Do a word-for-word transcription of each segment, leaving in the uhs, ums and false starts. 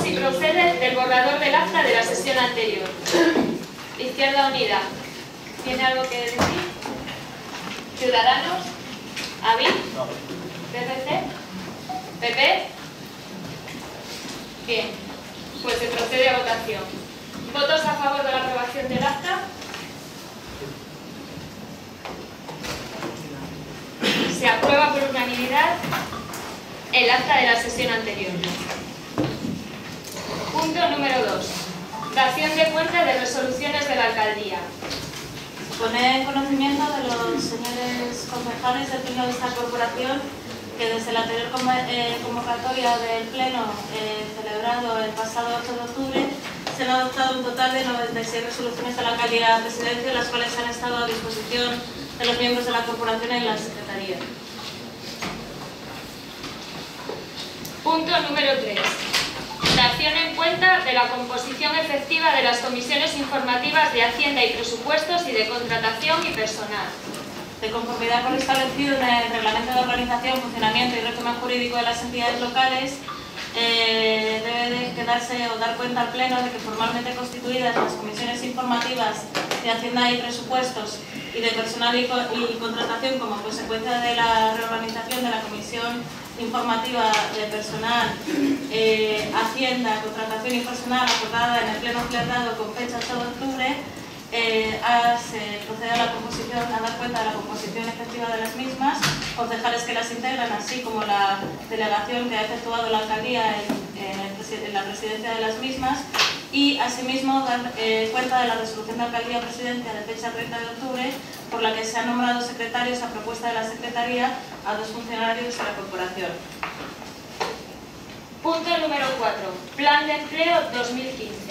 si procede del borrador del acta de la sesión anterior. Izquierda Unida, ¿tiene algo que decir? ¿Ciudadanos? ¿A B I? No. ¿P P C? ¿P P? Bien, pues se procede a votación. ¿Votos a favor de la aprobación del acta? Se aprueba por unanimidad el acta de la sesión anterior. Punto número dos. Dación de cuenta de resoluciones de la alcaldía. Pone en conocimiento de los señores concejales del Pleno de esta corporación que desde la anterior convocatoria del Pleno eh, celebrado el pasado ocho de octubre se han adoptado un total de noventa y seis resoluciones de la alcaldía presidencia, las cuales han estado a disposición de los miembros de la corporación en la Secretaría. Punto número tres. Dación en cuenta de la composición efectiva de las comisiones informativas de Hacienda y Presupuestos y de Contratación y Personal. De conformidad con lo establecido en el Reglamento de Organización, Funcionamiento y Régimen Jurídico de las Entidades Locales, eh, debe de quedarse o dar cuenta al Pleno de que formalmente constituidas las comisiones informativas de Hacienda y Presupuestos y de Personal y, co y Contratación como consecuencia de la reorganización de la Comisión Informativa de Personal, eh, Hacienda, Contratación y Personal acordada en el Pleno celebrado con fecha ocho de octubre, eh, a, se procede a la composición, a dar cuenta de la composición efectiva de las mismas, concejales que las integran, así como la delegación que ha efectuado la alcaldía en, en, el, en la presidencia de las mismas, y asimismo dar eh, cuenta de la resolución de alcaldía presidencia de fecha treinta de octubre por la que se han nombrado secretarios a propuesta de la Secretaría a dos funcionarios de la corporación. Punto número cuatro. Plan de empleo dos mil quince.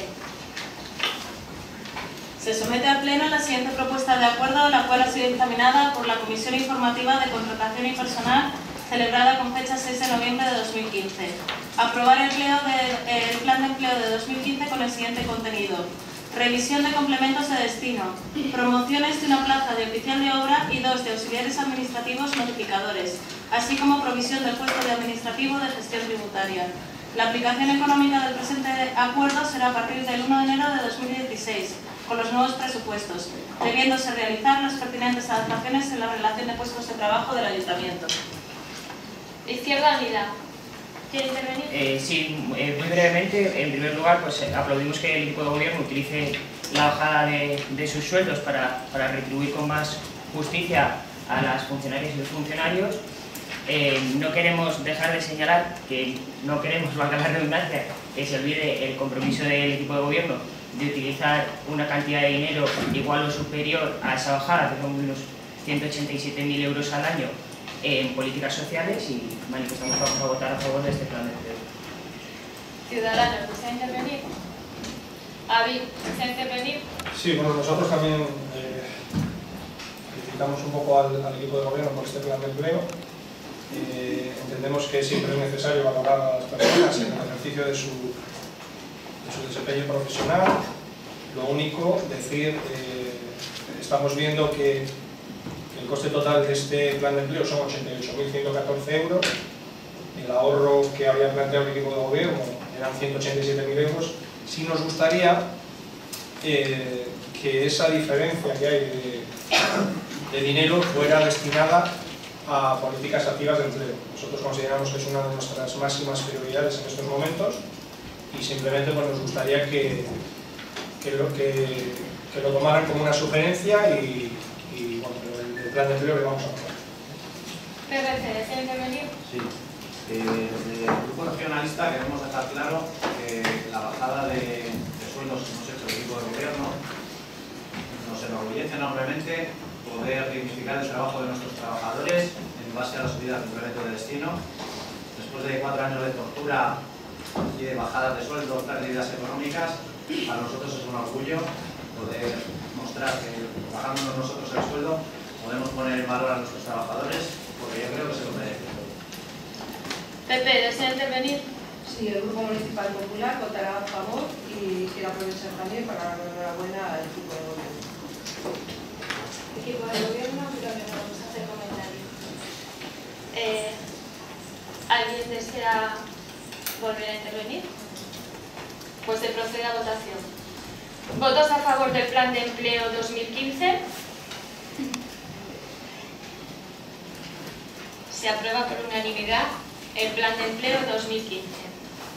Se somete al Pleno la siguiente propuesta de acuerdo, la cual ha sido examinada por la Comisión Informativa de Contratación y Personal celebrada con fecha seis de noviembre de dos mil quince. Aprobar el, empleo de, el plan de empleo de dos mil quince con el siguiente contenido. Revisión de complementos de destino, promociones de una plaza de oficial de obra y dos de auxiliares administrativos notificadores, así como provisión del puesto de administrativo de gestión tributaria. La aplicación económica del presente acuerdo será a partir del uno de enero de dos mil dieciséis, con los nuevos presupuestos, debiéndose realizar las pertinentes adaptaciones en la relación de puestos de trabajo del Ayuntamiento. Izquierda Unida, ¿quiere intervenir? Eh, sí, eh, muy brevemente. En primer lugar, pues aplaudimos que el equipo de gobierno utilice la bajada de, de sus sueldos para, para retribuir con más justicia a las funcionarias y los funcionarios. Eh, no queremos dejar de señalar que no queremos, valga la redundancia, que se olvide el compromiso del equipo de gobierno de utilizar una cantidad de dinero igual o superior a esa bajada, que son unos ciento ochenta y siete mil euros al año, en políticas sociales, y manifestamos que vamos a votar a favor de este plan de empleo. Ciudadanos, ¿desea intervenir? ¿A B I? ¿Desea intervenir? Sí, bueno, nosotros también eh, criticamos un poco al, al equipo de gobierno por este plan de empleo. Eh, entendemos que siempre es necesario valorar a las personas en el ejercicio de su, de su desempeño profesional. Lo único, decir, eh, estamos viendo que el coste total de este plan de empleo son ochenta y ocho mil ciento catorce euros. El ahorro que había planteado el equipo de gobierno eran ciento ochenta y siete mil euros. Sí nos gustaría eh, que esa diferencia que hay de, de dinero fuera destinada a políticas activas de empleo. Nosotros consideramos que es una de nuestras máximas prioridades en estos momentos y simplemente pues, nos gustaría que, que, lo, que, que lo tomaran como una sugerencia y, y bueno, el, el plan de empleo le vamos a aprobar. P P C, ¿desea intervenir? Sí. Eh, desde el Grupo Nacionalista queremos dejar claro que la bajada de, de sueldos que hemos hecho el equipo de gobierno nos enorgullece enormemente poder dignificar el trabajo de nuestros trabajadores en base a la subida del complemento de destino. Después de cuatro años de tortura y de bajadas de sueldo, pérdidas económicas, para nosotros es un orgullo poder mostrar que bajándonos nosotros el sueldo podemos poner en valor a nuestros trabajadores, porque yo creo que se lo merecen. P P, ¿desea intervenir? Sí, el Grupo Municipal Popular votará a favor y quiero aprovechar también para dar la enhorabuena al equipo de gobierno. Equipo de gobierno, creo que vamos a hacer comentarios. Eh, ¿Alguien desea volver a intervenir? Pues se procede a votación. ¿Votos a favor del Plan de Empleo dos mil quince? Se aprueba por unanimidad el Plan de Empleo dos mil quince.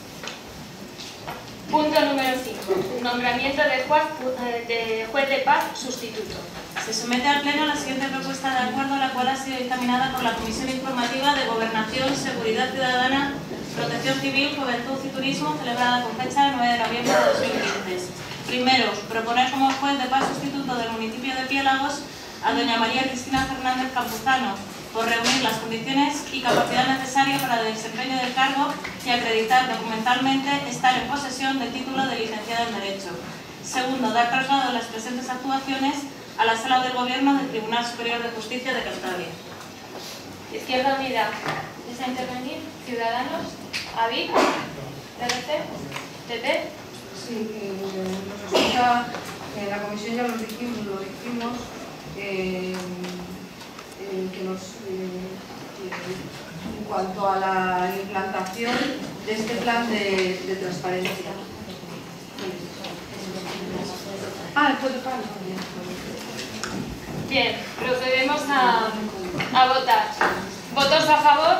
Punto número cinco. Nombramiento de juez, de juez de paz sustituto. Se somete al Pleno la siguiente propuesta de acuerdo, la cual ha sido dictaminada por la Comisión Informativa de Gobernación, Seguridad Ciudadana, Protección Civil, Juventud y Turismo, celebrada con fecha nueve de noviembre de dos mil quince. Primero, proponer como juez de paz sustituto del municipio de Piélagos a doña María Cristina Fernández Campuzano, por reunir las condiciones y capacidad necesaria para el desempeño del cargo y acreditar documentalmente estar en posesión del título de licenciada en Derecho. Segundo, dar traslado de las presentes actuaciones a la Sala del Gobierno del Tribunal Superior de Justicia de Cantabria. Izquierda Unida, ¿desea intervenir? Ciudadanos, ¿Avi? ¿P R C? ¿P P? Sí, eh, nos resulta, en la comisión ya lo dijimos, lo dijimos eh, eh, que nos, eh, eh, en cuanto a la implantación de este plan de, de transparencia. Ah, el juez de paz. Bien, procedemos a, a votar. ¿Votos a favor?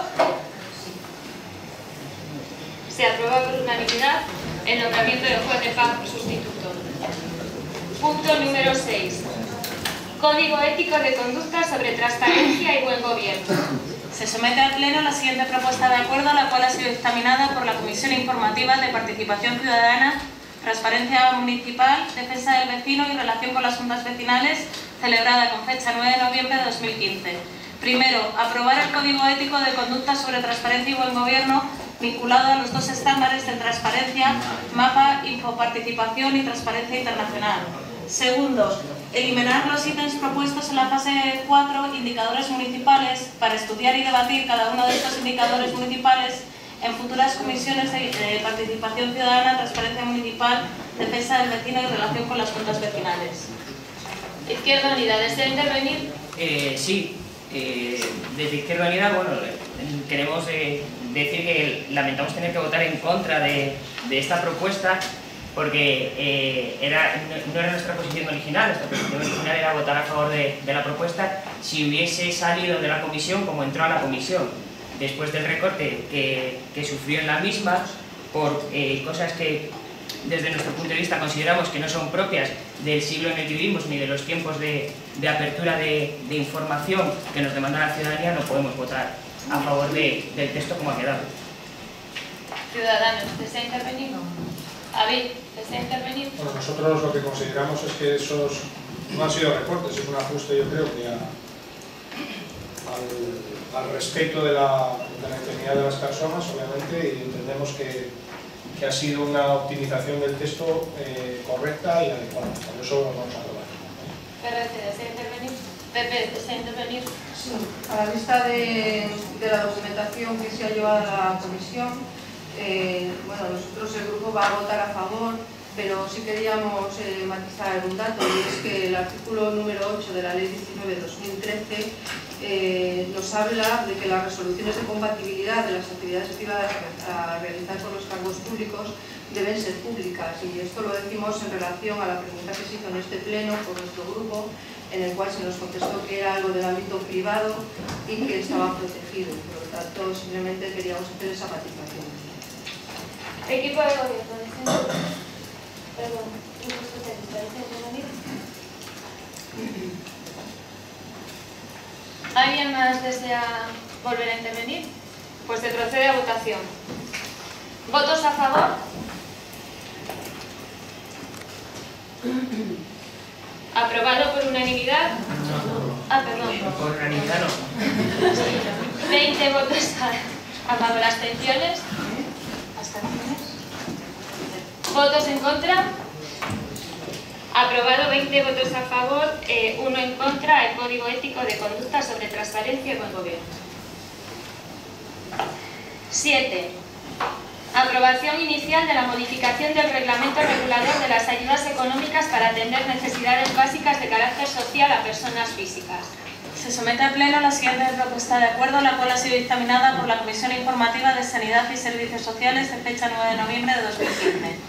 Se aprueba por unanimidad el nombramiento del juez de paz sustituto. Punto número seis. Código ético de conducta sobre transparencia y buen gobierno. Se somete al Pleno la siguiente propuesta de acuerdo, la cual ha sido dictaminada por la Comisión Informativa de Participación Ciudadana, Transparencia Municipal, Defensa del Vecino y Relación con las Juntas Vecinales, celebrada con fecha nueve de noviembre de dos mil quince. Primero, aprobar el Código Ético de Conducta sobre Transparencia y Buen Gobierno vinculado a los dos estándares de transparencia, MAPA, Infoparticipación y Transparencia Internacional. Segundo, eliminar los ítems propuestos en la fase cuatro, indicadores municipales, para estudiar y debatir cada uno de estos indicadores municipales en futuras comisiones de, de participación ciudadana, transparencia municipal, defensa del vecino y relación con las juntas vecinales. Izquierda Unida, ¿desea intervenir? Eh, sí, eh, desde Izquierda Unida, bueno, queremos eh, decir que lamentamos tener que votar en contra de, de esta propuesta porque eh, era, no, no era nuestra posición original. Nuestra posición original era votar a favor de, de la propuesta si hubiese salido de la comisión como entró a la comisión, después del recorte que, que sufrió en la misma por eh, cosas que desde nuestro punto de vista consideramos que no son propias del siglo en el que vivimos ni de los tiempos de, de apertura de, de información que nos demanda la ciudadanía. No podemos votar a favor de, del texto como ha quedado. Ciudadanos, ¿desea intervenir? Avi, ¿desea intervenir? Bueno, nosotros lo que consideramos es que esos no han sido recortes, es un ajuste, yo creo, que a, al, al respeto de la, de la integridad de las personas, obviamente, y entendemos que, que ha sido una optimización del texto eh, correcta y adecuada. Por eso lo vamos a aprobar. P R C, ¿desea intervenir? P P, ¿desea intervenir? Sí, a la vista de, de la documentación que se ha llevado a la comisión, eh, bueno, nosotros el grupo va a votar a favor, pero sí queríamos eh, matizar un dato, y es que el artículo número ocho de la Ley diecinueve barra dos mil trece eh, nos habla de que las resoluciones de compatibilidad de las actividades privadas a realizar por los cargos públicos deben ser públicas, y esto lo decimos en relación a la pregunta que se hizo en este pleno por nuestro grupo, en el cual se nos contestó que era algo del ámbito privado y que estaba protegido. Por lo tanto, simplemente queríamos hacer esa matización. Equipo de gobierno, ¿desea? Perdón, Grupo Socialista, ¿desea intervenir? ¿Alguien más desea volver a intervenir? Pues se procede a votación. ¿Votos a favor? ¿Aprobado por unanimidad? Ah, perdón. Por unanimidad no. veinte votos a, a favor. ¿Abstenciones? ¿Abstenciones? ¿Votos en contra? Aprobado, veinte votos a favor, eh, uno en contra, el Código Ético de Conducta sobre Transparencia y Buen Gobierno. siete. Aprobación inicial de la modificación del Reglamento Regulador de las Ayudas Económicas para atender necesidades básicas de carácter social a personas físicas. Se somete al Pleno la siguiente propuesta de acuerdo, la cual ha sido dictaminada por la Comisión Informativa de Sanidad y Servicios Sociales de fecha nueve de noviembre de dos mil quince.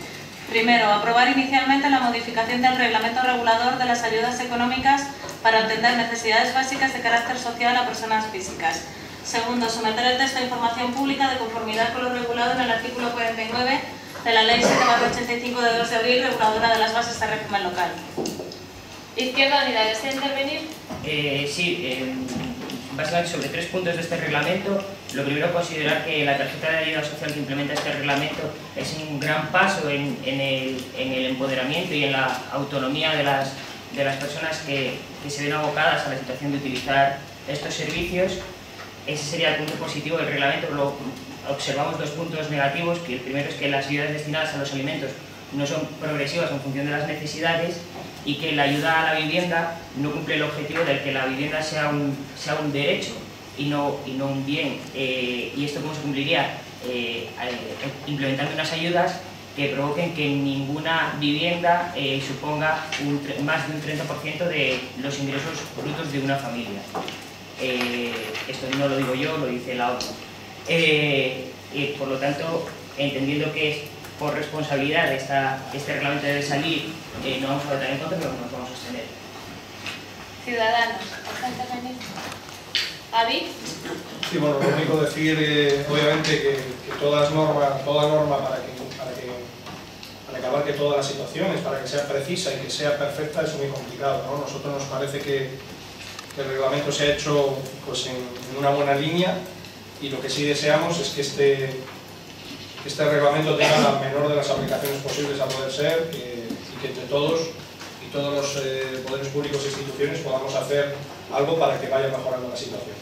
Primero, aprobar inicialmente la modificación del reglamento regulador de las ayudas económicas para atender necesidades básicas de carácter social a personas físicas. Segundo, someter el texto a información pública de conformidad con lo regulado en el artículo cuarenta y nueve de la Ley siete barra ochenta y cinco de dos de abril, reguladora de las bases de régimen local. Izquierda Unida, ¿desea intervenir? Eh, sí, eh, básicamente sobre tres puntos de este reglamento. Lo primero, considerar que la tarjeta de ayuda social que implementa este reglamento es un gran paso en, en, el, en el empoderamiento y en la autonomía de las, de las personas que, que se ven abocadas a la situación de utilizar estos servicios. Ese sería el punto positivo del reglamento. Luego observamos dos puntos negativos, que el primero es que las ayudas destinadas a los alimentos no son progresivas en función de las necesidades y que la ayuda a la vivienda no cumple el objetivo de que la vivienda sea un, sea un derecho y no, y no un bien. Eh, ¿Y esto cómo se cumpliría? Eh, implementando unas ayudas que provoquen que ninguna vivienda eh, suponga un, más de un treinta por ciento de los ingresos brutos de una familia. Eh, esto no lo digo yo, lo dice la ONU. Eh, eh, por lo tanto, entendiendo que es por responsabilidad de esta, este reglamento debe salir, eh, no vamos a votar en contra, pero nos vamos a abstener. Ciudadanos, ¿está intervenir? ¿Avi? Sí, bueno, lo único decir, eh, obviamente, que, que todas normas, toda norma para que, para, que, para que abarque todas las situaciones, para que sea precisa y que sea perfecta, es muy complicado, ¿no? Nosotros nos parece que, que el reglamento se ha hecho pues, en, en una buena línea y lo que sí deseamos es que este, este reglamento tenga la menor de las aplicaciones posibles a poder ser que, y que entre todos y todos los eh, poderes públicos e instituciones podamos hacer algo para que vaya mejorando la situación.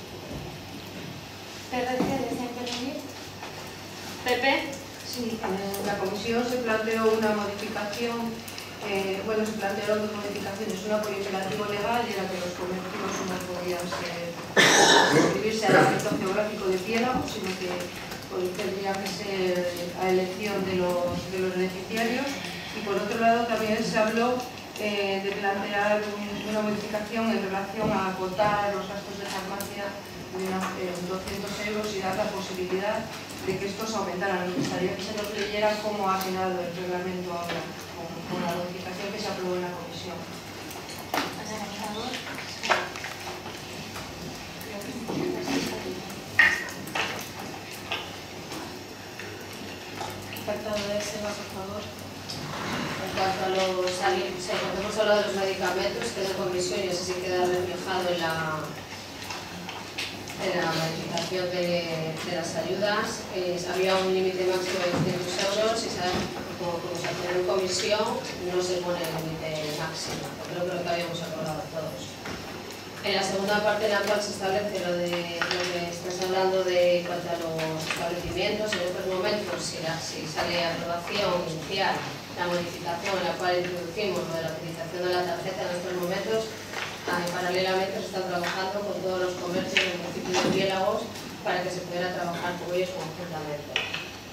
¿P R C desea intervenir? ¿P P? Sí, en la comisión se planteó una modificación, eh, bueno, se plantearon dos modificaciones, una por imperativo legal y era que los comercios no podían ser, inscribirse al ámbito geográfico de Piélago, sino que pues, tendría que ser a elección de los, de los beneficiarios. Y por otro lado también se habló eh, de plantear un, una modificación en relación a acotar los gastos de farmacia de unos eh, doscientos euros y dar la posibilidad de que estos aumentaran. Me gustaría que se nos leyera cómo ha quedado el reglamento ahora, con, con la modificación que se aprobó en la comisión. Apartado de ese, por favor. En cuanto a los alimentos, hemos hablado de los medicamentos, que de comisión y eso sí queda reflejado en la, en la modificación de, de las ayudas. Eh, había un límite máximo de doscientos euros y saben, como, como se hace en comisión, no se pone el límite máximo. Creo que lo que habíamos acordado todos. En la segunda parte en la cual se establece lo de lo que estás hablando de cuanto a los establecimientos, en estos momentos, si, la, si sale aprobación inicial la modificación en la cual introducimos lo de la utilización de la tarjeta en estos momentos, eh, paralelamente se está trabajando con todos los comercios del municipio de Piélagos para que se pudiera trabajar con ellos conjuntamente.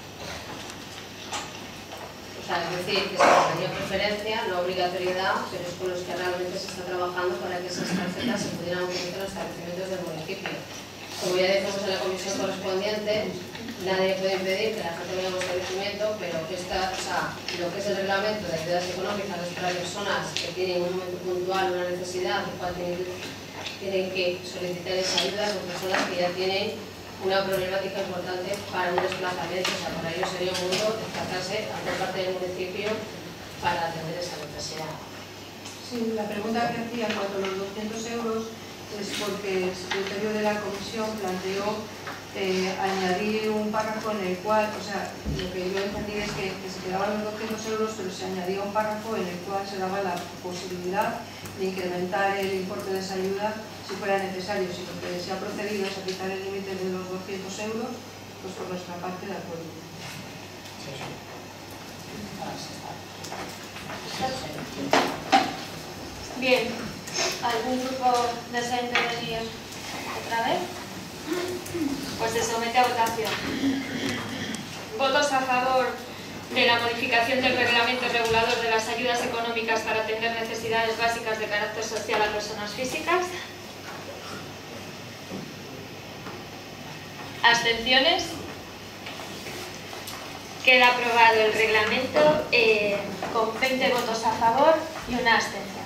O sea, es decir, que se les daría preferencia, no obligatoriedad, pero es con los que realmente se está trabajando para que esas tarjetas se pudieran utilizar en los establecimientos del municipio. Como ya decimos en la comisión correspondiente, nadie puede impedir que la gente vaya a un establecimiento, pero que esta, o sea, lo que es el reglamento de ayudas económicas es para personas que tienen un momento puntual una necesidad, cual tienen, tienen que solicitar esa ayuda, son personas que ya tienen una problemática importante para un desplazamiento, o sea, para ellos sería un mundo desplazarse a otra parte del municipio para atender esa necesidad. Sí, la pregunta que hacía en cuanto a los doscientos euros es porque el secretario de la comisión planteó eh, añadir un párrafo en el cual, o sea, lo que yo entendí es que, que se quedaban los doscientos euros, pero se añadía un párrafo en el cual se daba la posibilidad de incrementar el importe de esa ayuda si fuera necesario. Si lo que se ha procedido es aplicar el límite de los doscientos euros, pues por nuestra parte de acuerdo. Bien, ¿algún grupo desea intervenir otra vez? Pues se somete a votación. ¿Votos a favor de la modificación del reglamento regulador de las ayudas económicas para atender necesidades básicas de carácter social a personas físicas? ¿Abstenciones? Queda aprobado el reglamento eh, con veinte votos a favor y una abstención.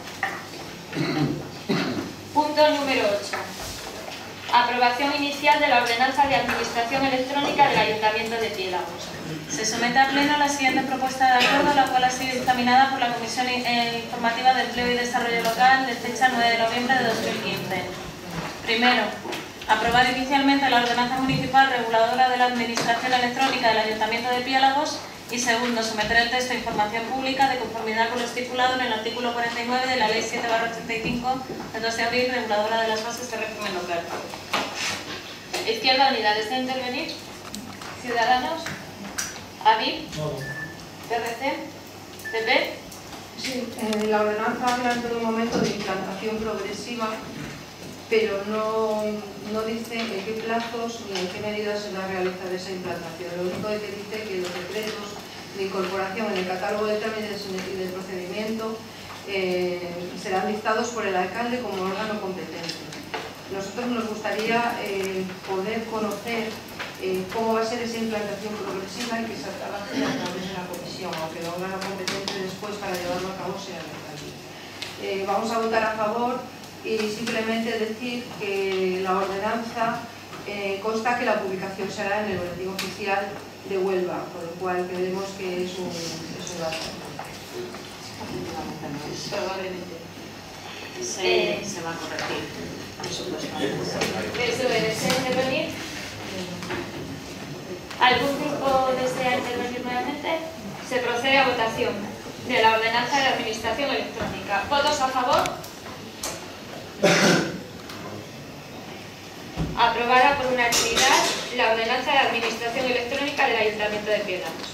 Punto número ocho. Aprobación inicial de la ordenanza de administración electrónica del Ayuntamiento de Piélagos. Se somete a pleno la siguiente propuesta de acuerdo, la cual ha sido dictaminada por la Comisión Informativa de Empleo y Desarrollo Local de fecha nueve de noviembre de dos mil quince. Primero, aprobar inicialmente la ordenanza municipal reguladora de la administración electrónica del Ayuntamiento de Piélagos y segundo, someter el texto a información pública de conformidad con lo estipulado en el artículo cuarenta y nueve de la Ley siete barra ochenta y cinco del dos de abril reguladora de las bases de régimen local. Izquierda Unida, ¿desea intervenir? Ciudadanos. ¿Aviv? No. ¿P R C? ¿P P? Sí, eh, la ordenanza habla en todo momento de implantación progresiva, pero no, no dice en qué plazos ni en qué medidas se va a realizar esa implantación. Lo único que dice que los decretos de incorporación en el catálogo de trámites y de procedimiento eh, serán dictados por el alcalde como órgano competente. Nosotros nos gustaría eh, poder conocer eh, cómo va a ser esa implantación progresiva y que se trabaje a través de la comisión, aunque el órgano competente después para llevarlo a cabo sea el alcalde. Eh, vamos a votar a favor y simplemente decir que la ordenanza eh, consta que la publicación será en el boletín oficial de Huelva, por lo cual creemos que es un, es un dato. Probablemente. Se, Eh, se va a corregir, por supuesto. Eso es, ¿desea intervenir? ¿Algún grupo desea intervenir nuevamente? Se procede a votación de la ordenanza de administración electrónica. ¿Votos a favor? Aprobada por unanimidad la ordenanza de administración electrónica del Ayuntamiento de Piélagos.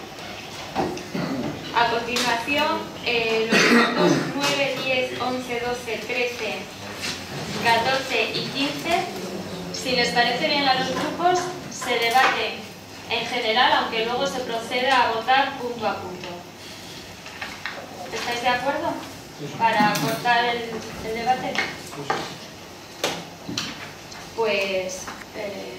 A continuación, eh, los puntos nueve, diez, once, doce, trece, catorce y quince, si les parece bien a los grupos, se debate en general, aunque luego se proceda a votar punto a punto. ¿Estáis de acuerdo? Para cortar el, el debate. Pues eh,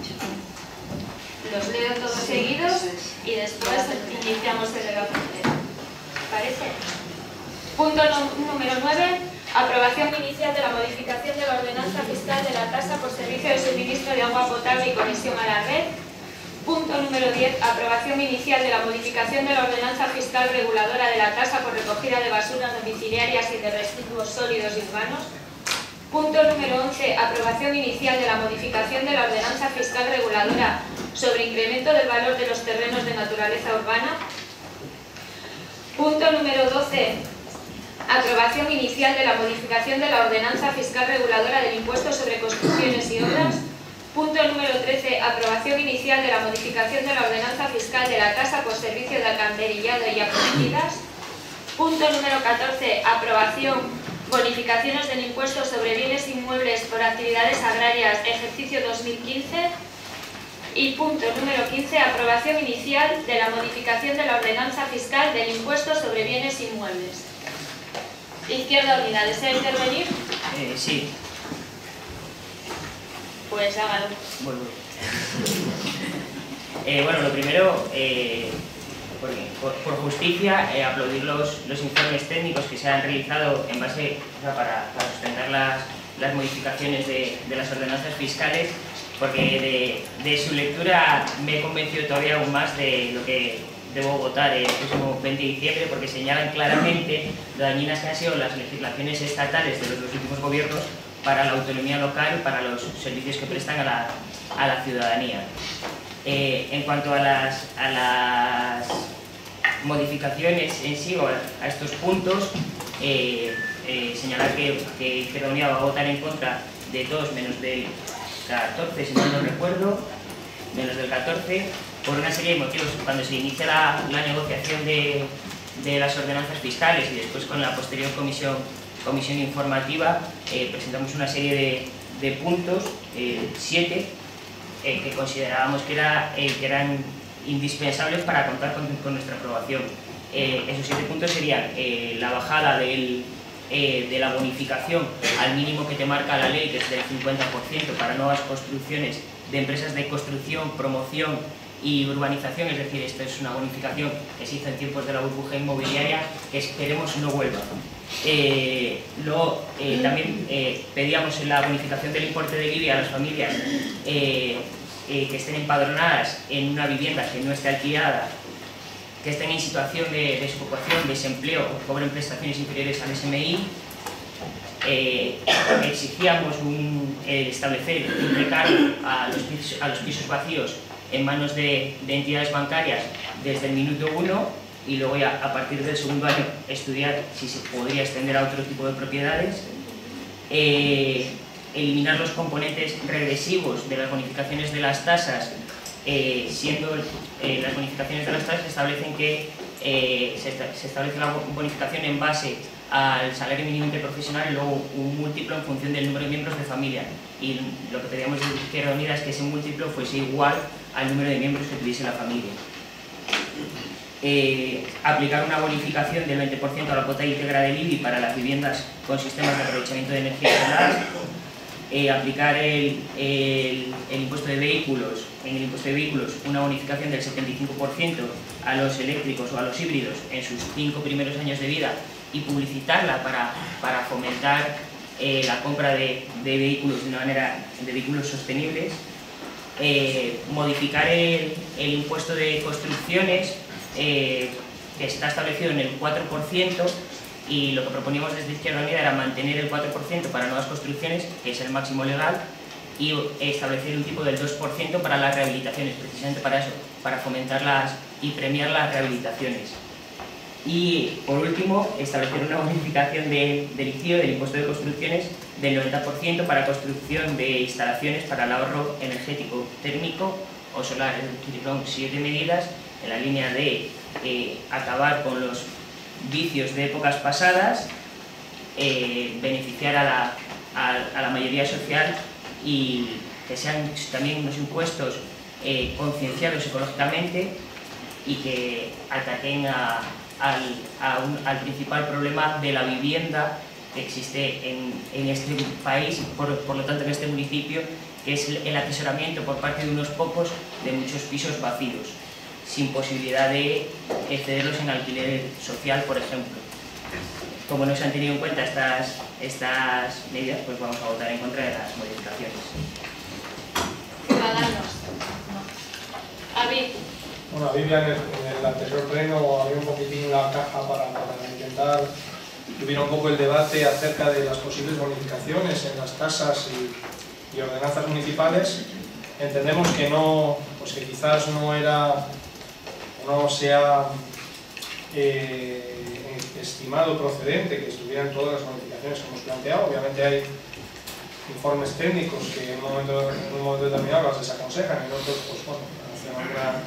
los leo todos seguidos y después iniciamos el debate. ¿Parece? Punto no, número nueve. Aprobación inicial de la modificación de la ordenanza fiscal de la tasa por servicio de suministro de agua potable y conexión a la red. Punto número diez. Aprobación inicial de la modificación de la ordenanza fiscal reguladora de la tasa por recogida de basuras domiciliarias y de residuos sólidos y urbanos. Punto número once. Aprobación inicial de la modificación de la ordenanza fiscal reguladora sobre incremento del valor de los terrenos de naturaleza urbana. Punto número doce. Aprobación inicial de la modificación de la ordenanza fiscal reguladora del impuesto sobre construcciones y obras. Punto número trece. Aprobación inicial de la modificación de la ordenanza fiscal de la tasa por servicio de alcantarillado y acometidas. Punto número catorce. Aprobación, bonificaciones del impuesto sobre bienes inmuebles por actividades agrarias, ejercicio dos mil quince. Y punto número quince. Aprobación inicial de la modificación de la ordenanza fiscal del impuesto sobre bienes inmuebles. Izquierda Unida, ¿desea intervenir? Eh, sí. Pues hágalo. Bueno, eh, bueno lo primero, eh, por, por, por justicia, eh, aplaudir los, los informes técnicos que se han realizado en base, o sea, para, para sustentar las, las modificaciones de, de las ordenanzas fiscales, porque de, de su lectura me he convencido todavía aún más de lo que debo votar el próximo veinte de diciembre, porque señalan claramente lo dañinas que han sido las legislaciones estatales de los, los últimos gobiernos para la autonomía local y para los servicios que prestan a la, a la ciudadanía. Eh, en cuanto a las, a las modificaciones en sí, o a, a estos puntos, eh, eh, señalar que, que Izquierda Unida va a votar en contra de todos, menos del catorce, si mal no recuerdo, menos del catorce, por una serie de motivos. Cuando se inicia la, la negociación de, de las ordenanzas fiscales y después con la posterior comisión, comisión informativa, eh, presentamos una serie de, de puntos, eh, siete, eh, que considerábamos que, era, eh, que eran indispensables para contar con, con nuestra aprobación. Eh, esos siete puntos serían eh, la bajada del, eh, de la bonificación al mínimo que te marca la ley, que es del cincuenta por ciento para nuevas construcciones de empresas de construcción, promoción y urbanización, es decir, esto es una bonificación que se hizo en tiempos de la burbuja inmobiliaria, que esperemos no vuelva. Eh, luego eh, también eh, pedíamos la bonificación del importe del I B I a las familias eh, eh, que estén empadronadas en una vivienda que no esté alquilada, que estén en situación de desocupación, desempleo o cobren prestaciones inferiores al S M I. Eh, exigíamos un, eh, establecer un recargo a los, pisos, a los pisos vacíos en manos de, de entidades bancarias desde el minuto uno, y luego ya a partir del segundo año estudiar si se podría extender a otro tipo de propiedades. Eh, eliminar los componentes regresivos de las bonificaciones de las tasas, eh, siendo eh, las bonificaciones de las tasas establecen que eh, se, esta, se establece la bonificación en base al salario mínimo interprofesional y luego un múltiplo en función del número de miembros de familia, y lo que pedíamos de Izquierda Unida es que ese múltiplo fuese igual al número de miembros que tuviese la familia. Eh, aplicar una bonificación del veinte por ciento a la cuota íntegra del I B I para las viviendas con sistemas de aprovechamiento de energía solar. Eh, aplicar el, el, el impuesto de vehículos, en el impuesto de vehículos una bonificación del setenta y cinco por ciento a los eléctricos o a los híbridos en sus cinco primeros años de vida, y publicitarla para, para fomentar eh, la compra de, de vehículos de una manera de vehículos sostenibles. Eh, modificar el, el impuesto de construcciones, eh, que está establecido en el cuatro por ciento, y lo que proponíamos desde Izquierda Unida era mantener el cuatro por ciento para nuevas construcciones, que es el máximo legal, y establecer un tipo del dos por ciento para las rehabilitaciones, precisamente para eso, para fomentarlas y premiar las rehabilitaciones. Y por último, establecer una bonificación de, del I C I O, del impuesto de construcciones, del noventa por ciento para construcción de instalaciones para el ahorro energético térmico o solar. Es decir, son siete medidas en la línea de eh, acabar con los vicios de épocas pasadas, eh, beneficiar a la, a, a la mayoría social, y que sean también unos impuestos eh, concienciados ecológicamente y que ataquen a, al, a un, al principal problema de la vivienda que existe en, en este país, por, por lo tanto en este municipio, que es el, el atesoramiento por parte de unos pocos de muchos pisos vacíos, sin posibilidad de excederlos en alquiler social, por ejemplo. Como no se han tenido en cuenta estas, estas medidas, pues vamos a votar en contra de las modificaciones. Ciudadanos. Avi. Bueno, Avi en el, en el anterior pleno había un poquitín la caja para, para intentar que hubiera un poco el debate acerca de las posibles bonificaciones en las tasas y, y ordenanzas municipales. Entendemos que no, pues que quizás no era, no se ha eh, estimado procedente que estuvieran todas las bonificaciones que hemos planteado. Obviamente hay informes técnicos que en un momento, en un momento determinado las desaconsejan, y en otros, pues bueno, hacen alguna,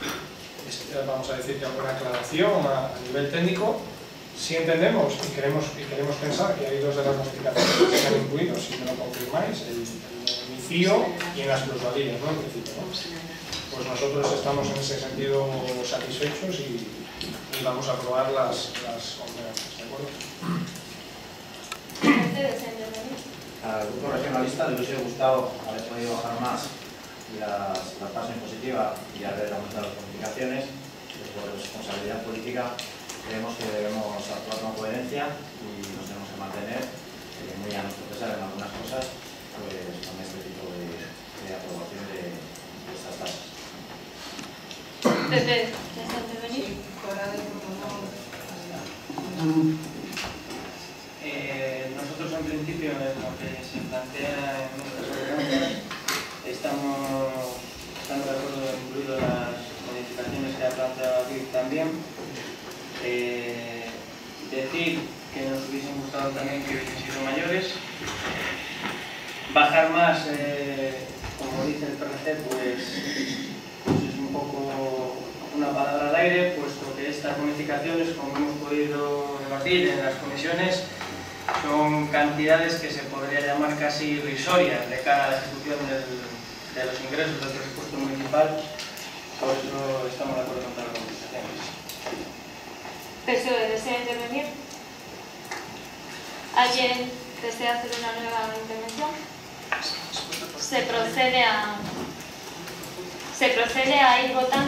vamos a decir que alguna aclaración a, a nivel técnico. Si entendemos y queremos, y queremos pensar que hay dos de las modificaciones que se han incluido, si me lo confirmáis, el, el I C I O y en las plusvalías, ¿no? En principio, ¿no? Pues nosotros estamos en ese sentido satisfechos y, y vamos a aprobar las, las ordenanzas, ¿de acuerdo? Al grupo regionalista le hubiese gustado haber podido bajar más las, la tasa impositiva y haber aumentado las bonificaciones, pero por responsabilidad política creemos que debemos actuar con coherencia y nos tenemos que mantener eh, muy a nuestro pesar en algunas cosas, pues con este tipo de, de aprobación de, de estas tasas. Pepe, ¿deseas intervenir? Eh, nosotros en principio en lo que se plantea en nuestras ordenanzas estamos, estamos de acuerdo en incluir las modificaciones que ha planteado aquí también. Eh, decir que nos hubiesen gustado también que hubiesen sido mayores. Bajar más, eh, como dice el P R C, pues, pues es un poco una palabra al aire, puesto que estas bonificaciones, como hemos podido debatir en las comisiones, son cantidades que se podría llamar casi irrisorias de cara a la ejecución del, de los ingresos del presupuesto municipal. Por eso estamos de acuerdo con todas las bonificaciones. P S O E, ¿desea intervenir? ¿Alguien desea hacer una nueva intervención? Se procede a, se procede a ir votando.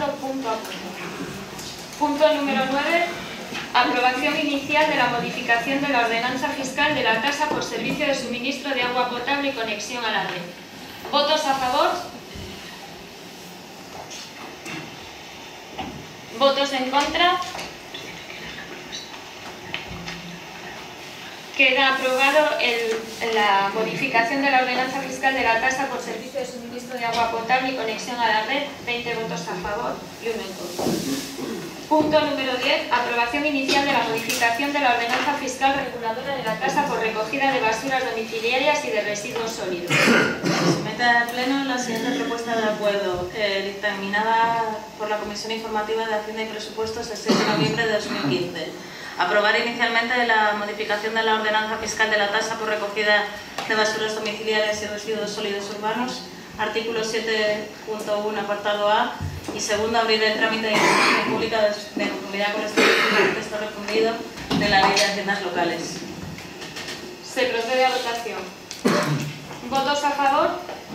mutuo acuerdo. Punto número nueve. Aprobación inicial de la modificación de la ordenanza fiscal de la tasa por servicio de suministro de agua potable y conexión a la red. ¿Votos a favor? ¿Votos en contra? Queda aprobado el, la modificación de la ordenanza fiscal de la tasa por servicio de suministro de agua potable y conexión a la red. veinte votos a favor y uno en contra. Punto número diez. Aprobación inicial de la modificación de la ordenanza fiscal reguladora de la tasa por recogida de basuras domiciliarias y de residuos sólidos. Se somete al Pleno la siguiente propuesta de acuerdo, eh, dictaminada por la Comisión Informativa de Hacienda y Presupuestos el seis de noviembre de dos mil quince. Aprobar inicialmente la modificación de la ordenanza fiscal de la tasa por recogida de basuras domiciliarias y residuos sólidos urbanos, artículo siete punto uno, apartado A, y segundo, abrir el trámite de información pública de conformidad con el texto refundido de la Ley de Haciendas Locales. Se procede a votación. ¿Votos a favor?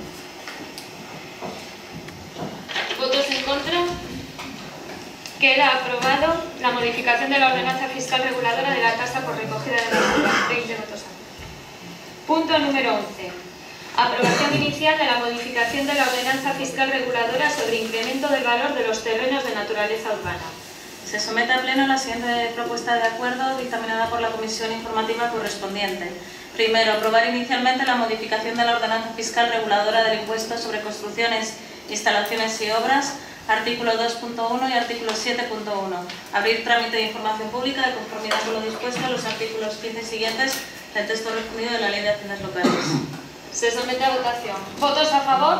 ¿Votos en contra? Queda aprobado la modificación de la ordenanza fiscal reguladora de la tasa por recogida de basura. veinte votos a favor. Punto número once. Aprobación inicial de la modificación de la ordenanza fiscal reguladora sobre incremento del valor de los terrenos de naturaleza urbana. Se somete al Pleno la siguiente propuesta de acuerdo dictaminada por la Comisión Informativa correspondiente. Primero, aprobar inicialmente la modificación de la ordenanza fiscal reguladora del impuesto sobre construcciones, instalaciones y obras, artículo dos punto uno y artículo siete punto uno. Abrir trámite de información pública de conformidad con lo dispuesto en los artículos quince y siguientes del texto refundido de la Ley de Haciendas Locales. Se somete a votación. ¿Votos a favor?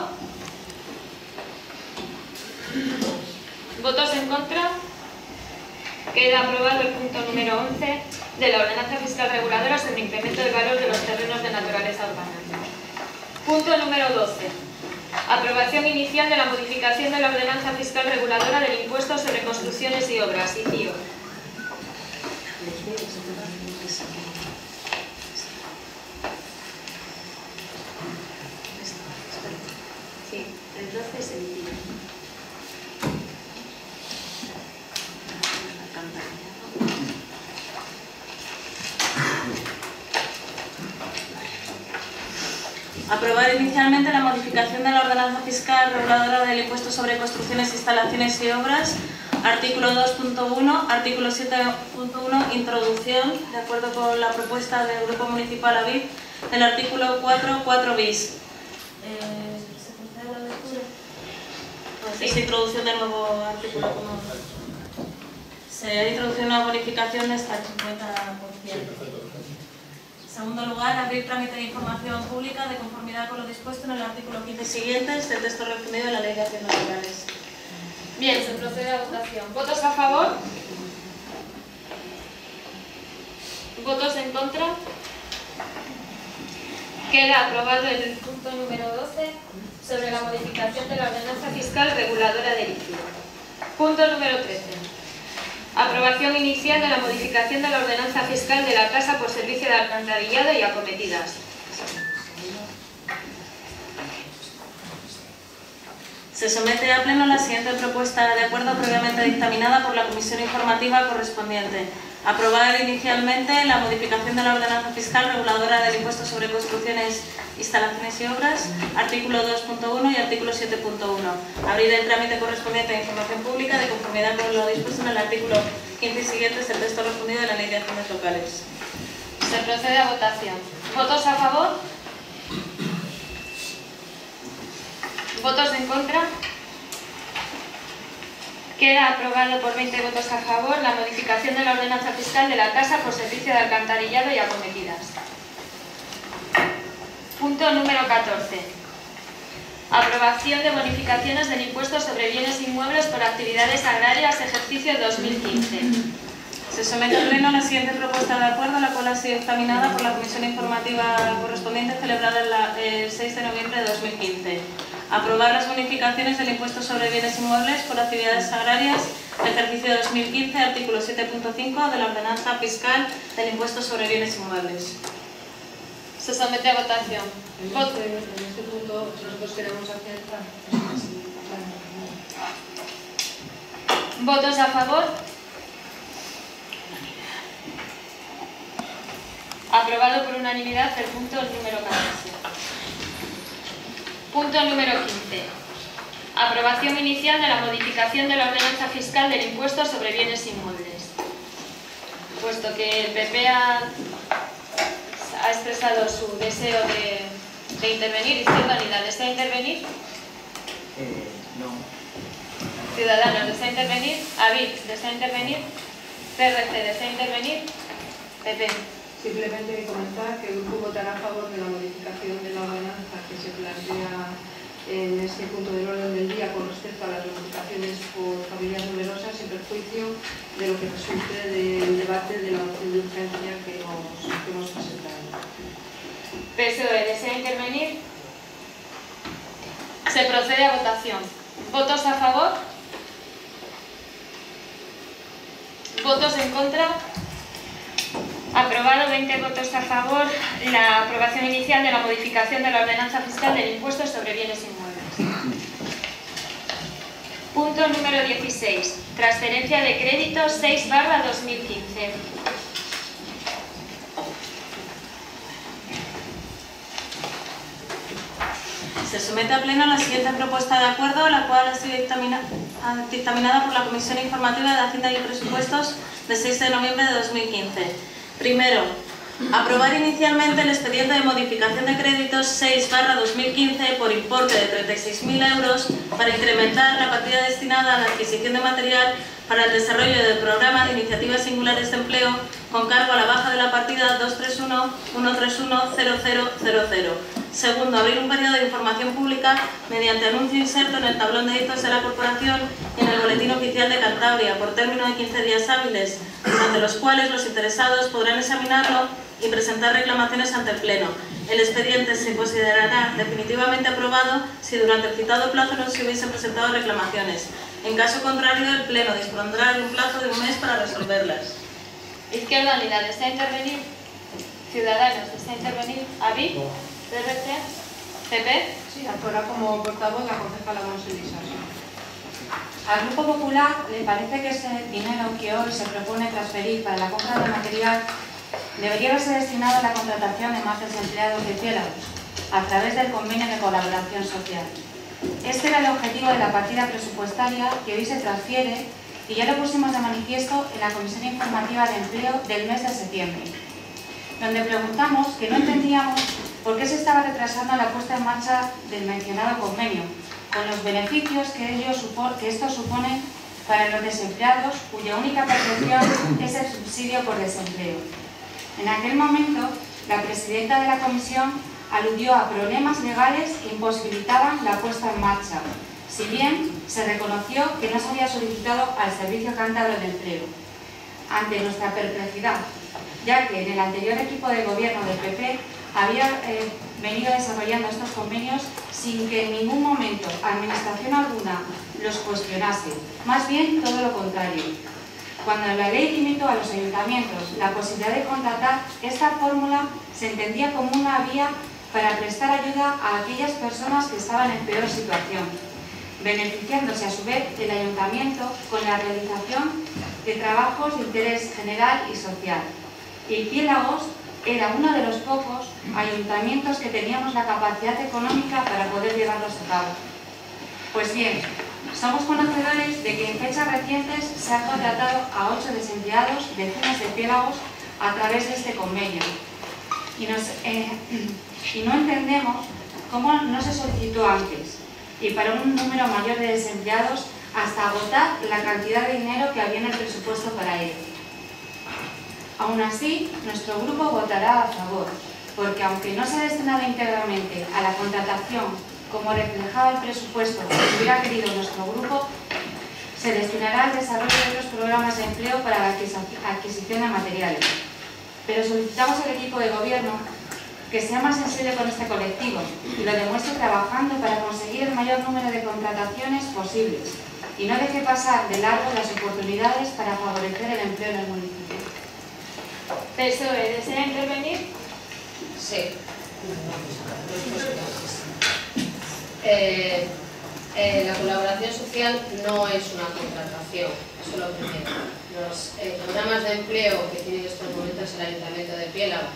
¿Votos en contra? Queda aprobado el punto número once de la ordenanza fiscal reguladora sobre incremento del valor de los terrenos de naturaleza urbana. Punto número doce. Aprobación inicial de la modificación de la ordenanza fiscal reguladora del impuesto sobre construcciones y obras, I C I O. Sí, el doce es el I C I O. Aprobar inicialmente la modificación de la ordenanza fiscal reguladora del impuesto sobre construcciones, instalaciones y obras, artículo dos punto uno, artículo siete punto uno, introducción, de acuerdo con la propuesta del Grupo Municipal A V I D, del artículo cuatro, cuatro bis. Eh, ¿Se procede a la lectura? Pues sí. Es introducción del nuevo artículo. Como... Se ha introducido una bonificación de hasta el cincuenta por ciento. En segundo lugar, abrir trámite de información pública de conformidad con lo dispuesto en el artículo quince siguientes del texto refundido de la Ley de Haciendas Locales. Bien, se procede a votación. ¿Votos a favor? ¿Votos en contra? Queda aprobado el punto número doce sobre la modificación de la ordenanza fiscal reguladora del I C I O. Punto número trece. Aprobación inicial de la modificación de la ordenanza fiscal de la tasa por servicio de alcantarillado y acometidas. Se somete a Pleno la siguiente propuesta de acuerdo previamente dictaminada por la Comisión Informativa correspondiente. Aprobar inicialmente la modificación de la ordenanza fiscal reguladora del impuesto sobre construcciones, instalaciones y obras, artículo dos punto uno y artículo siete punto uno. Abrir el trámite correspondiente de información pública de conformidad con lo dispuesto en el artículo quince y siguientes del texto refundido de la Ley de Haciendas Locales. Se procede a votación. ¿Votos a favor? ¿Votos en contra? Queda aprobado por veinte votos a favor la modificación de la ordenanza fiscal de la tasa por servicio de alcantarillado y acometidas. Punto número catorce. Aprobación de bonificaciones del impuesto sobre bienes inmuebles por actividades agrarias ejercicio dos mil quince. Se somete al Pleno la siguiente propuesta de acuerdo, la cual ha sido examinada por la Comisión Informativa correspondiente celebrada el seis de noviembre de dos mil quince. Aprobar las bonificaciones del impuesto sobre bienes inmuebles por actividades agrarias ejercicio dos mil quince, artículo siete punto cinco de la ordenanza fiscal del impuesto sobre bienes inmuebles. Se somete a votación. En este, en este punto nosotros queremos acercar. ¿Votos a favor? Aprobado por unanimidad el punto número catorce. Punto número quince. Aprobación inicial de la modificación de la ordenanza fiscal del impuesto sobre bienes inmuebles. Puesto que el P P ha, ha expresado su deseo de, de intervenir, Izquierda Unida, ¿desea intervenir? Eh, no. Ciudadanos, ¿desea intervenir? Avid, ¿desea intervenir? C R C, ¿desea intervenir? P P. Simplemente comentar que el grupo votará a favor de la modificación de la ordenanza que se plantea en este punto del orden del día con respecto a las modificaciones por familias numerosas sin perjuicio de lo que resulte del debate de la moción de urgencia que hemos, que hemos presentado. P S O E, ¿desea intervenir? Se procede a votación. ¿Votos a favor? ¿Votos en contra? Aprobado, veinte votos a favor, la aprobación inicial de la modificación de la ordenanza fiscal del impuesto sobre bienes inmuebles. Punto número dieciséis. Transferencia de crédito seis barra dos mil quince. Se somete a pleno la siguiente propuesta de acuerdo, la cual ha sido dictamina, dictaminada por la Comisión Informativa de Hacienda y Presupuestos de seis de noviembre de dos mil quince. Primero, aprobar inicialmente el expediente de modificación de créditos seis barra dos mil quince por importe de treinta y seis mil euros para incrementar la partida destinada a la adquisición de material para el desarrollo del programa de iniciativas singulares de empleo con cargo a la baja de la partida dos tres uno, uno tres uno, cero cero cero cero. Segundo, abrir un periodo de información pública mediante anuncio inserto en el tablón de hitos de la Corporación y en el Boletín Oficial de Cantabria por término de quince días hábiles, durante los cuales los interesados podrán examinarlo y presentar reclamaciones ante el Pleno. El expediente se considerará definitivamente aprobado si durante el citado plazo no se hubiesen presentado reclamaciones. En caso contrario, el Pleno dispondrá de un plazo de un mes para resolverlas. Izquierda Unida, ¿desea intervenir? Ciudadanos, ¿desea intervenir? ¿Avi? C R C? ¿C P? Sí, actuará como portavoz la concejala Monselisa. Al Grupo Popular le parece que ese dinero que hoy se propone transferir para la compra de material debería haberse destinado a la contratación de más desempleados de Piélagos a través del convenio de colaboración social. Este era el objetivo de la partida presupuestaria que hoy se transfiere y ya lo pusimos de manifiesto en la Comisión Informativa de Empleo del mes de septiembre, donde preguntamos que no entendíamos por qué se estaba retrasando la puesta en marcha del mencionado convenio, con los beneficios que, ello supo, que esto supone para los desempleados, cuya única percepción es el subsidio por desempleo. En aquel momento, la presidenta de la comisión aludió a problemas legales que imposibilitaban la puesta en marcha, si bien se reconoció que no se había solicitado al Servicio Cántabro de Empleo. Ante nuestra perplejidad, ya que en el anterior equipo de gobierno del P P había eh, venido desarrollando estos convenios sin que en ningún momento administración alguna los cuestionase, más bien todo lo contrario. Cuando la ley limitó a los ayuntamientos la posibilidad de contratar, esta fórmula se entendía como una vía para prestar ayuda a aquellas personas que estaban en peor situación, beneficiándose a su vez el ayuntamiento con la realización de trabajos de interés general y social. Y Piélagos era uno de los pocos ayuntamientos que teníamos la capacidad económica para poder llevarlos a cabo. Pues bien, somos conocedores de que en fechas recientes se han contratado a ocho desempleados vecinos de Piélagos a través de este convenio. Y, nos, eh, y no entendemos cómo no se solicitó antes, y para un número mayor de desempleados, hasta agotar la cantidad de dinero que había en el presupuesto para ello. Aún así, nuestro grupo votará a favor, porque aunque no se ha destinado íntegramente a la contratación como reflejaba el presupuesto que hubiera querido nuestro grupo, se destinará al desarrollo de otros programas de empleo para la adquisición de materiales. Pero solicitamos al equipo de gobierno que sea más sensible con este colectivo y lo demuestre trabajando para conseguir el mayor número de contrataciones posibles y no deje pasar de largo las oportunidades para favorecer el empleo en el municipio. P S O E, ¿desea intervenir? Sí. Eh, Eh, la colaboración social no es una contratación, eso es lo primero. Los eh, programas de empleo que tiene en estos momentos el Ayuntamiento de Piélagos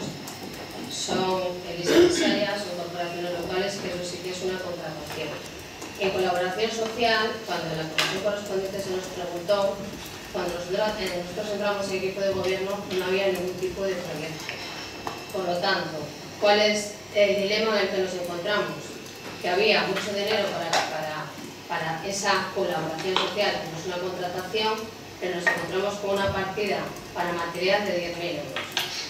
son listas necesarias, son corporaciones locales, que eso sí que es una contratación. En colaboración social, cuando en la comisión correspondiente se nos preguntó, cuando nosotros, eh, nosotros entramos en el equipo de gobierno no había ningún tipo de proyecto. Por lo tanto, ¿cuál es el dilema en el que nos encontramos? Que había mucho dinero para, para, para esa colaboración social, que no es una contratación, pero nos encontramos con una partida para material de diez mil euros.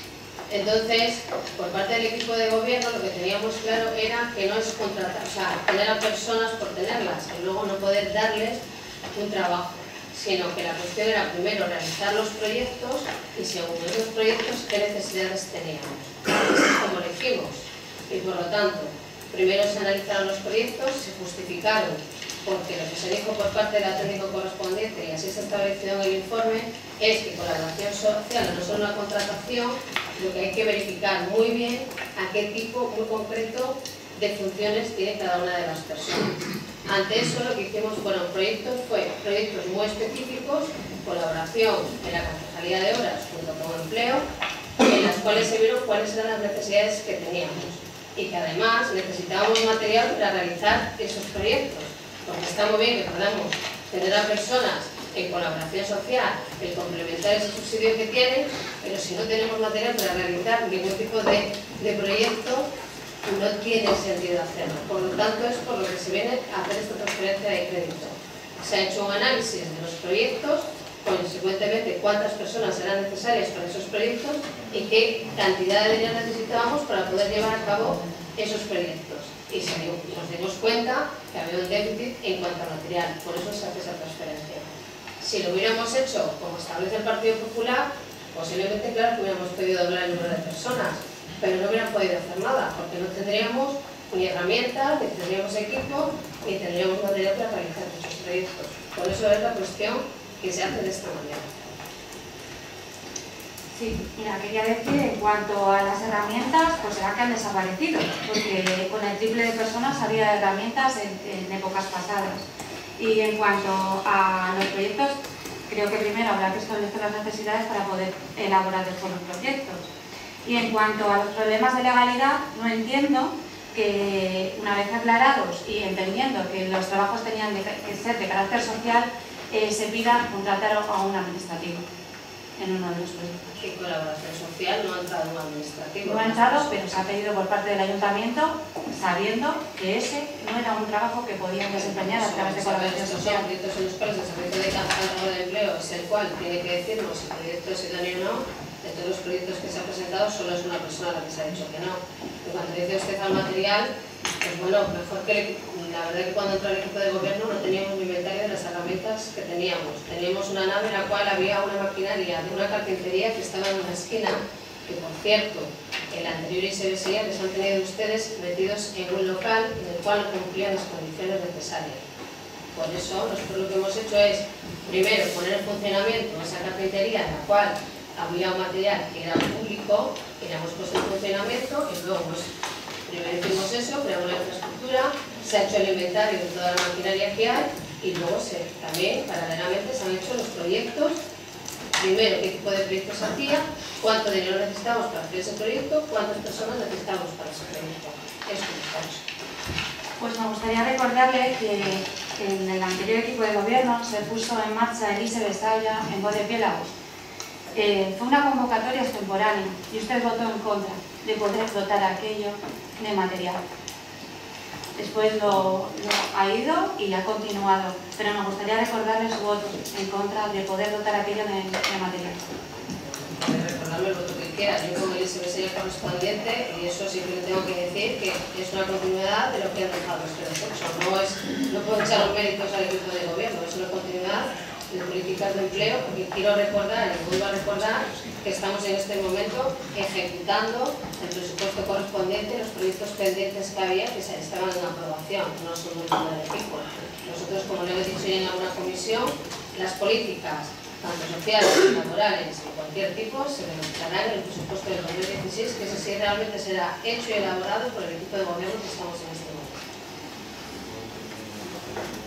Entonces, por parte del equipo de gobierno, lo que teníamos claro era que no es contratar, o sea, tener a personas por tenerlas, y luego no poder darles un trabajo, sino que la cuestión era primero realizar los proyectos y según esos proyectos qué necesidades teníamos. Así es como lo hicimos. Y por lo tanto, primero se analizaron los proyectos, se justificaron, porque lo que se dijo por parte del técnico correspondiente, y así se estableció en el informe, es que colaboración social no es solo una contratación, lo que hay que verificar muy bien a qué tipo muy concreto de funciones tiene cada una de las personas. Ante eso lo que hicimos fueron proyectos, fue proyectos muy específicos, colaboración en la Concejalía de Obras junto con Empleo, en las cuales se vieron cuáles eran las necesidades que teníamos y que además necesitábamos material para realizar esos proyectos, porque está muy bien que podamos tener a personas en colaboración social, el complementar ese subsidio que tienen, pero si no tenemos material para realizar ningún tipo de, de proyecto, no tiene sentido hacerlo. Por lo tanto, es por lo que se viene a hacer esta transferencia de crédito. Se ha hecho un análisis de los proyectos, consecuentemente cuántas personas eran necesarias para esos proyectos y qué cantidad de dinero necesitábamos para poder llevar a cabo esos proyectos. Y se dio, nos dimos cuenta que había un déficit en cuanto a material, por eso se hace esa transferencia. Si lo hubiéramos hecho como establece el Partido Popular, posiblemente, claro, que hubiéramos podido doblar el número de personas, pero no hubieran podido hacer nada, porque no tendríamos ni herramientas, ni tendríamos equipo, ni tendríamos material para realizar esos proyectos. Por eso es la cuestión que se hace de esta manera. Sí, mira, quería decir, en cuanto a las herramientas, pues será que han desaparecido, porque con el triple de personas había herramientas en, en épocas pasadas. Y en cuanto a los proyectos, creo que primero habrá que establecer las necesidades para poder elaborar después los proyectos. Y en cuanto a los problemas de legalidad, no entiendo que una vez aclarados y entendiendo que los trabajos tenían que ser de carácter social, eh, se pida contratar a un administrativo en uno de los proyectos. Y colaboración social no ha entrado un administrativo. No ha entrado, pero se ha pedido por parte del ayuntamiento, sabiendo que ese no era un trabajo que podían desempeñar a través de colaboración social. Son proyectos en los cuales el Servicio de Capital de Empleo es el cual tiene que decirnos si el proyecto es idóneo o no. De todos los proyectos que se han presentado, solo es una persona la que se ha dicho que no. En cuanto dice usted al material, pues bueno, mejor que la verdad que cuando entró el equipo de gobierno no teníamos un inventario de las herramientas que teníamos. Teníamos una nave en la cual había una maquinaria de una carpintería que estaba en una esquina, que por cierto, el anterior I S B S I A les han tenido ustedes metidos en un local en el cual no cumplían las condiciones necesarias. Por eso, nosotros lo que hemos hecho es, primero, poner en funcionamiento esa carpintería en la cual había un material que era público, que ya hemos puesto en funcionamiento, y luego pues, primero hicimos eso, creamos la infraestructura, se ha hecho el inventario de toda la maquinaria que hay, y luego se, también, paralelamente, se han hecho los proyectos, primero qué tipo de proyectos se hacía, cuánto dinero necesitamos para hacer ese proyecto, cuántas personas necesitamos para ese proyecto. Eso necesitamos. Pues me gustaría recordarle que en el anterior equipo de gobierno se puso en marcha el I S E Bestalla en voz de Piélagos. Eh, fue una convocatoria extemporánea y usted votó en contra de poder dotar aquello de material. Después lo, lo ha ido y ha continuado, pero me gustaría recordarle su voto en contra de poder dotar aquello de, de material. Recordarme el voto que quiera, yo con el I S B S I correspondiente, y eso sí que le tengo que decir que es una continuidad de lo que han dejado ustedes hecho. No, es, no puedo echar los méritos al equipo de gobierno, es una continuidad de políticas de empleo, porque quiero recordar y vuelvo a recordar que estamos en este momento ejecutando el presupuesto correspondiente, los proyectos pendientes que había que estaban en aprobación, no son muy del equipo. Nosotros, como le he dicho en alguna comisión, las políticas, tanto sociales, laborales y cualquier tipo, se demostrarán en el presupuesto del dos mil dieciséis, que ese sí realmente será hecho y elaborado por el equipo de gobierno que estamos en este momento.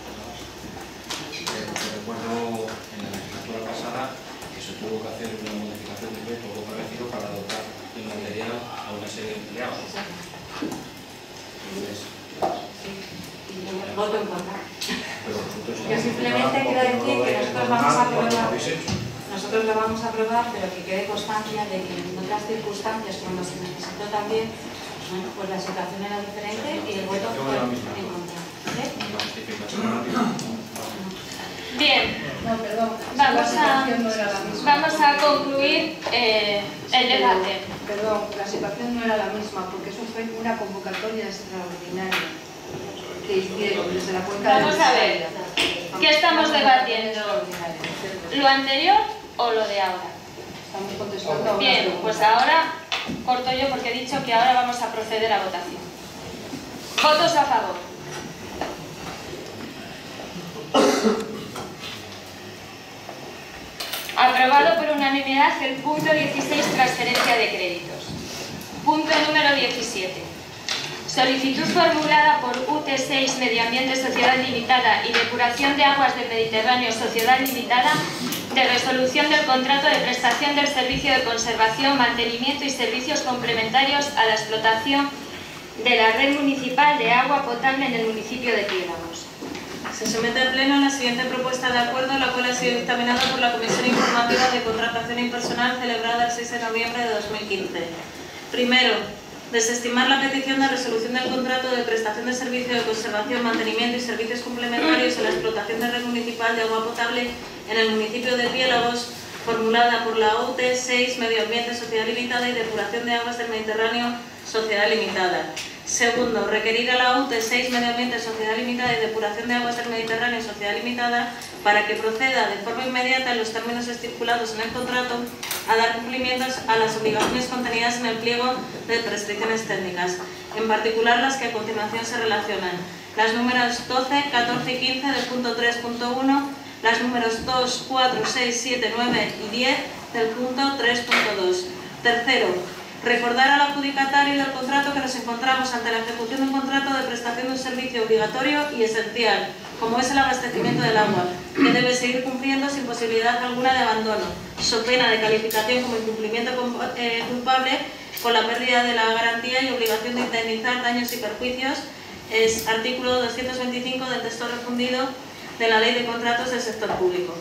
vamos a mal, como lo aprobar, habéis hecho. nosotros lo vamos a aprobar, pero que quede constancia de que en otras circunstancias, cuando se necesitó también, bueno, pues la situación era diferente y el voto fue en contra. ¿Sí? Bien, No, perdón, Vamos la a- situación no era la misma. vamos a concluir eh, el debate. Perdón, la situación no era la misma, porque eso fue una convocatoria extraordinaria que hicieron desde la cuenca de Vamos a ver, Bisaya. ¿qué estamos Una debatiendo? extraordinaria, cierto. ¿Lo anterior o lo de ahora? Estamos contestando a una Bien, pregunta. pues ahora corto yo porque he dicho que ahora vamos a proceder a votación. Votos a favor. Aprobado por unanimidad el punto dieciséis, transferencia de créditos. Punto número diecisiete. Solicitud formulada por U T seis Medio Ambiente Sociedad Limitada y Depuración de Aguas del Mediterráneo Sociedad Limitada de resolución del contrato de prestación del servicio de conservación, mantenimiento y servicios complementarios a la explotación de la red municipal de agua potable en el municipio de Piélagos. Se somete al Pleno la siguiente propuesta de acuerdo, la cual ha sido dictaminada por la Comisión Informativa de Contratación Impersonal celebrada el seis de noviembre de dos mil quince. Primero, desestimar la petición de resolución del contrato de prestación de servicio de conservación, mantenimiento y servicios complementarios a la explotación de red municipal de agua potable en el municipio de Piélagos, formulada por la U T seis Medio Ambiente Sociedad Limitada y Depuración de Aguas del Mediterráneo Sociedad Limitada. Segundo, requerir a la U T seis Medio Ambiente Sociedad Limitada y Depuración de Aguas del Mediterráneo Sociedad Limitada para que proceda de forma inmediata en los términos estipulados en el contrato a dar cumplimiento a las obligaciones contenidas en el pliego de prescripciones técnicas, en particular las que a continuación se relacionan. Las números doce, catorce y quince del punto tres punto uno, las números dos, cuatro, seis, siete, nueve y diez del punto tres punto dos. Tercero, recordar al adjudicatario del contrato que nos encontramos ante la ejecución de un contrato de prestación de un servicio obligatorio y esencial, como es el abastecimiento del agua, que debe seguir cumpliendo sin posibilidad alguna de abandono, so pena de calificación como incumplimiento culpable con la pérdida de la garantía y obligación de indemnizar daños y perjuicios. Es artículo doscientos veinticinco del texto refundido de la Ley de Contratos del Sector Público.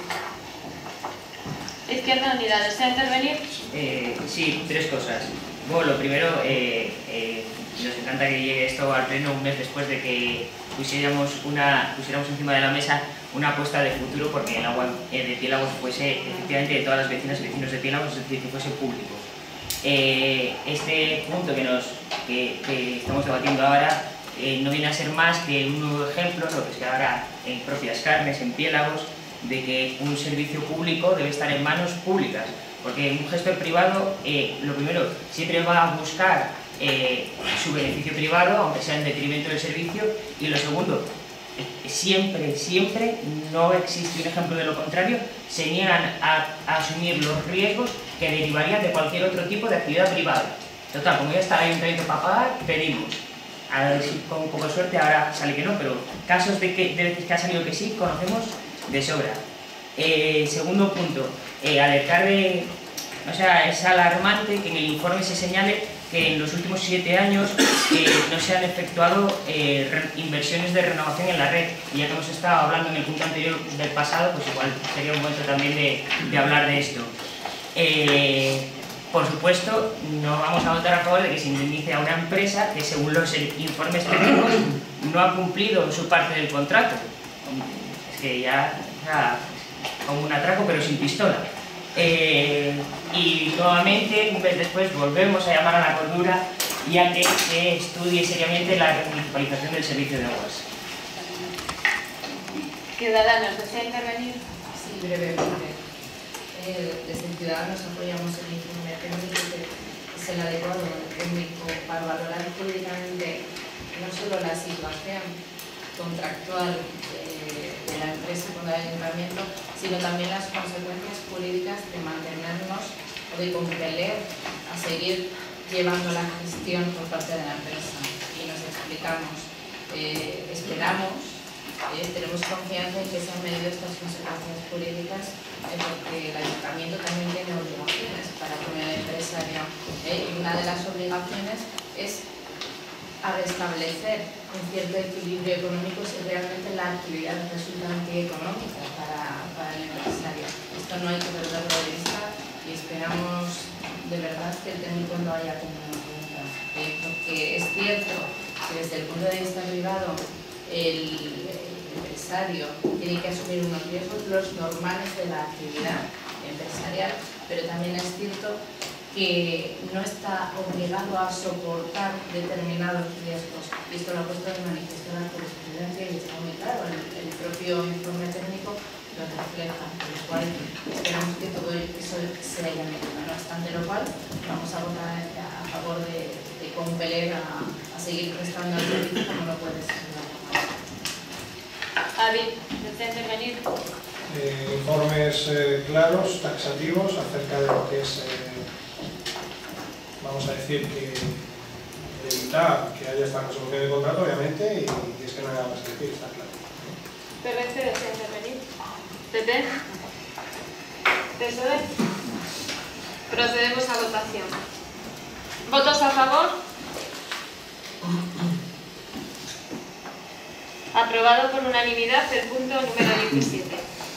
Izquierda Unida, ¿desea intervenir? Eh, sí, tres cosas. Bueno, lo primero, eh, eh, nos encanta que llegue esto al pleno un mes después de que pusiéramos, una, pusiéramos encima de la mesa una apuesta de futuro porque el agua eh, de Piélagos fuese efectivamente de todas las vecinas y vecinos de Piélagos, es decir, que fuese público. Eh, este punto que, nos, que, que estamos debatiendo ahora eh, no viene a ser más que un nuevo ejemplo, lo que se ahora en propias carnes, en Piélagos, de que un servicio público debe estar en manos públicas, porque un gestor privado, eh, lo primero, siempre va a buscar eh, su beneficio privado, aunque sea en detrimento del servicio, y lo segundo, eh, siempre, siempre, no existe un ejemplo de lo contrario, se niegan a, a asumir los riesgos que derivarían de cualquier otro tipo de actividad privada. Total, como ya está el ayuntamiento para pagar, pedimos. A ver si con un poco de suerte ahora sale que no, pero casos de, que, de veces que ha salido que sí, conocemos de sobra. Eh, segundo punto, eh, alertar de, o sea, es alarmante que en el informe se señale que en los últimos siete años eh, no se han efectuado eh, inversiones de renovación en la red. Y ya que hemos estado hablando en el punto anterior del pasado, pues igual sería un momento también de, de hablar de esto. Eh, por supuesto, no vamos a votar a favor de que se indemnice a una empresa que, según los informes técnicos, no ha cumplido su parte del contrato. Es que ya, ya como un atraco, pero sin pistola. Eh, y nuevamente, un mes después, volvemos a llamar a la cordura y a que se estudie seriamente la municipalización del servicio de aguas. Ciudadanos, ¿desea intervenir? Sí, brevemente. Eh, desde Ciudadanos apoyamos el informe técnico, que es el adecuado técnico para valorar jurídicamente no solo la situación contractual eh, de la empresa con el ayuntamiento, sino también las consecuencias jurídicas de mantenernos o de compeler a seguir llevando la gestión por parte de la empresa. Y nos explicamos, eh, esperamos, eh, tenemos confianza en que se han medido estas consecuencias jurídicas, eh, porque el ayuntamiento también tiene obligaciones para con el empresario, eh, y una de las obligaciones es a restablecer un cierto equilibrio económico si realmente la actividad resulta antieconómica para, para el empresario. Esto no hay que perderlo de vista y esperamos de verdad que el técnico no haya tenido en cuenta, eh, porque es cierto que desde el punto de vista privado el, el empresario tiene que asumir unos riesgos los normales de la actividad empresarial, pero también es cierto que no está obligado a soportar determinados riesgos. Y esto lo ha puesto de manifiesto la jurisprudencia y está muy claro, el, el propio informe técnico lo refleja, por lo cual esperamos que todo eso se haya metido. No obstante lo cual, vamos a votar a favor de, de compeler a, a seguir prestando el servicio como no puede ser. Javi, ¿desea intervenir? Eh, informes eh, claros, taxativos, acerca de lo que es, eh, vamos a decir, que evitar que haya esta resolución de contrato, obviamente, y, y es que no hay nada más que decir, está claro. P R C desea intervenir. P P. P S O E. Procedemos a votación. ¿Votos a favor? Aprobado por unanimidad el punto número diecisiete.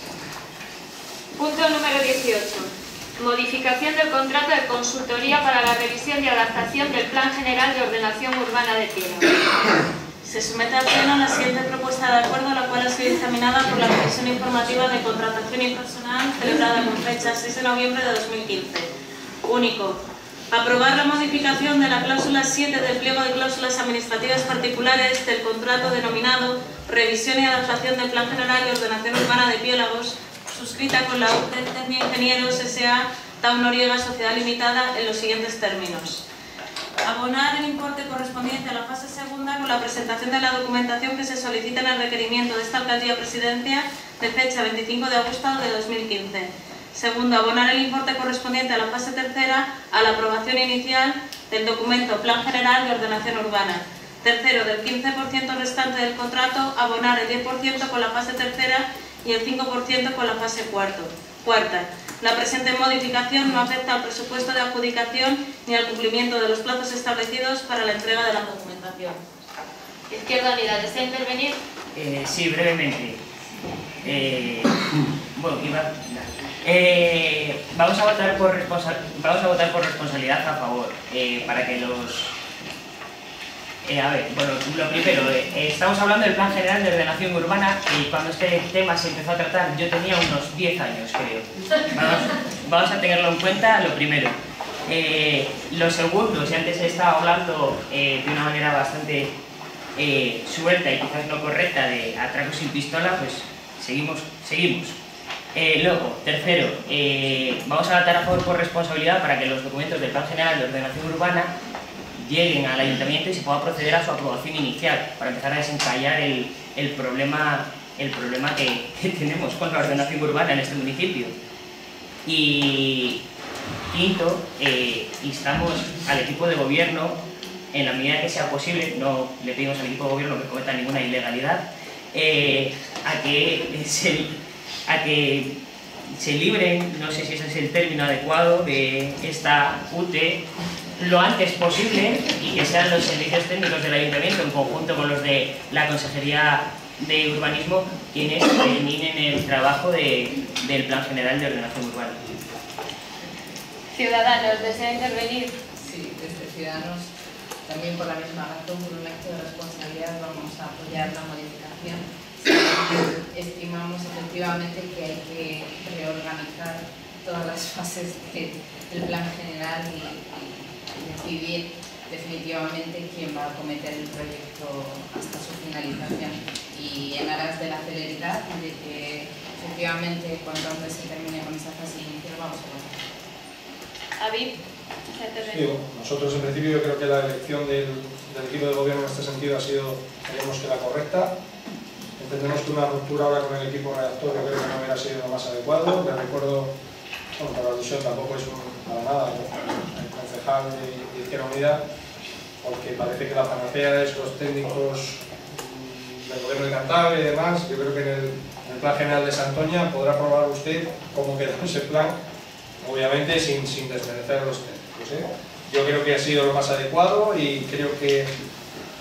Punto número dieciocho. Modificación del contrato de consultoría para la revisión y adaptación del Plan General de Ordenación Urbana de Piélago. Se somete al Pleno la siguiente propuesta de acuerdo, la cual ha sido examinada por la Comisión Informativa de Contratación y Personal, celebrada con fecha seis de noviembre de dos mil quince. Único. Aprobar la modificación de la cláusula siete del pliego de cláusulas administrativas particulares del contrato denominado Revisión y Adaptación del Plan General de Ordenación Urbana de Piélagos, suscrita con la U C Tecnia Ingenieros S A Tau Noriega Sociedad Limitada en los siguientes términos. Abonar el importe correspondiente a la fase segunda con la presentación de la documentación que se solicita en el requerimiento de esta Alcaldía Presidencia de fecha veinticinco de agosto de dos mil quince. Segundo, abonar el importe correspondiente a la fase tercera a la aprobación inicial del documento Plan General de Ordenación Urbana. Tercero, del quince por ciento restante del contrato, abonar el diez por ciento con la fase tercera y el cinco por ciento con la fase cuarto. Cuarta, la presente modificación no afecta al presupuesto de adjudicación ni al cumplimiento de los plazos establecidos para la entrega de la documentación. Izquierda Unida, ¿desea intervenir? Eh, sí, brevemente. Eh, bueno, iba, eh, vamos, a votar por responsa vamos a votar por responsabilidad a favor, eh, para que los... Eh, a ver, bueno, lo primero, eh, estamos hablando del Plan General de Ordenación Urbana y cuando este tema se empezó a tratar yo tenía unos diez años, creo. Vamos, vamos a tenerlo en cuenta, lo primero. Eh, lo segundo, si antes he estado hablando eh, de una manera bastante eh, suelta y quizás no correcta de atraco sin pistola, pues seguimos, seguimos. Eh, luego, tercero, eh, vamos a votar a favor por responsabilidad para que los documentos del Plan General de Ordenación Urbana lleguen al Ayuntamiento y se pueda proceder a su aprobación inicial para empezar a desencallar el, el problema, el problema que, que tenemos con la ordenación urbana en este municipio. Y quinto, eh, instamos al equipo de gobierno, en la medida que sea posible, no le pedimos al equipo de gobierno que cometa ninguna ilegalidad, eh, a, que se, a que se libren, no sé si ese es el término adecuado, de esta U T E lo antes posible y que sean los servicios técnicos del Ayuntamiento en conjunto con los de la Consejería de Urbanismo quienes terminen el trabajo de, del Plan General de Ordenación Urbana. Ciudadanos, ¿desea intervenir? Sí, desde Ciudadanos, también por la misma razón, por un acto de responsabilidad, vamos a apoyar la modificación. Estimamos efectivamente que hay que reorganizar todas las fases de, del Plan General y, y decidir definitivamente quién va a acometer el proyecto hasta su finalización y en aras de la celeridad y de que efectivamente cuanto antes se termine con esa fase inicial vamos a votar. Aviv, sí, nosotros en principio yo creo que la elección del, del equipo de gobierno en este sentido ha sido, creemos que la correcta. Entendemos que una ruptura ahora con el equipo redactor yo creo que no hubiera sido lo más adecuado. Les recuerdo, bueno, para la alusión tampoco es un, para nada, ¿no? El concejal de, de Izquierda Unida, porque parece que la panacea es los técnicos del gobierno de Cantabria y demás. Yo creo que en el, en el Plan General de Santoña podrá probar usted cómo quedó ese plan, obviamente sin, sin desmerecer a los técnicos, ¿eh? Yo creo que ha sido lo más adecuado y creo que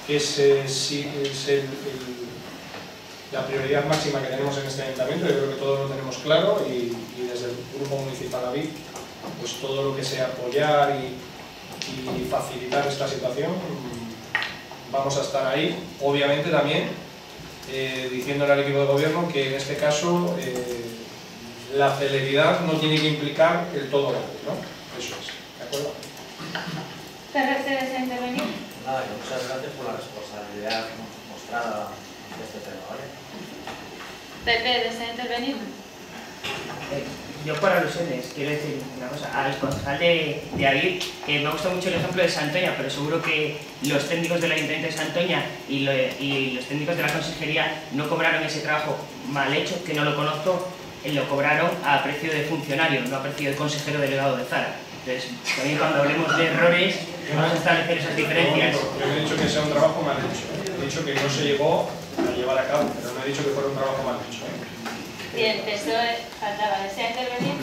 que es, eh, sí, es el, el, la prioridad máxima que tenemos en este ayuntamiento. Yo creo que todos lo tenemos claro y, y desde el Grupo Municipal A V I, pues todo lo que sea apoyar y, y facilitar esta situación, vamos a estar ahí. Obviamente también eh, diciéndole al equipo de gobierno que en este caso eh, la celeridad no tiene que implicar el todo gratis, ¿no? Eso es, ¿de acuerdo? P R C desea intervenir. Nada, que muchas gracias por la responsabilidad mostrada ante este tema, ¿vale? P P desea intervenir. Eh, yo por alusiones quiero decir una cosa al concejal de, de Avir, que me gusta mucho el ejemplo de Santoña, pero seguro que los técnicos del Ayuntamiento de Santoña y, lo, y los técnicos de la Consejería no cobraron ese trabajo mal hecho, que no lo conozco, lo cobraron a precio de funcionario, no a precio de consejero delegado de Zara. Entonces, también cuando hablemos de errores, vamos a establecer esas diferencias. Yo no he dicho que sea un trabajo mal hecho, he dicho que no se llegó a llevar a cabo, pero no he dicho que fuera un trabajo mal hecho, ¿eh? Bien, P S O E faltaba, ¿desea intervenir?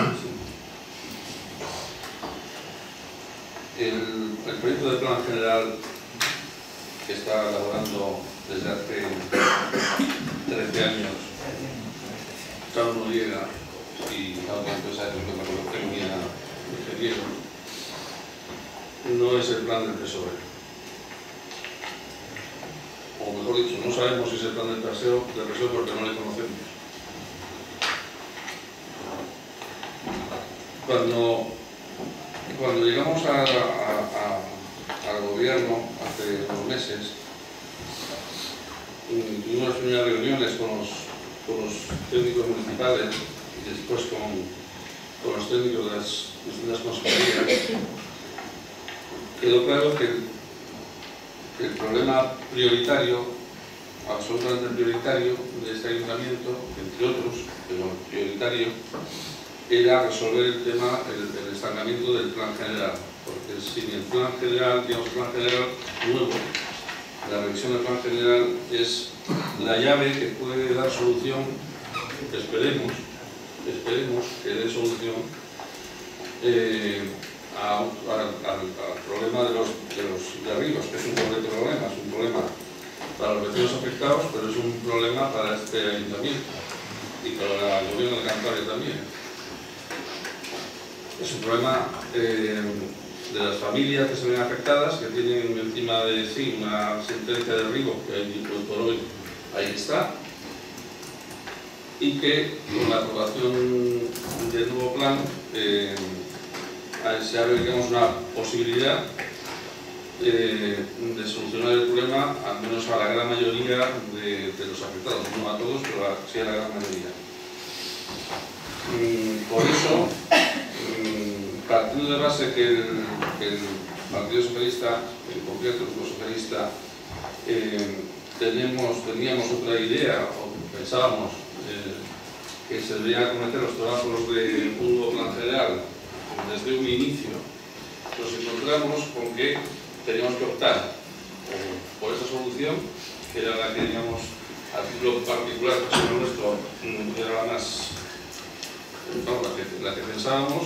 El, el proyecto de plan general que está elaborando desde hace trece años Carlos Noriega y otra empresa que me acuerdo que tenía ingeniero, no es el plan del P S O E. O mejor dicho, no sabemos si es el plan del P S O E porque no le conocemos. Cuando, cuando llegamos a, a, a, al gobierno hace unos meses, tuvimos las primeras reuniones con los, con los técnicos municipales y después con, con los técnicos de las distintas consejerías. Quedó claro que, que el problema prioritario, absolutamente prioritario de este ayuntamiento, entre otros, pero prioritario, era resolver el tema, el, el estancamiento del plan general, porque sin el plan general, digamos, el plan general nuevo, la revisión del plan general es la llave que puede dar solución, esperemos, esperemos que dé solución eh, a, a, a, al problema de los, de los derribos, que es un concreto problema, es un problema para los vecinos afectados, pero es un problema para este ayuntamiento y para el gobierno de Cantabria también. Es un problema eh, de las familias que se ven afectadas, que tienen encima de sí una sentencia de derribo, que hoy por hoy ahí está, y que con la aprobación del nuevo plan eh, se abre, digamos, una posibilidad eh, de solucionar el problema, al menos a la gran mayoría de, de los afectados, no a todos, pero a, sí a la gran mayoría. Mm, por eso, mm, partiendo de base que el, que el Partido Socialista, en concreto el Grupo Socialista, eh, tenemos, teníamos otra idea, o pensábamos eh, que se deberían acometer los trabajos de un nuevo plan general desde un inicio, nos encontramos con que teníamos que optar por, por esa solución, que era la que, digamos, a título particular, personal nuestro, era la más, no, la que, la que pensábamos,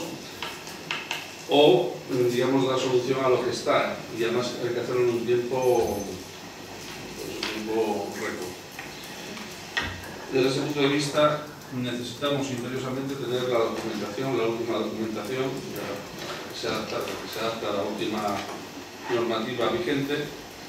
o, digamos, dar solución a lo que está, y además hay que hacerlo en un tiempo, pues, un tiempo récord. Desde ese punto de vista, necesitamos imperiosamente tener la documentación, la última documentación, que se adapta, que se adapta a la última normativa vigente,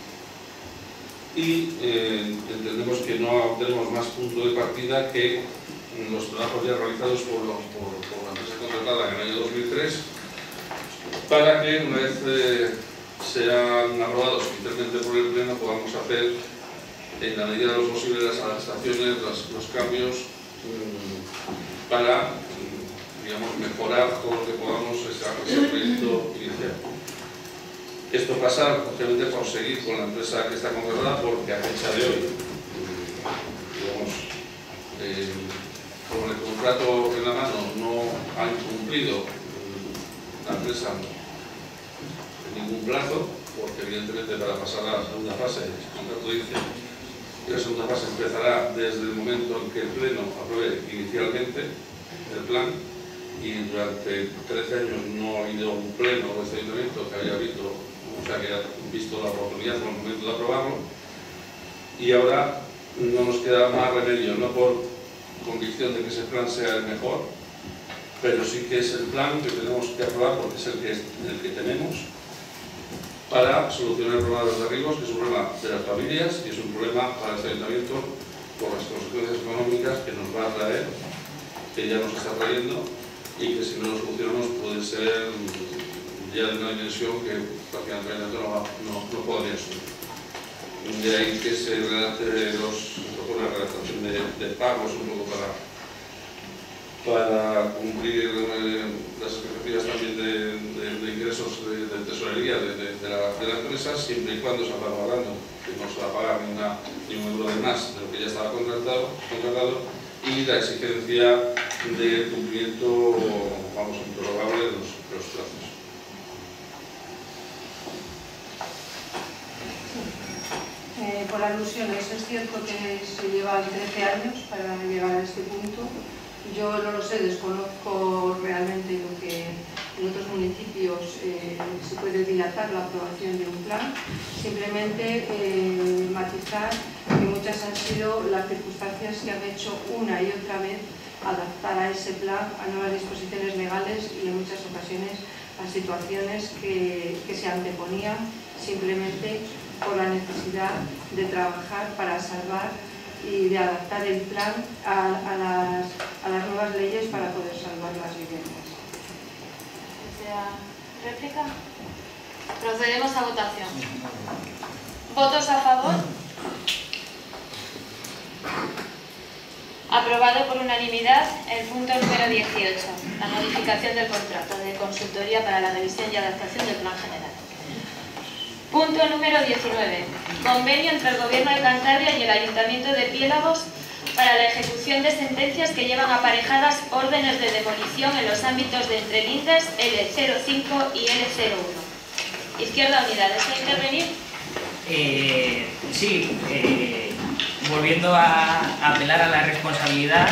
y eh, entendemos que no tenemos más punto de partida que los trabajos ya realizados por, por, por la empresa contratada en el año dos mil tres, para que una vez eh, sean aprobados finalmente por el Pleno podamos hacer, en la medida de lo posible, las adaptaciones, los, los cambios mmm, para, mmm, digamos, mejorar todo lo que podamos ese, ese proyecto inicial. Esto pasa, obviamente, por seguir con la empresa que está contratada, porque a fecha de hoy, digamos, eh, con el contrato en la mano no ha incumplido la empresa ningún plazo, porque evidentemente para pasar a la segunda fase, el contrato dice que la segunda fase empezará desde el momento en que el Pleno apruebe inicialmente el plan, y durante trece años no ha habido un pleno de este ayuntamiento que haya visto o sea que ha visto la oportunidad en el momento de aprobarlo, y ahora no nos queda más remedio, no por convicción de que ese plan sea el mejor, pero sí que es el plan que tenemos que aprobar porque es el que, el que tenemos para solucionar el problema de los derribos, que es un problema de las familias y es un problema para este ayuntamiento por las consecuencias económicas que nos va a traer, que ya nos está trayendo, y que si no lo solucionamos puede ser ya de una dimensión que prácticamente no, no, no podría asumir. De ahí que se redacte los, se propone la redactación de, de pagos un poco para, para cumplir eh, las expectativas también de, de, de ingresos de, de tesorería de, de, de, la, de la empresa, siempre y cuando se va pagando, que no se va a pagar ni, una, ni un euro de más de lo que ya estaba contratado, contratado y la exigencia de cumplimiento, vamos, improrrogable de los, de los plazos. Eh, por alusiones, es cierto que se llevan trece años para llegar a este punto. Yo no lo sé, desconozco realmente lo que en otros municipios eh, se puede dilatar la aprobación de un plan. Simplemente eh, matizar que muchas han sido las circunstancias que han hecho una y otra vez adaptar a ese plan a nuevas disposiciones legales y en muchas ocasiones a situaciones que, que se anteponían simplemente por la necesidad de trabajar para salvar y de adaptar el plan a, a, las, a las nuevas leyes para poder salvar las viviendas. ¿Réplica? Procedemos a votación. ¿Votos a favor? Aprobado por unanimidad el punto número dieciocho, la modificación del contrato de consultoría para la revisión y adaptación del plan general. Punto número diecinueve. Convenio entre el Gobierno de Cantabria y el Ayuntamiento de Piélagos para la ejecución de sentencias que llevan aparejadas órdenes de demolición en los ámbitos de Entre Lindes L cero cinco y L cero uno. Izquierda Unida, ¿desea intervenir? Eh, sí, eh, volviendo a, a apelar a la responsabilidad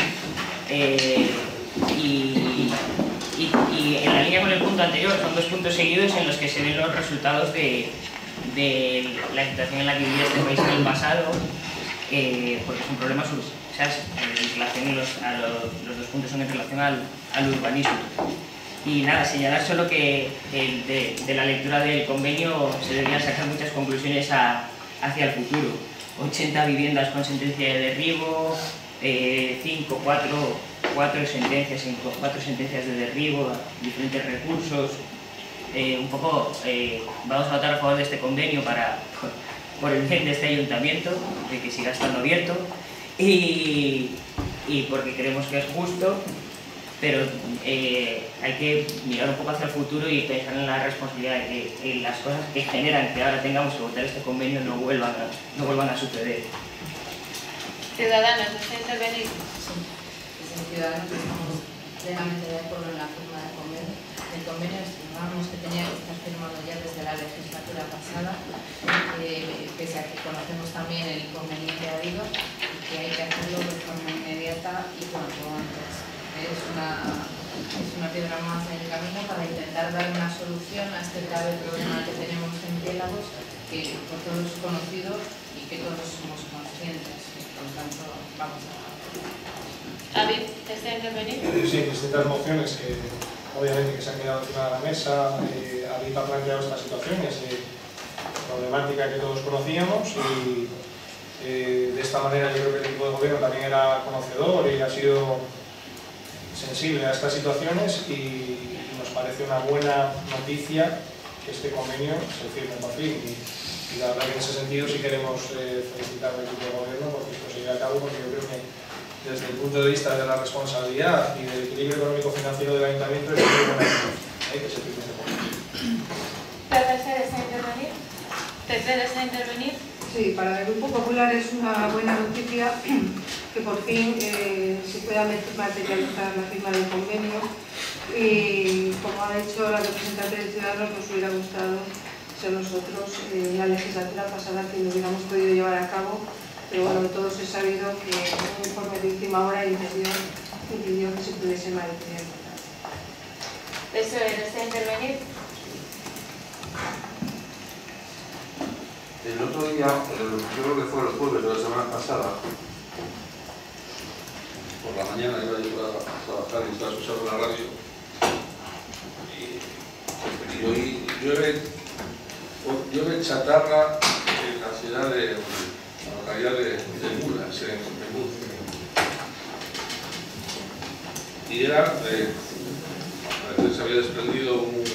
eh, y, y, y en la línea con el punto anterior, son dos puntos seguidos en los que se ven los resultados de, de la situación en la que vivía este país en el pasado, eh, porque es un problema sur, o sea, en relación los, a los, los dos puntos son en relación al, al urbanismo. Y nada, señalar solo que, que de, de la lectura del convenio se deberían sacar muchas conclusiones a, hacia el futuro. ochenta viviendas con sentencia de derribo, cinco, cuatro, cuatro sentencias, cuatro sentencias de derribo, diferentes recursos. Eh, un poco eh, vamos a votar a favor de este convenio para, por, por el bien de este ayuntamiento, de que siga estando abierto, y, y porque creemos que es justo. Pero eh, hay que mirar un poco hacia el futuro y pensar en la responsabilidad de que, que las cosas que generan que ahora tengamos que votar este convenio no vuelvan a, no vuelvan a suceder. Ciudadanos, ¿desea intervenir? Sí, desde Ciudadanos estamos plenamente de acuerdo en la firma del convenio. El convenio estimábamos que tenía que estar firmado ya desde la legislatura pasada, eh, pese a que conocemos también el inconveniente habido y que hay que hacerlo de forma inmediata y cuanto antes. Es una, es una piedra más en el camino para intentar dar una solución a este grave problema que tenemos en Piélagos, que por todos es conocido y que todos somos conscientes. Por lo tanto, vamos a... David, ¿desea intervenir? Sí, distintas mociones que obviamente que se han quedado encima de la mesa. Eh, David ha planteado estas situaciones de problemática que todos conocíamos y eh, de esta manera yo creo que el equipo de gobierno también era conocedor y ha sido sensible a estas situaciones y nos parece una buena noticia que este convenio se firme por fin y, y la verdad que en ese sentido sí queremos eh, felicitar al equipo de gobierno porque esto se lleve a cabo, porque yo creo que desde el punto de vista de la responsabilidad y del equilibrio económico-financiero del ayuntamiento es muy buena noticia ¿eh? que se firme este convenio. ¿P P C desea intervenir? ¿P P desea intervenir? Sí, para el Grupo Popular es una buena noticia que por fin eh, se pueda materializar la firma del convenio y, como ha dicho la representante de Ciudadanos, nos hubiera gustado ser nosotros eh, en la legislatura pasada que lo hubiéramos podido llevar a cabo, pero bueno, de todos he sabido que un informe de última hora impidió, impidió que se pudiese materializar. ¿P S O E desea intervenir? El otro día, el, yo creo que fue el jueves de la semana pasada, por la mañana iba yo a trabajar y estaba escuchando la radio y, y hoy llueve, llueve chatarra en la ciudad de, en la localidad de, de Mulas, en, en Murcia. Y era de, se había desprendido un,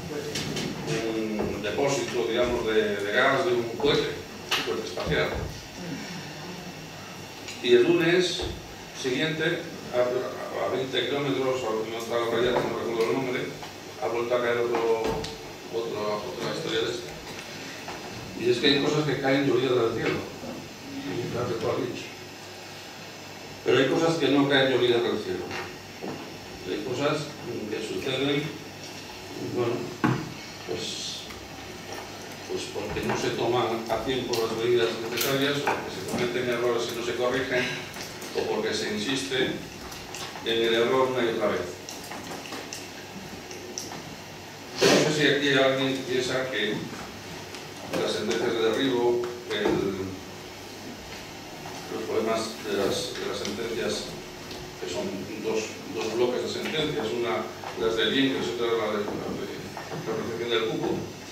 un depósito, digamos, de, de gas de un cohete, un cohete espacial. Y el lunes siguiente, a, a veinte kilómetros, en otra localidad, no recuerdo el nombre, ha vuelto a caer otro, otro, otra historia de esta. Y es que hay cosas que caen llovidas del cielo, y claro que tú has dicho. Pero hay cosas que no caen llovidas del cielo. Hay cosas que suceden, bueno, pues, pues porque no se toman a tiempo las medidas necesarias, o porque se cometen errores y no se corrigen, o porque se insiste en el error una y otra vez. No sé si aquí alguien piensa que las sentencias de derribo, el, los problemas de las, de las sentencias, que son dos, dos bloques de sentencias, una las del I E N, que es otra la de la, de, la recepción del cupo,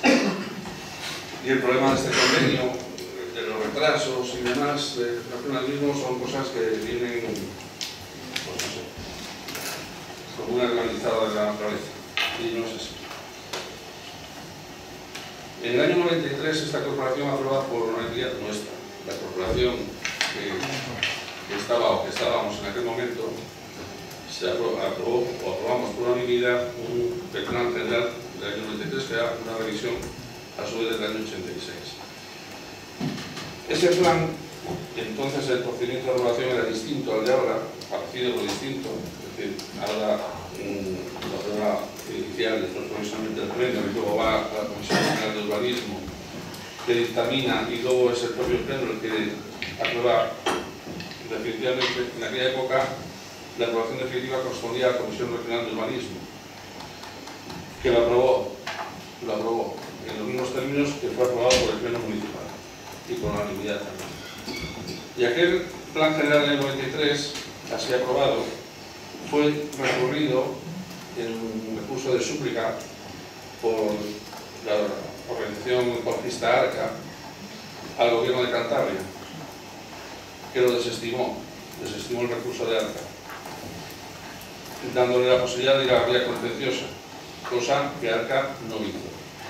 y el problema de este convenio, de los retrasos y demás, del nacionalismo, son cosas que vienen, pues no sé, como una granizada de la naturaleza, y no es así. En el año noventa y tres esta corporación aprobada por una entidad nuestra, la corporación que, que estaba o que estábamos en aquel momento, se aprobó, aprobó o aprobamos por unanimidad un plan general del año noventa y tres que era una revisión a su vez del año ochenta y seis. Ese plan, entonces el procedimiento de aprobación era distinto al de ahora, parecido pero distinto, es decir, ahora mmm, la prueba inicial, después provisionalmente el pleno, y luego va a la Comisión Nacional de Urbanismo, que dictamina, y luego es el propio pleno el que aprueba definitivamente. En aquella época la aprobación definitiva correspondía a la Comisión Regional de Urbanismo, que lo aprobó, lo aprobó en los mismos términos que fue aprobado por el Pleno Municipal y por unanimidad también. Y aquel Plan General del noventa y tres, así aprobado, fue recurrido en un recurso de súplica por la organización ecologista ARCA al Gobierno de Cantabria, que lo desestimó, desestimó el recurso de ARCA, dándole la posibilidad de ir a la vía contenciosa, cosa que ARCA no hizo.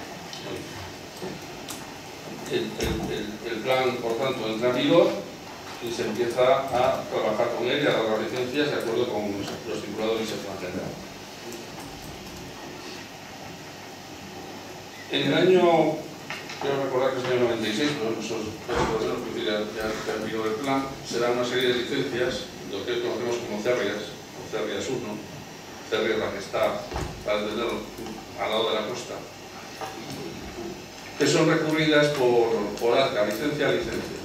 El, el, el, el plan, por tanto, entra en vigor y se empieza a trabajar con él y a dar las licencias de acuerdo con los, los estipulados del plan general. En el año, quiero recordar que es el año noventa y seis, pero esos procesos que ya, ya está en vigor el plan, será una serie de licencias, lo que conocemos como Cerrias, o Cerrias uno, Cerrias la que está, para entenderlo, al lado de la costa, que son recurridas por, por ARCA, licencia a licencia.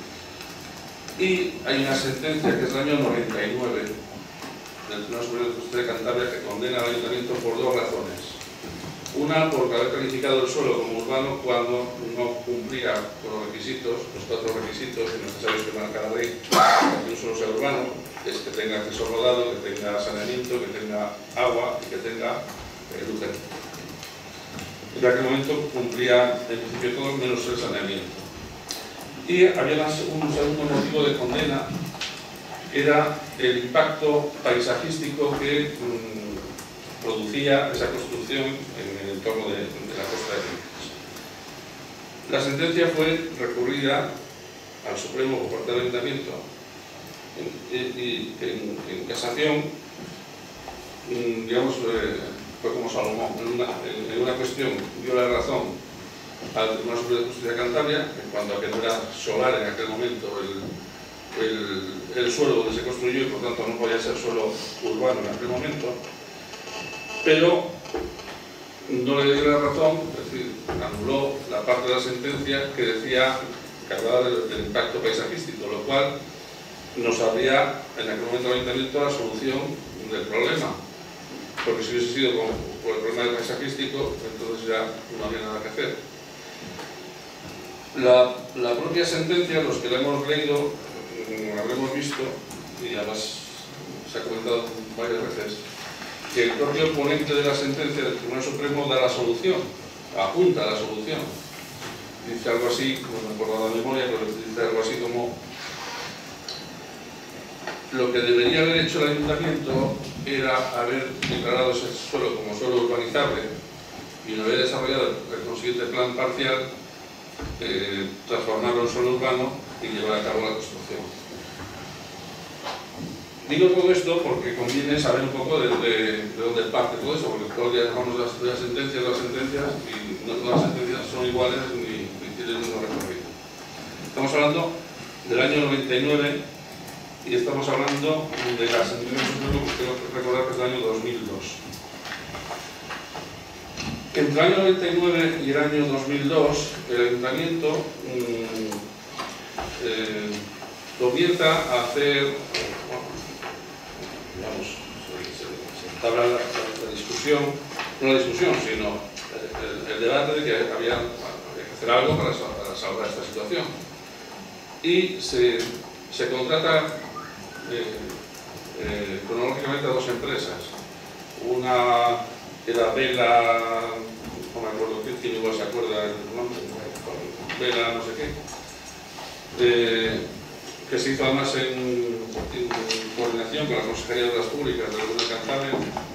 Y hay una sentencia que es del año noventa y nueve del Tribunal Superior de Justicia de Cantabria que condena al Ayuntamiento por dos razones. Una, por haber calificado el suelo como urbano cuando no cumplía con los requisitos, los cuatro requisitos necesarios que marca la ley para que un suelo sea urbano, que es que tenga acceso rodado, que tenga saneamiento, que tenga agua y que tenga eh, luz eléctrica. En aquel momento cumplía en principio todo menos el saneamiento. Y había un segundo motivo de condena, que era el impacto paisajístico que mmm, producía esa construcción en el entorno de, de la costa de Filipinas. La sentencia fue recurrida al Supremo por parte del Ayuntamiento y en, en, en casación, mmm, digamos, eh, fue como Salomón, en una, en, en una cuestión dio la razón al Tribunal Superior de Justicia de Cantabria, en cuanto a que no era solar en aquel momento el, el, el suelo donde se construyó y por tanto no podía ser suelo urbano en aquel momento, pero no le dio la razón, es decir, anuló la parte de la sentencia que decía, que hablaba del, del impacto paisajístico, lo cual nos abría en aquel momento el Ayuntamiento la solución del problema, porque si hubiese sido con, por el problema del paisajístico, entonces ya no había nada que hacer. La, la propia sentencia, los que la hemos leído, la habremos visto, y además se ha comentado varias veces, que el propio ponente de la sentencia del Tribunal Supremo da la solución, apunta a la solución. Dice algo así, no me acuerdo de memoria, pero dice algo así como: lo que debería haber hecho el Ayuntamiento era haber declarado ese suelo como suelo urbanizable y una vez desarrollado el consiguiente plan parcial, eh, transformarlo en suelo urbano y llevar a cabo la construcción. Digo todo esto porque conviene saber un poco de, de, de dónde parte todo eso, porque todos los días hablamos de las, de las sentencias, las sentencias, y no todas las sentencias son iguales ni, ni tienen el mismo recorrido. Estamos hablando del año noventa y nueve y estamos hablando de la sentencia suprema, que tengo que recordar que es del año dos mil dos. Entre el año noventa y nueve y el año dos mil dos, el Ayuntamiento mmm, eh, comienza a hacer, bueno, digamos, se, se, se entabla la, la, la discusión, no la discusión, sino el, el debate de que había, había que hacer algo para, para salvar esta situación. Y se, se contrata eh, eh, cronológicamente a dos empresas. Una era Vela, no me acuerdo quién igual se acuerda el nombre, Vela no sé qué, eh, que se hizo además en, en coordinación con la Consejería de Obras Públicas de la Región de Cantabria,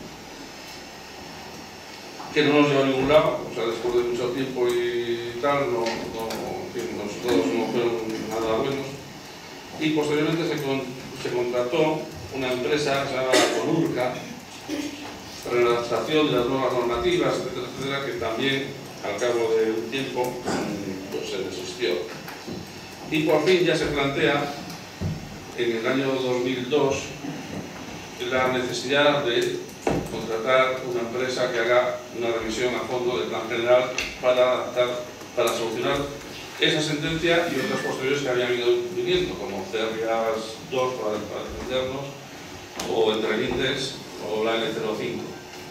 que no nos llevó a ningún lado, o sea, después de mucho tiempo y tal, no, no, en fin, los resultados no fueron nada buenos. Y posteriormente se, con, se contrató una empresa llamada Conurca para la adaptación de las nuevas normativas, etcétera, etcétera, que también al cabo de un tiempo pues, se desistió. Y por fin ya se plantea en el año dos mil dos la necesidad de contratar una empresa que haga una revisión a fondo del plan general para adaptar, para solucionar esa sentencia y otras posteriores que habían ido viniendo, como Cerrias dos para, para defendernos, o Entre Lindes, o la L cero cinco.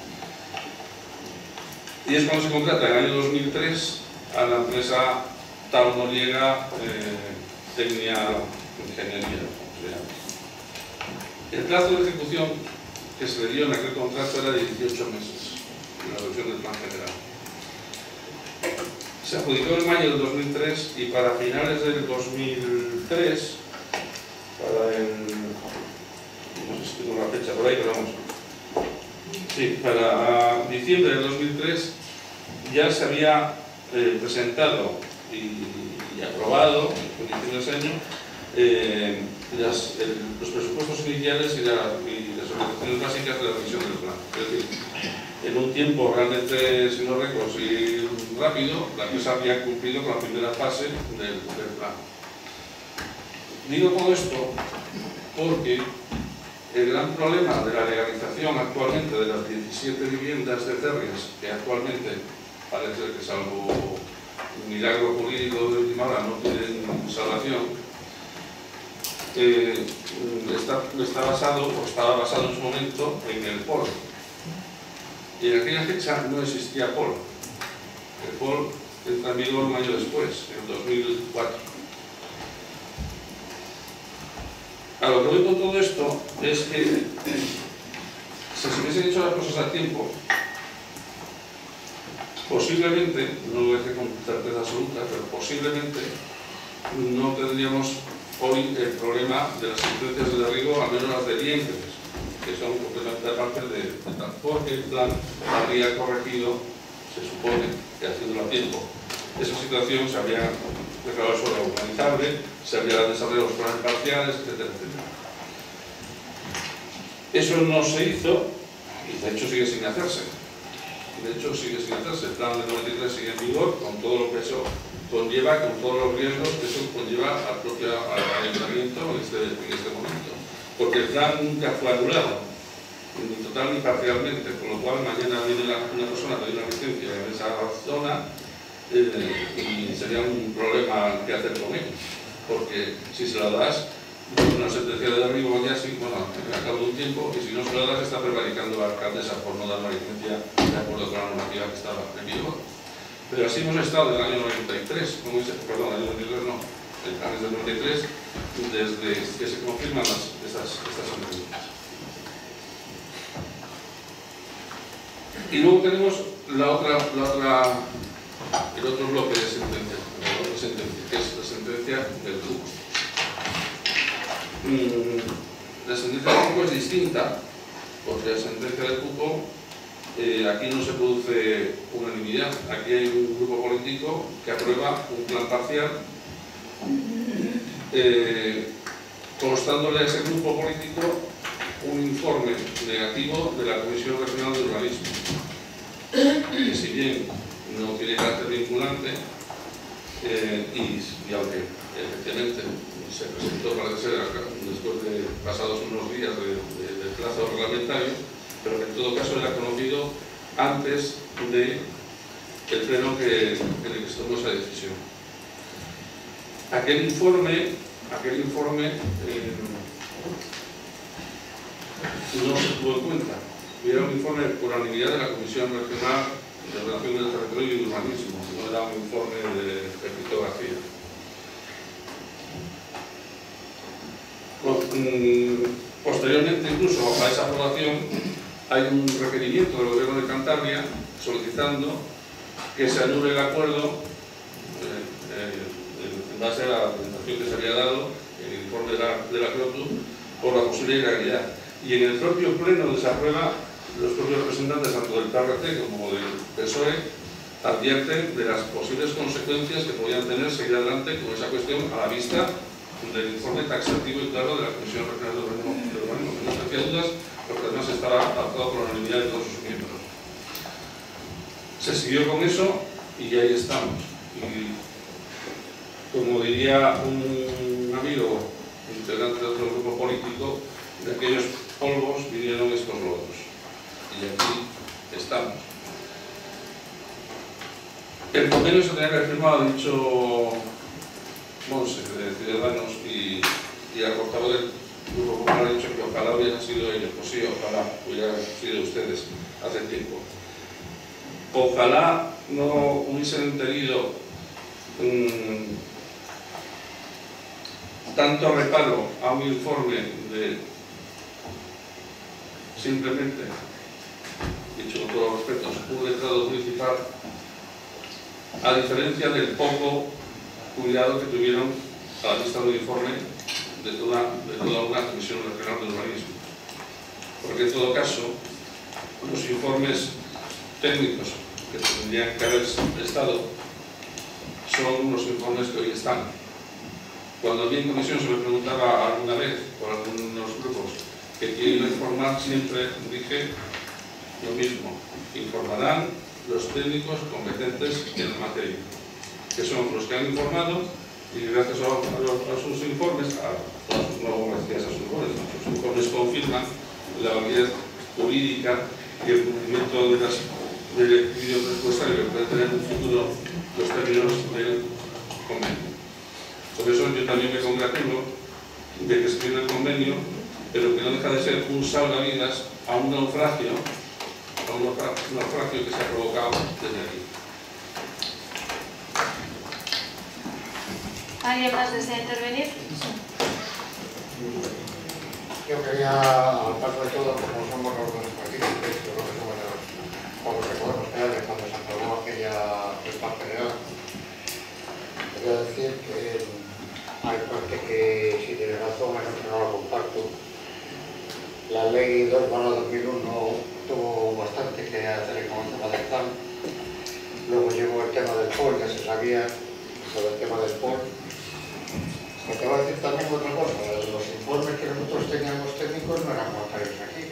Y es cuando se contrata en el año dos mil tres a la empresa Tau Noriega eh, Tecnia Ingeniería, como se llama. El plazo de ejecución que se le dio en aquel contrato era de dieciocho meses, en la revisión del plan general. Se adjudicó en mayo del dos mil tres y para finales del dos mil tres, para el... no sé si tengo la fecha por ahí, pero vamos. Sí, para diciembre del dos mil tres ya se había eh, presentado y, y aprobado en condiciones de año eh, las, el, los presupuestos iniciales y, la, y las orientaciones básicas de la revisión del plan. Es decir, en un tiempo realmente sin los récords y rápido, la empresa había cumplido con la primera fase del, del plan. Digo todo esto porque el gran problema de la legalización actualmente de las diecisiete viviendas de Cerrias, que actualmente parece que salvo un milagro jurídico de última hora no tienen salvación, eh, está, está basado, o estaba basado en su momento, en el P O L. Y en aquella fecha no existía P O L. El P O L entra en vigor un año después, en dos mil cuatro. A lo que voy con todo esto es que si se hubiesen hecho las cosas a tiempo, posiblemente, no lo dije con certeza absoluta, pero posiblemente no tendríamos hoy el problema de las sentencias de derribo, al menos las de Lienques, que son completamente aparte de, de tal, porque el plan habría corregido, se supone, que haciéndolo a tiempo, esa situación se habría declarado suelo urbanizable, se habrían desarrollado los planes parciales, etcétera, etcétera. Eso no se hizo y de hecho sigue sin hacerse. De hecho sigue sin hacerse. El plan del noventa y tres sigue en vigor con todo lo que eso conlleva, con todos los riesgos que eso conlleva al propio al ayuntamiento en este, en este momento. Porque el plan nunca fue anulado, ni total ni parcialmente, con lo cual mañana viene una, una persona que tiene una licencia en esa zona eh, y sería un problema que hacer con él. Porque si se lo das, una sentencia de derribo ya sí, bueno, al cabo de un tiempo, y si no se lo das está prevaricando a la alcaldesa por no dar una licencia de acuerdo con la normativa que estaba en vigor. Pero así hemos estado desde el año noventa y tres, como dice, perdón, el año noventa y tres no, el plan es del noventa y tres, desde que se confirman las, estas, estas sentencias. Y luego tenemos la otra, la otra, el otro bloque de sentencias, la otra sentencia, que es la sentencia del cupo. La sentencia del cupo es distinta, porque la sentencia del cupo, eh, aquí no se produce unanimidad. Aquí hay un grupo político que aprueba un plan parcial, eh, constándole a ese grupo político un informe negativo de la Comisión Regional de Urbanismo, que si bien no tiene carácter vinculante, eh, y, y aunque efectivamente se presentó, parece ser, después de pasados unos días de, de, del plazo reglamentario, pero que en todo caso era conocido antes del pleno que, en el que se tomó esa decisión. Aquel informe, aquel informe eh, no se tuvo en cuenta. Era un informe por unanimidad de la Comisión Regional de Ordenación del Territorio y de Urbanismo, no era un informe de Pepito García. Posteriormente, incluso a esa aprobación, hay un requerimiento del Gobierno de Cantabria solicitando que se anule el acuerdo eh, eh, en base a la presentación que se había dado en el informe de la, de la CROTU por la posible ilegalidad. Y en el propio pleno donde se aprueba, los propios representantes tanto del P R C como del P S O E advierten de las posibles consecuencias que podían tener seguir adelante con esa cuestión a la vista del informe taxativo y claro de la Comisión Regional de Urbanismo, que no se hacía dudas, porque además estaba adoptado por la unanimidad de todos sus miembros. Se siguió con eso y ahí estamos. Y como diría un amigo integrante de otro grupo político, de aquellos polvos vinieron estos lodos. Y aquí estamos. El convenio se tenía que haber firmado, ha dicho Monse, de Ciudadanos, y, y el portavoz del Grupo Popular ha dicho que ojalá hubieran sido ellos. Pues sí, ojalá hubieran sido ustedes hace tiempo. Ojalá no hubiesen entendido mmm, tanto reparo a un informe de simplemente, dicho con todos los respetos, un letrado municipal, a diferencia del poco cuidado que tuvieron a la vista del informe de toda, de toda una Comisión Regional de Urbanismo. Porque en todo caso, los informes técnicos que tendrían que haber estado son los informes que hoy están. Cuando a mí en comisión se me preguntaba alguna vez por algunos grupos que quién iba a informar, siempre dije lo mismo: informarán los técnicos competentes en la materia, que son los que han informado, y gracias a, a, los, a sus informes, a, a, no gracias a sus informes, a sus informes confirman la validez jurídica y el cumplimiento de las del equilibrio presupuestario que pueden tener en un futuro los términos del convenio. Por eso yo también me congratulo de que se firme el convenio, pero que no deja de ser un salvavidas a un naufragio, a un naufragio que se ha provocado desde aquí. ¿Alguien más desea intervenir? Yo quería, al paso de todo, como somos los dos partidos, yo creo que somos los pocos que podemos quedar de cuando se aprobó aquella plan general, quería decir que hay parte que, si tiene razón, en otro no lo comparto. La ley dos barra dos mil uno tuvo bastante que hacer con el tema del plan. Luego llegó el tema del P O L, ya se sabía sobre el tema del P O L. Me te voy a decir también otra cosa: los informes que nosotros teníamos técnicos no eran contrarios aquí.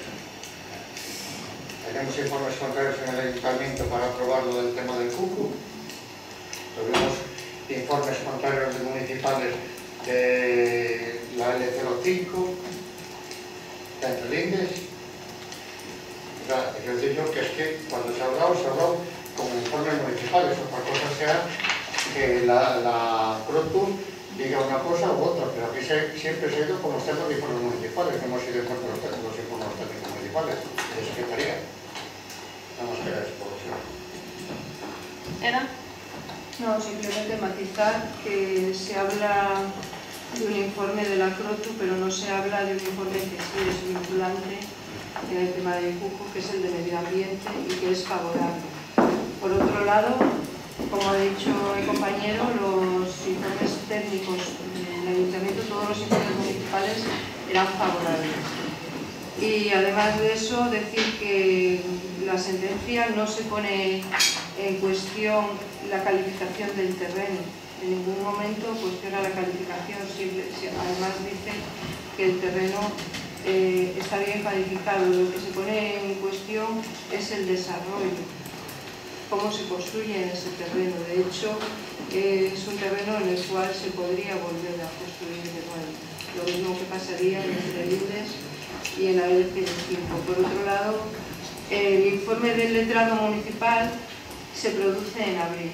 Tenemos informes contrarios en el ayuntamiento para aprobar lo del tema del cupo. Tuvimos informes contrarios de municipales de la L cero cinco, de Entre Lindes. O sea, yo digo que es que cuando se ha hablado, se ha hablado con informes municipales. Otra cosa sea que la, la CROTU diga una cosa u otra, pero aquí se, siempre se ha ido con los temas de informes municipales, no hemos ido con los técnicos y con los técnicos municipales de secretaría. Vamos a ver esto. ¿Era? No, simplemente matizar que se habla de un informe de la CROTU, pero no se habla de un informe que sí es vinculante en el tema del cuco, que es el de medio ambiente y que es favorable. Por otro lado, como ha dicho mi compañero, los informes técnicos del Ayuntamiento, todos los informes municipales eran favorables. Y además de eso, decir que la sentencia no se pone en cuestión la calificación del terreno. En ningún momento cuestiona la calificación, además dice que el terreno eh, está bien calificado. Lo que se pone en cuestión es el desarrollo, cómo se construye en ese terreno. De hecho, eh, es un terreno en el cual se podría volver a construir de nuevo. Lo mismo que pasaría en el Liures y en la L P cinco. Por otro lado, el informe del letrado municipal se produce en abril.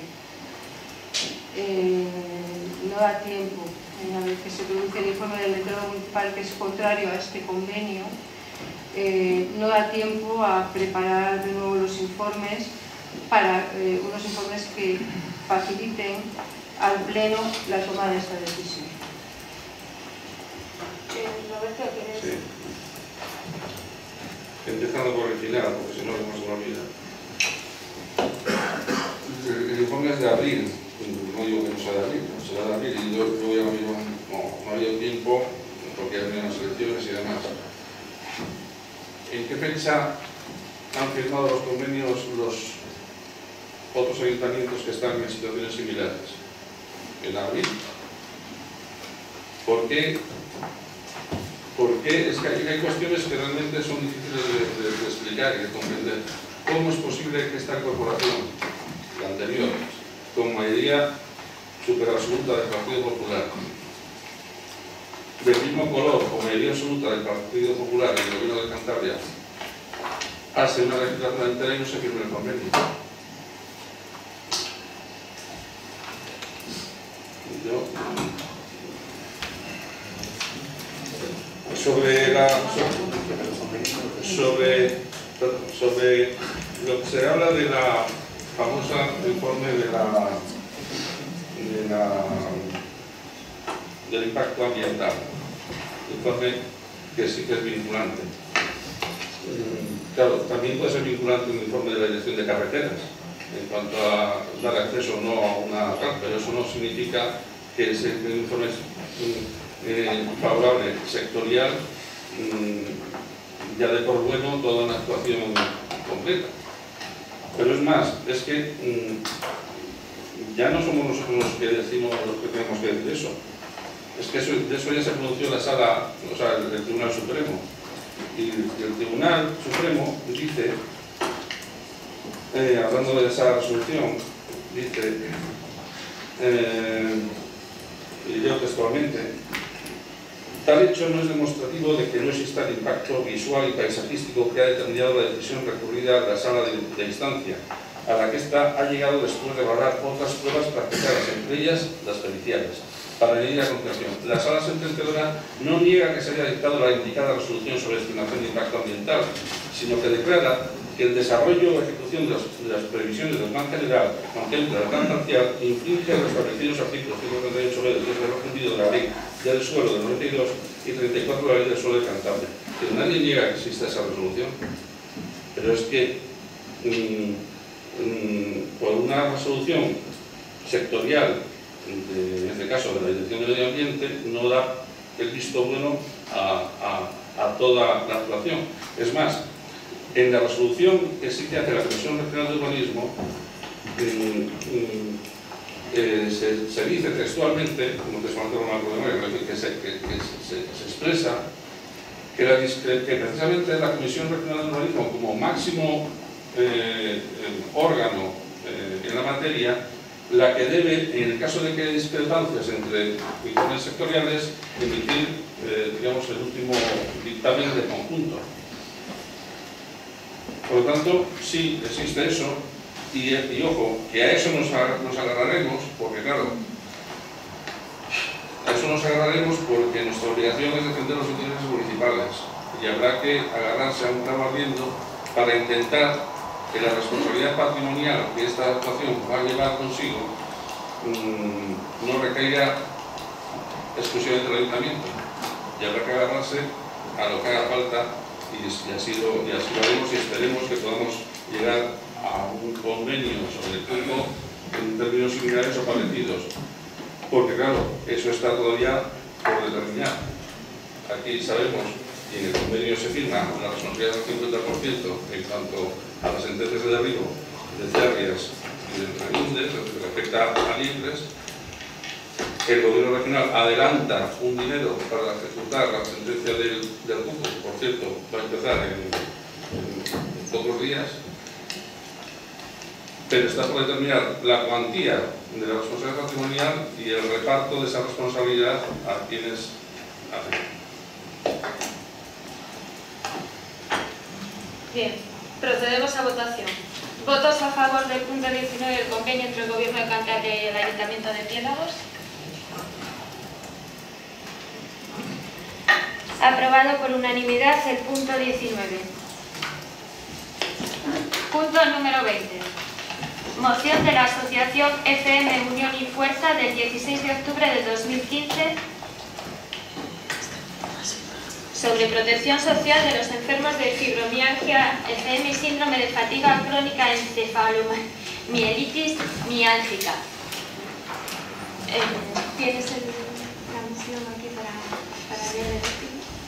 Eh, no da tiempo, una vez que se produce el informe del letrado municipal, que es contrario a este convenio, eh, no da tiempo a preparar de nuevo los informes para eh, unos informes que faciliten al Pleno la toma de esta decisión. Eh, Roberto, ¿quieres? Sí. Empezando por el final, porque si no, no se me olvida. El, el informe es de abril, no digo que no sea de abril, no será de abril, y yo, yo voy a abrir un, no, no ha habido tiempo, porque hay unas elecciones y demás. ¿En qué fecha han firmado los convenios los otros ayuntamientos que están en situaciones similares? ¿En abril? ¿Por qué? Porque es que hay, hay cuestiones que realmente son difíciles de, de, de explicar y de comprender. ¿Cómo es posible que esta corporación, la anterior, con mayoría super absoluta del Partido Popular, del mismo color, con mayoría absoluta del Partido Popular en el gobierno de Cantabria, hace una legislatura entera y no se firme el convenio? Yo, sobre la sobre, sobre lo que se habla de la famosa informe de la, de la del impacto ambiental, informe que sí que es vinculante. Claro, también puede ser vinculante un informe de la Dirección de Carreteras en cuanto a dar acceso o no a una tal, pero eso no significa que ese informe es Eh, favorable sectorial mmm, ya de por bueno toda una actuación completa. Pero es más, es que mmm, ya no somos nosotros los que decimos los que tenemos que decir eso. Es que eso, de eso ya se pronunció la sala, o sea, el, el Tribunal Supremo. Y el Tribunal Supremo dice, eh, hablando de esa resolución, dice, eh, y leo textualmente: tal hecho no es demostrativo de que no exista el impacto visual y paisajístico que ha determinado la decisión recurrida a la sala de, de instancia, a la que ésta ha llegado después de valorar otras pruebas practicadas, entre ellas las periciales. Para añadir a continuación, la sala sentenciadora no niega que se haya dictado la indicada resolución sobre estimación de impacto ambiental, sino que declara que el desarrollo o ejecución de las, de las previsiones del plan general, aunque entre el plan parcial, infringe los establecidos artículos ciento treinta y ocho b del Código Civil de la Ley del Suelo del noventa y dos y treinta y cuatro de la Ley del Suelo de Cantabria. Que nadie niega que exista esa resolución, pero es que mmm, mmm, por una resolución sectorial, de, en este caso de la Dirección de Medio Ambiente, no da el visto bueno a, a, a toda la actuación. Es más, en la resolución que sí que hace la Comisión Regional de Urbanismo, mmm, mmm, eh, se, se dice textualmente, como textualmente no me acuerdo de memoria, que, se, que, que se, se expresa que, la, que precisamente la Comisión Regional de Urbanismo, como máximo eh, órgano eh, en la materia, la que debe, en el caso de que haya discrepancias entre informes sectoriales, emitir eh, digamos, el último dictamen de conjunto. Por lo tanto, sí existe eso, y, y ojo, que a eso nos, nos agarraremos, porque claro, a eso nos agarraremos porque nuestra obligación es defender los intereses municipales, y habrá que agarrarse a un clavo ardiendo para intentar que la responsabilidad patrimonial que esta actuación va a llevar consigo mmm, no recaiga exclusivamente del ayuntamiento, y habrá que agarrarse a lo que haga falta, y, y, así lo, y así lo haremos, y esperemos que podamos llegar a un convenio sobre el cupo en términos similares o parecidos, porque claro, eso está todavía por determinar. Aquí sabemos, y en el convenio se firma la responsabilidad del cincuenta por ciento en cuanto a las sentencias de derribo de Cerrias y de Regundes, lo que respecta a Liebres. El gobierno regional adelanta un dinero para ejecutar la sentencia del, del cupo, por cierto, va a empezar en, en, en pocos días, pero está por determinar la cuantía de la responsabilidad patrimonial y el reparto de esa responsabilidad a quienes hacen. Bien, procedemos a votación. ¿Votos a favor del punto diecinueve del convenio entre el Gobierno de Cantabria y el Ayuntamiento de Piélagos? Aprobado por unanimidad el punto diecinueve. Punto número veinte. Moción de la Asociación F M Unión y Fuerza del dieciséis de octubre de dos mil quince sobre protección social de los enfermos de fibromialgia F M y síndrome de fatiga crónica encefalomielitis miálgica. Eh, ¿Tienes el, la moción aquí para, para leer el artículo?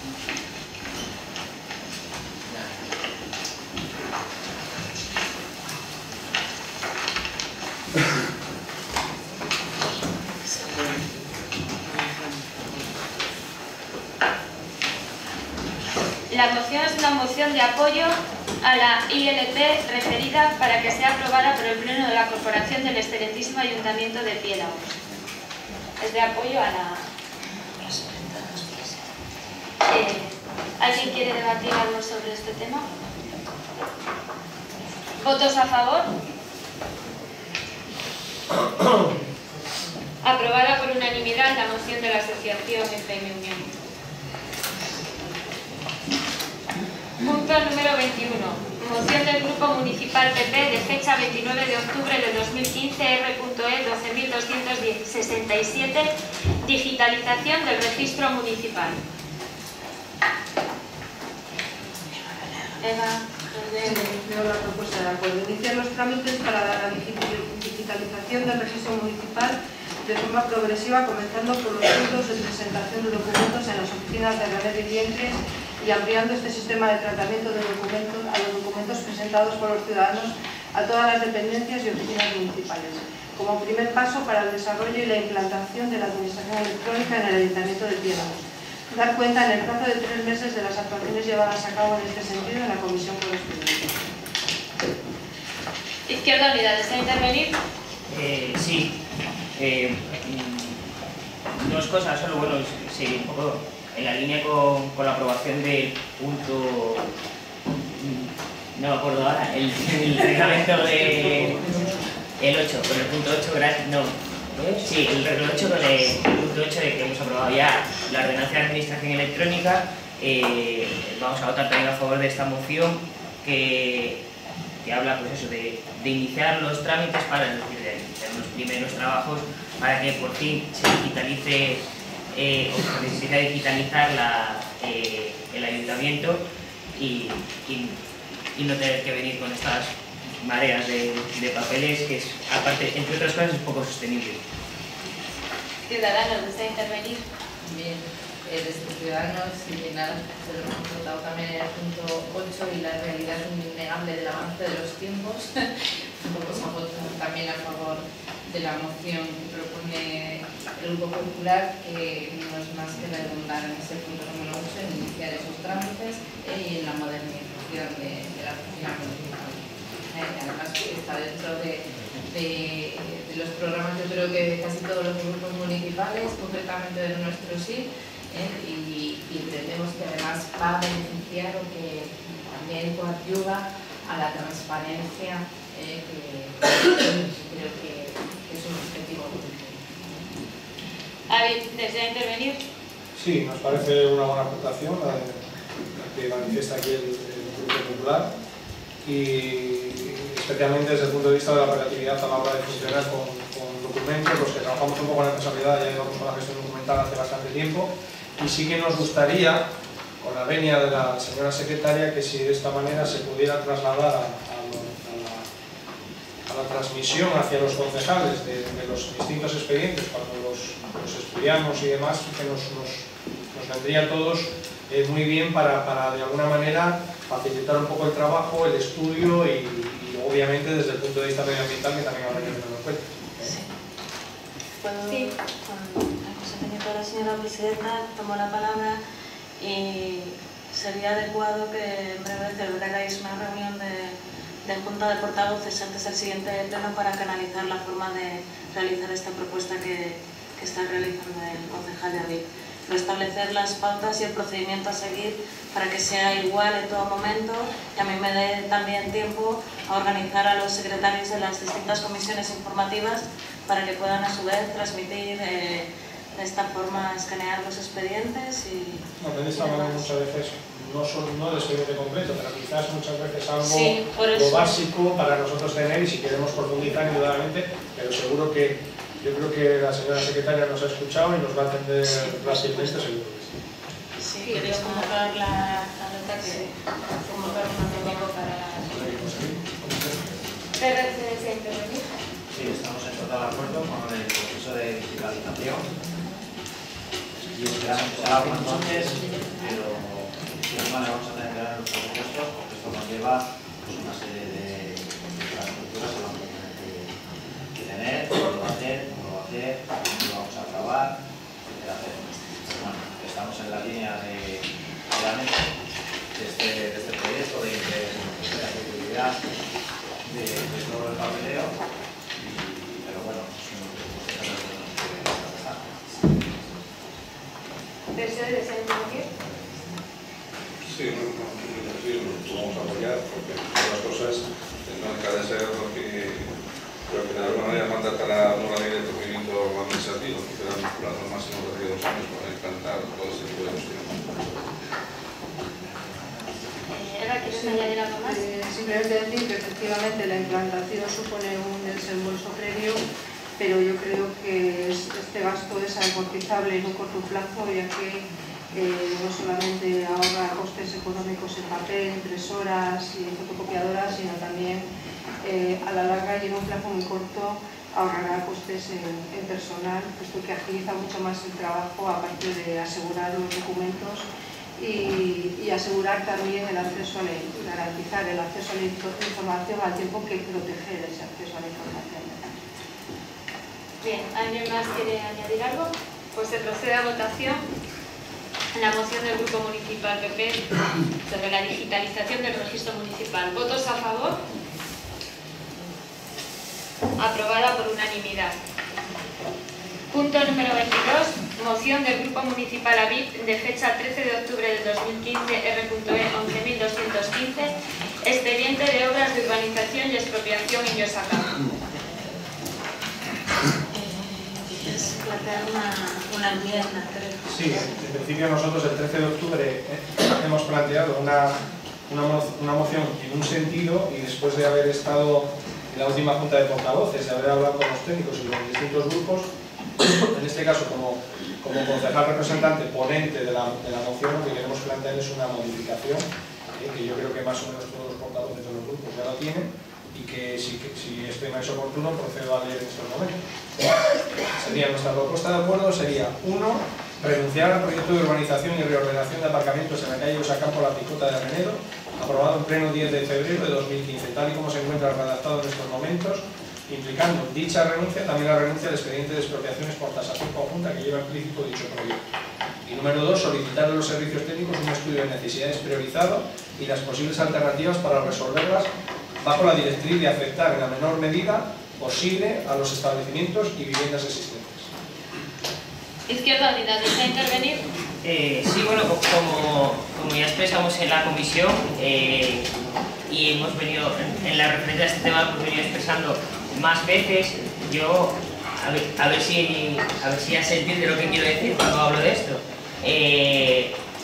La moción es una moción de apoyo a la I L P referida para que sea aprobada por el Pleno de la Corporación del Excelentísimo Ayuntamiento de Piélagos. Es de apoyo a la... Eh, ¿Alguien quiere debatir algo sobre este tema? ¿Votos a favor? Aprobada por unanimidad la moción de la Asociación F M Unión. Punto número veintiuno. Moción del Grupo Municipal P P de fecha veintinueve de octubre de dos mil quince, R E doce mil doscientos sesenta y siete, digitalización del registro municipal. Eva, Veo la propuesta de acuerdo. Iniciar los trámites para la digitalización del registro municipal de forma progresiva, comenzando por los puntos de presentación de documentos en las oficinas de Remedio y Vientres y ampliando este sistema de tratamiento de documentos a los documentos presentados por los ciudadanos a todas las dependencias y oficinas municipales, como primer paso para el desarrollo y la implantación de la administración electrónica en el Ayuntamiento de Piélagos. Dar cuenta en el plazo de tres meses de las actuaciones llevadas a cabo en este sentido en la comisión correspondiente. Izquierda Unida, ¿desea intervenir? Eh, sí. Eh, dos cosas, solo bueno, sí, un poco en la línea con, con la aprobación del punto, no me acuerdo ahora, el, el reglamento de el ocho, con el punto ocho, no, sí, el reglamento ocho con el, el punto ocho de que hemos aprobado ya la ordenanza de administración electrónica. Eh, vamos a votar también a favor de esta moción que, que habla pues eso, de, de iniciar los trámites para es decir, de iniciar los primeros trabajos para que por fin se digitalice eh, o se necesita digitalizar la, eh, el ayuntamiento y, y, y no tener que venir con estas mareas de, de papeles que es, aparte, entre otras cosas, es poco sostenible. Ciudadanos, ¿desea intervenir? Bien, eh, desde Ciudadanos y nada, se lo hemos votado también en el punto ocho y la realidad innegable del avance de los tiempos. Vamos a votar también a favor de la moción que propone el Grupo Popular, que no es más que redundar en ese punto número ocho, en iniciar esos trámites eh, y en la modernización de, de la oficina municipal. Eh, además, está dentro de, de, de los programas, yo creo que de casi todos los grupos municipales, concretamente del nuestro sí, eh, y, y entendemos que además va a beneficiar o que también coadyuva a la transparencia, eh, que, que creo que es un objetivo. Avi, ¿desea intervenir? Sí, nos parece una buena aportación la, de, la que manifiesta aquí el, el Grupo Popular y especialmente desde el punto de vista de la operatividad a la hora de funcionar con, con documentos. Los que trabajamos un poco en la responsabilidad ya llevamos con la gestión documental hace bastante tiempo, y sí que nos gustaría, con la venia de la señora secretaria, que si de esta manera se pudiera trasladar a, a, lo, a, la, a la transmisión hacia los concejales de, de los distintos expedientes cuando los, los estudiamos y demás, que nos, nos, nos vendría a todos eh, muy bien para, para de alguna manera facilitar un poco el trabajo, el estudio y, y obviamente desde el punto de vista medioambiental, que también habrá que tenerlo en cuenta. Sí. ¿Puedo, Sí. con el consentimiento de la señora presidenta, tomo la palabra y sería adecuado que en breve celebrarais una reunión de, de Junta de Portavoces antes del siguiente pleno para canalizar la forma de realizar esta propuesta que, que está realizando el concejal de Aviv. Establecer las pautas y el procedimiento a seguir para que sea igual en todo momento, y a mí me dé también tiempo a organizar a los secretarios de las distintas comisiones informativas para que puedan a su vez transmitir eh, de esta forma, escanear los expedientes y... No, de esta manera muchas veces no, son, no el expediente completo, pero quizás muchas veces algo sí, lo básico para nosotros tener, y si queremos profundizar indudablemente, pero seguro que yo creo que la señora secretaria nos ha escuchado y nos va a atender fácilmente, seguro que sí. Sí, queréis convocar la, la nota que convocar una reunión para... ¿Te refieres a intervenir? Sí, estamos en total acuerdo con el proceso de digitalización. Y esperamos que sea cuanto antes, pero de alguna manera vamos a tener que dar los presupuestos, porque esto nos lleva pues, una serie de infraestructuras que vamos a tener que, que tener, cómo lo va a hacer, cómo lo va a hacer, cómo lo vamos a aprobar, etcétera, etcétera. Pero bueno, estamos en la línea de, obviamente, de este, de este proyecto de, de, de la efectividad de, de todo el papeleo, y, pero bueno, es uno de los procesos que tenemos que trabajar. ¿Deseas intervenir? Sí, no, no, sí, lo vamos a apoyar porque las cosas no deja de ser lo que creo que de alguna manera manda para una ley de procedimiento administrativo, que será un plazo máximo de dos años para implantar todo este tipo de cuestiones. Eva, ¿quieres añadir algo más? Eh, simplemente decir que efectivamente la implantación supone un desembolso previo, pero yo creo que es, este gasto es amortizable en un corto plazo, ya que eh, no solamente ahorra costes económicos en papel, impresoras y fotocopiadoras, sino también eh, a la larga y en un plazo muy corto ahorrará costes en, en personal, puesto que agiliza mucho más el trabajo, aparte de asegurar los documentos y, y asegurar también el acceso a la, garantizar el acceso a la información al tiempo que proteger ese acceso a la información. Bien, ¿alguien más quiere añadir algo? Pues se procede a votación. La moción del Grupo Municipal P P sobre la digitalización del registro municipal. ¿Votos a favor? Aprobada por unanimidad. Punto número veintidós. Moción del Grupo Municipal Aviv de fecha trece de octubre del dos mil quince, R E once mil doscientos quince, expediente de obras de urbanización y expropiación en Yosaka. plantear una, una enmienda, creo. Sí, en principio nosotros el trece de octubre eh, hemos planteado una, una, mo una moción en un sentido, y después de haber estado en la última junta de portavoces, de haber hablado con los técnicos y con los distintos grupos, en este caso como, como concejal representante ponente de la, de la moción, lo que queremos plantear es una modificación, eh, que yo creo que más o menos todos los portavoces de los grupos ya lo tienen, y que si, que, si este tema es oportuno procedo a leer en estos momentos. Sería nuestra propuesta de acuerdo, sería uno, renunciar al proyecto de urbanización y reordenación de aparcamientos en la calle Osacampo La Picota de Renedo, aprobado en pleno diez de febrero de dos mil quince, tal y como se encuentra redactado en estos momentos, implicando dicha renuncia también la renuncia al expediente de expropiaciones por tasación conjunta que lleva implícito dicho proyecto. Y número dos, solicitar a los servicios técnicos un estudio de necesidades priorizado y las posibles alternativas para resolverlas bajo la directriz de afectar en la menor medida posible a los establecimientos y viviendas existentes. Izquierda Unida, ¿desea intervenir? Eh, sí, bueno, como, como ya expresamos en la comisión eh, y hemos venido, en, en la referencia a este tema, hemos venido expresando más veces, yo, a ver, a ver, si, a ver si ya se entiende lo que quiero decir cuando hablo de esto. Eh,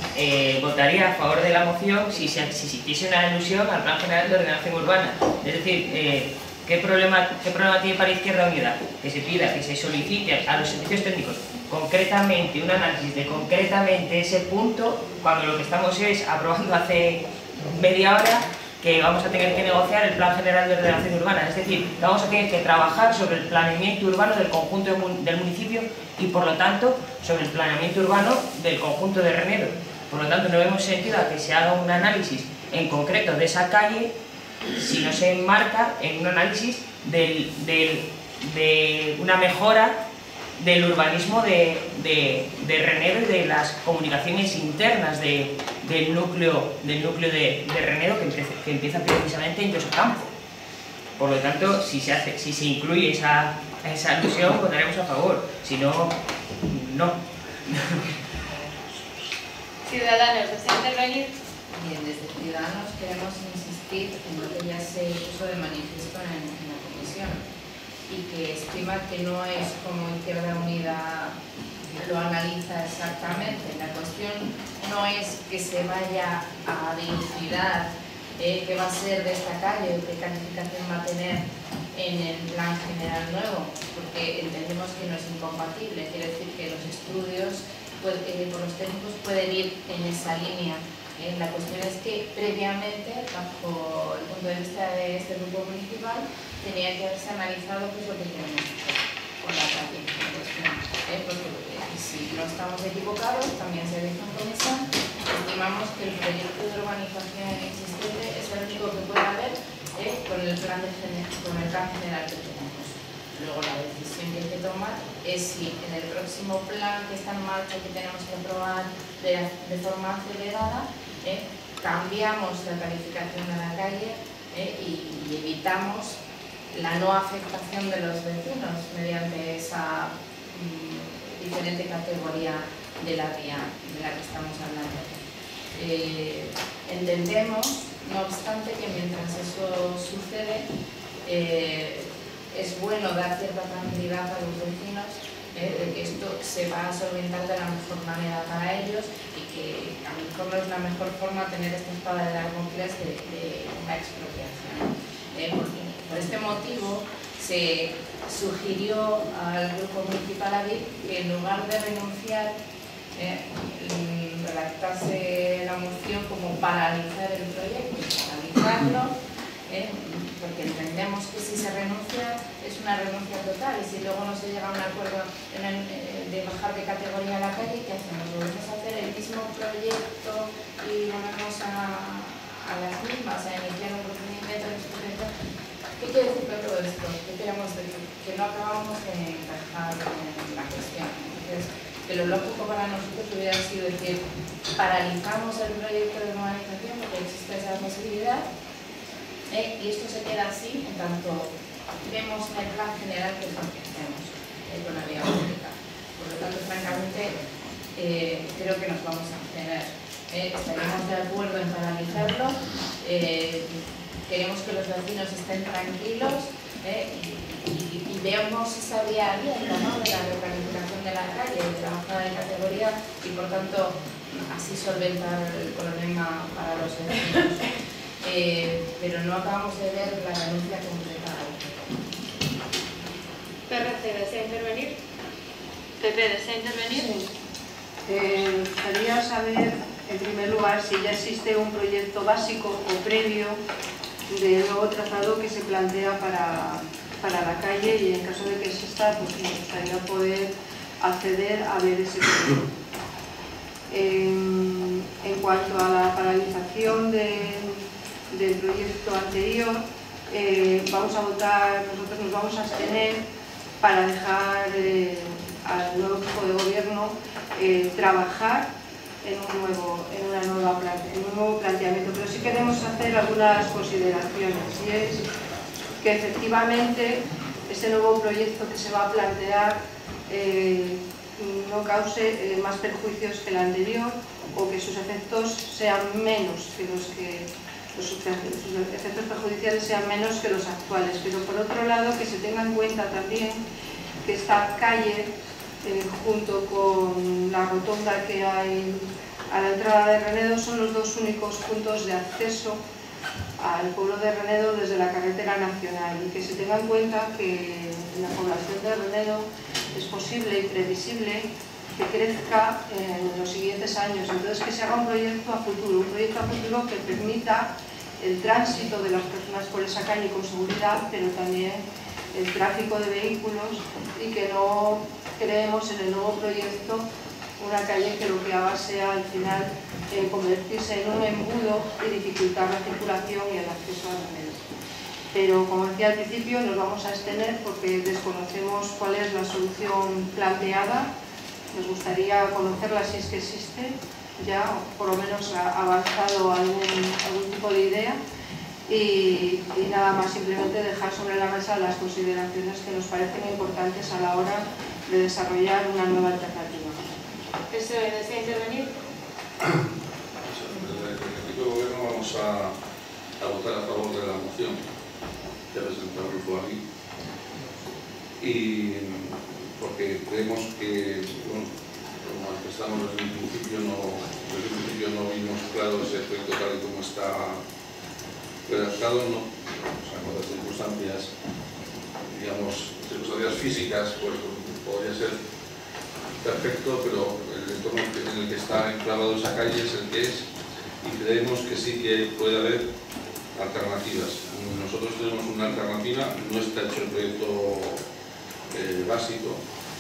eh, votaría a favor de la moción si se si existiese una alusión al Plan General de Ordenación Urbana. Es decir, eh, ¿qué, problema, ¿qué problema tiene para Izquierda Unida? Que se pida, que se solicite a los servicios técnicos concretamente un análisis de concretamente ese punto, cuando lo que estamos es aprobando hace media hora que vamos a tener que negociar el Plan General de Ordenación Urbana. Es decir, que vamos a tener que trabajar sobre el planeamiento urbano del conjunto del municipio y, por lo tanto, sobre el planeamiento urbano del conjunto de Renedo. Por lo tanto, no vemos sentido a que se haga un análisis en concreto de esa calle si no se enmarca en un análisis del, del, de una mejora del urbanismo de, de, de Renedo y de las comunicaciones internas de, del núcleo, del núcleo de, de Renedo que, empe, que empieza precisamente en Llosocampo. Por lo tanto, si se, hace, si se incluye esa, esa alusión, votaremos a favor. Si no, no. Ciudadanos, ¿desea intervenir? Bien, desde Ciudadanos queremos insistir en lo que ya se puso de manifiesto en, en la comisión y que estima que no es como Izquierda Unida lo analiza exactamente. La cuestión no es que se vaya a dilucidar eh, qué va a ser de esta calle o qué calificación va a tener en el plan general nuevo, porque entendemos que no es incompatible. Quiere decir que los estudios pues, eh, por los técnicos pueden ir en esa línea. Eh, la cuestión es que previamente, bajo el punto de vista de este grupo municipal, tenía que haberse analizado qué es lo que tenemos con la calle. Eh, porque eh, si no estamos equivocados, también se dijo en comisión, estimamos que el proyecto de urbanización existente es el único que puede haber eh, con, el plan de, con el plan general que tenemos. Luego la decisión que hay que tomar es si en el próximo plan que está en marcha, que tenemos que aprobar de, de forma acelerada, eh, cambiamos la calificación de la calle eh, y, y evitamos la no afectación de los vecinos mediante esa mm, diferente categoría de la vía de la que estamos hablando. Eh, entendemos, no obstante, que mientras eso sucede, eh, es bueno dar cierta tranquilidad a los vecinos eh, de que esto se va a solventar de la mejor manera para ellos y que a lo mejor no es la mejor forma tener esta espada de Damocles de, de una expropiación. Eh, porque por este motivo se sugirió al grupo municipal A D I que en lugar de renunciar eh, redactase la moción como paralizar el proyecto, paralizarlo, eh, porque entendemos que si se renuncia es una renuncia total y si luego no se llega a un acuerdo en el, eh, de bajar de categoría a la calle, ¿qué hacemos? ¿Volvemos a hacer el mismo proyecto y volvemos a, a las mismas, a iniciar un procedimiento de expropiación? ¿Qué quiere decir con todo esto? ¿Qué queremos decir? Que no acabamos de encajar en la cuestión. Entonces, que lo lógico para nosotros hubiera sido decir, paralizamos el proyecto de urbanización porque existe esa posibilidad eh, y esto se queda así en tanto vemos en el plan general que es lo que hacemos eh, con la vía pública. Por lo tanto, francamente, eh, creo que nos vamos a abstener. Eh, estaríamos de acuerdo en paralizarlo. Eh, Queremos que los vecinos estén tranquilos eh, y, y, y veamos esa vía abierta, ¿no?, de la recalificación de la calle, de la bajada de categoría y por tanto así solventar el problema para los vecinos. Eh, pero no acabamos de ver la renuncia completada. P R C, ¿desea intervenir? P P, ¿desea intervenir? Sí. Eh, me gustaría saber, en primer lugar, si ya existe un proyecto básico o previo de nuevo trazado que se plantea para, para la calle y en caso de que exista, pues me gustaría poder acceder a ver ese proyecto. En, en cuanto a la paralización de, del proyecto anterior, eh, vamos a votar, nosotros nos vamos a abstener para dejar eh, al nuevo equipo de gobierno eh, trabajar en un, nuevo, en, una nueva, en un nuevo planteamiento, pero sí queremos hacer algunas consideraciones y es que efectivamente este nuevo proyecto que se va a plantear eh, no cause eh, más perjuicios que el anterior o que sus efectos sean menos que los que los, sus efectos perjudiciales sean menos que los actuales, pero por otro lado que se tenga en cuenta también que esta calle Eh, junto con la rotonda que hay a la entrada de Renedo son los dos únicos puntos de acceso al pueblo de Renedo desde la carretera nacional, y que se tenga en cuenta que en la población de Renedo es posible y previsible que crezca en los siguientes años. Entonces, que se haga un proyecto a futuro, un proyecto a futuro que permita el tránsito de las personas por esa calle con seguridad, pero también el tráfico de vehículos, y que no creemos en el nuevo proyecto una calle que lo que haga sea al final eh, convertirse en un embudo y dificultar la circulación y el acceso a Renedo. Pero, como decía al principio, nos vamos a abstener porque desconocemos cuál es la solución planteada. Nos gustaría conocerla si es que existe ya, o por lo menos ha avanzado algún, algún tipo de idea. Y, y nada más, simplemente dejar sobre la mesa las consideraciones que nos parecen importantes a la hora de desarrollar una nueva alternativa. ¿Eso desea intervenir? Desde el equipo de gobierno vamos a, a votar a favor de la moción que ha presentado el grupo aquí, y porque creemos que, bueno, como manifestamos desde el principio, no, desde el principio no vimos claro ese proyecto tal y como está redactado, no, o sea, en otras circunstancias, digamos, circunstancias físicas, pues podría ser perfecto, pero el entorno en el que está enclavado esa calle es el que es, y creemos que sí que puede haber alternativas. Nosotros tenemos una alternativa, no está hecho el proyecto eh, básico.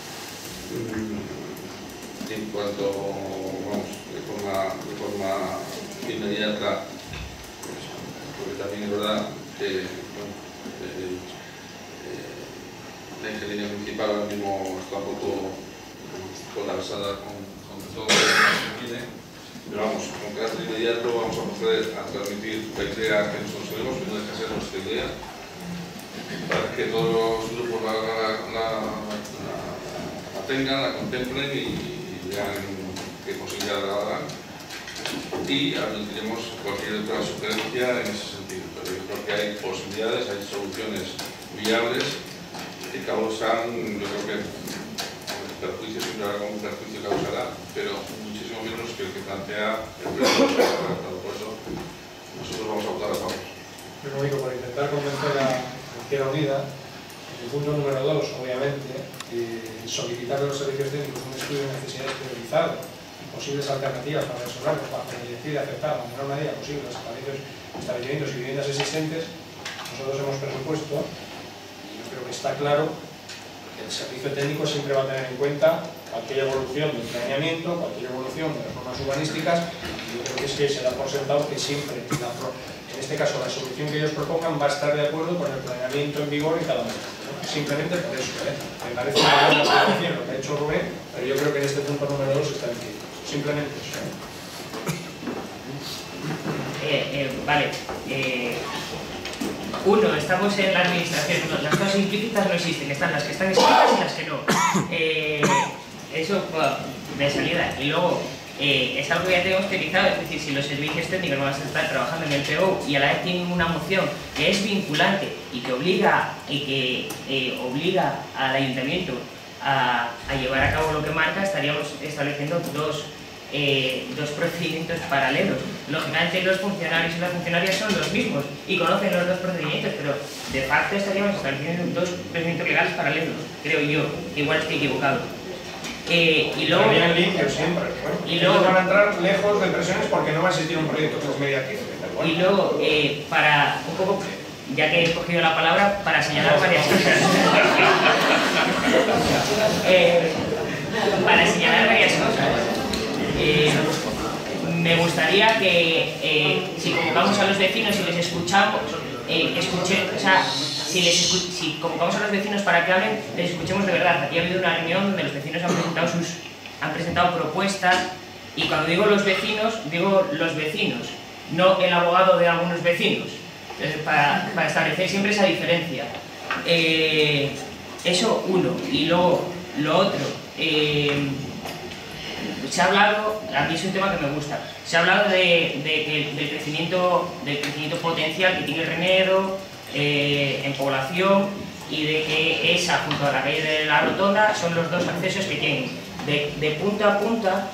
En cuanto, vamos, de forma, de forma inmediata, pues, porque también es verdad que bueno, eh, eh, la ingeniería municipal ahora mismo está un poco colapsada con, con todo lo que se pide, pero vamos, con carácter inmediato vamos a proceder a transmitir la idea que nos conseguimos, que no deja de ser nuestra idea, para que todos los grupos la, la, la, la, la tengan, la contemplen y, y vean qué posibilidad la dan, y admitiremos cualquier otra sugerencia en ese sentido. Pero yo creo que hay posibilidades, hay soluciones viables que causan, yo creo que perjuicio siempre habrá un perjuicio causará, pero muchísimo menos que el que plantea el pleno que ha redactado. Por eso nosotros vamos a votar a favor. Yo lo único, por intentar convencer a Izquierda Unida, en el punto número dos, obviamente, eh, solicitar a los servicios técnicos un estudio de necesidades priorizado y posibles alternativas para resolverlo, para que decida aceptar la menor medida posible los establecimientos y viviendas existentes. Nosotros hemos presupuesto, y yo creo que está claro, el servicio técnico siempre va a tener en cuenta cualquier evolución del planeamiento, cualquier evolución de las normas urbanísticas, y yo creo que es que se da por sentado que siempre, la, en este caso, la solución que ellos propongan va a estar de acuerdo con el planeamiento en vigor en cada momento, ¿no? Simplemente por eso, ¿eh? Me parece una buena observación lo que ha hecho Rubén, pero yo creo que en este punto número dos está bien. Simplemente eso, ¿eh? Eh, eh, vale. Eh... Uno, estamos en la administración, no, las cosas implícitas no existen, están las que están escritas y las que no. Eh, eso, bueno, de salida. Y luego, eh, es algo que ya tenemos teorizado, es decir, si los servicios técnicos van a estar trabajando en el P O y a la vez tienen una moción que es vinculante y que obliga, y que, eh, obliga al ayuntamiento a, a llevar a cabo lo que marca, estaríamos estableciendo dos Eh, dos procedimientos paralelos. Lógicamente los funcionarios y las funcionarias son los mismos y conocen los dos procedimientos, pero de facto estaríamos estableciendo dos procedimientos legales paralelos, creo yo, igual estoy equivocado. Eh, y luego, bien limpio siempre, bueno, y luego van a entrar lejos de presiones porque no va a existir un proyecto que es mediativo. Y luego, eh, para un poco, ya que he cogido la palabra, para señalar varias cosas. eh, para señalar varias cosas. Eh, me gustaría que eh, si convocamos a los vecinos y les escuchamos, eh, escuche, o sea, si, les escu si convocamos a los vecinos para que hablen, les escuchemos de verdad. Aquí ha habido una reunión donde los vecinos han presentado, sus, han presentado propuestas, y cuando digo los vecinos, digo los vecinos, no el abogado de algunos vecinos, eh, para, para establecer siempre esa diferencia. Eh, eso uno. Y luego, lo otro, eh, se ha hablado, a mí es un tema que me gusta, se ha hablado de, de, de, del, crecimiento, del crecimiento potencial que tiene Renedo eh, en población, y de que esa, junto a la calle de la Rotonda, son los dos accesos que tienen. De, de punta a punta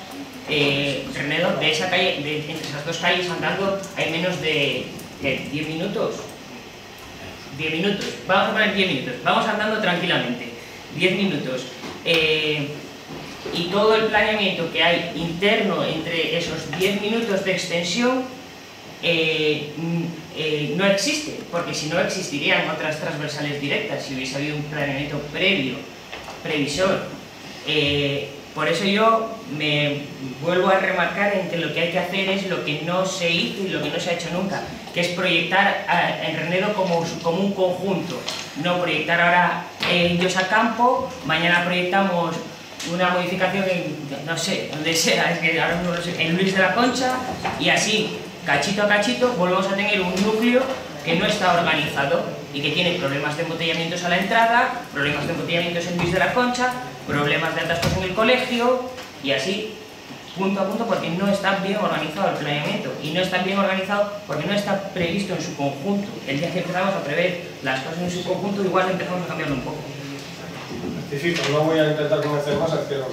Eh, Renedo, de esa calle, de, entre esas dos calles andando, hay menos de ¿qué? diez minutos. diez minutos, vamos a poner diez minutos, vamos andando tranquilamente, diez minutos. Eh, y todo el planeamiento que hay interno entre esos diez minutos de extensión eh, eh, no existe, porque si no existirían otras transversales directas, si hubiese habido un planeamiento previo, previsor. Eh, por eso yo me vuelvo a remarcar en que lo que hay que hacer es lo que no se hizo y lo que no se ha hecho nunca, que es proyectar a, en Renedo como, como un conjunto, no proyectar ahora en Llosacampo, mañana proyectamos una modificación en, no sé, donde sea, es que ahora no lo sé, en Luis de la Concha, y así, cachito a cachito, volvemos a tener un núcleo que no está organizado y que tiene problemas de embotellamientos a la entrada, problemas de embotellamientos en Luis de la Concha, problemas de atascos en el colegio, y así, punto a punto, porque no está bien organizado el planeamiento, y no está bien organizado porque no está previsto en su conjunto. El día que empezamos a prever las cosas en su conjunto, igual empezamos a cambiarlo un poco. Rectifico, no voy a intentar convencer más al cielo.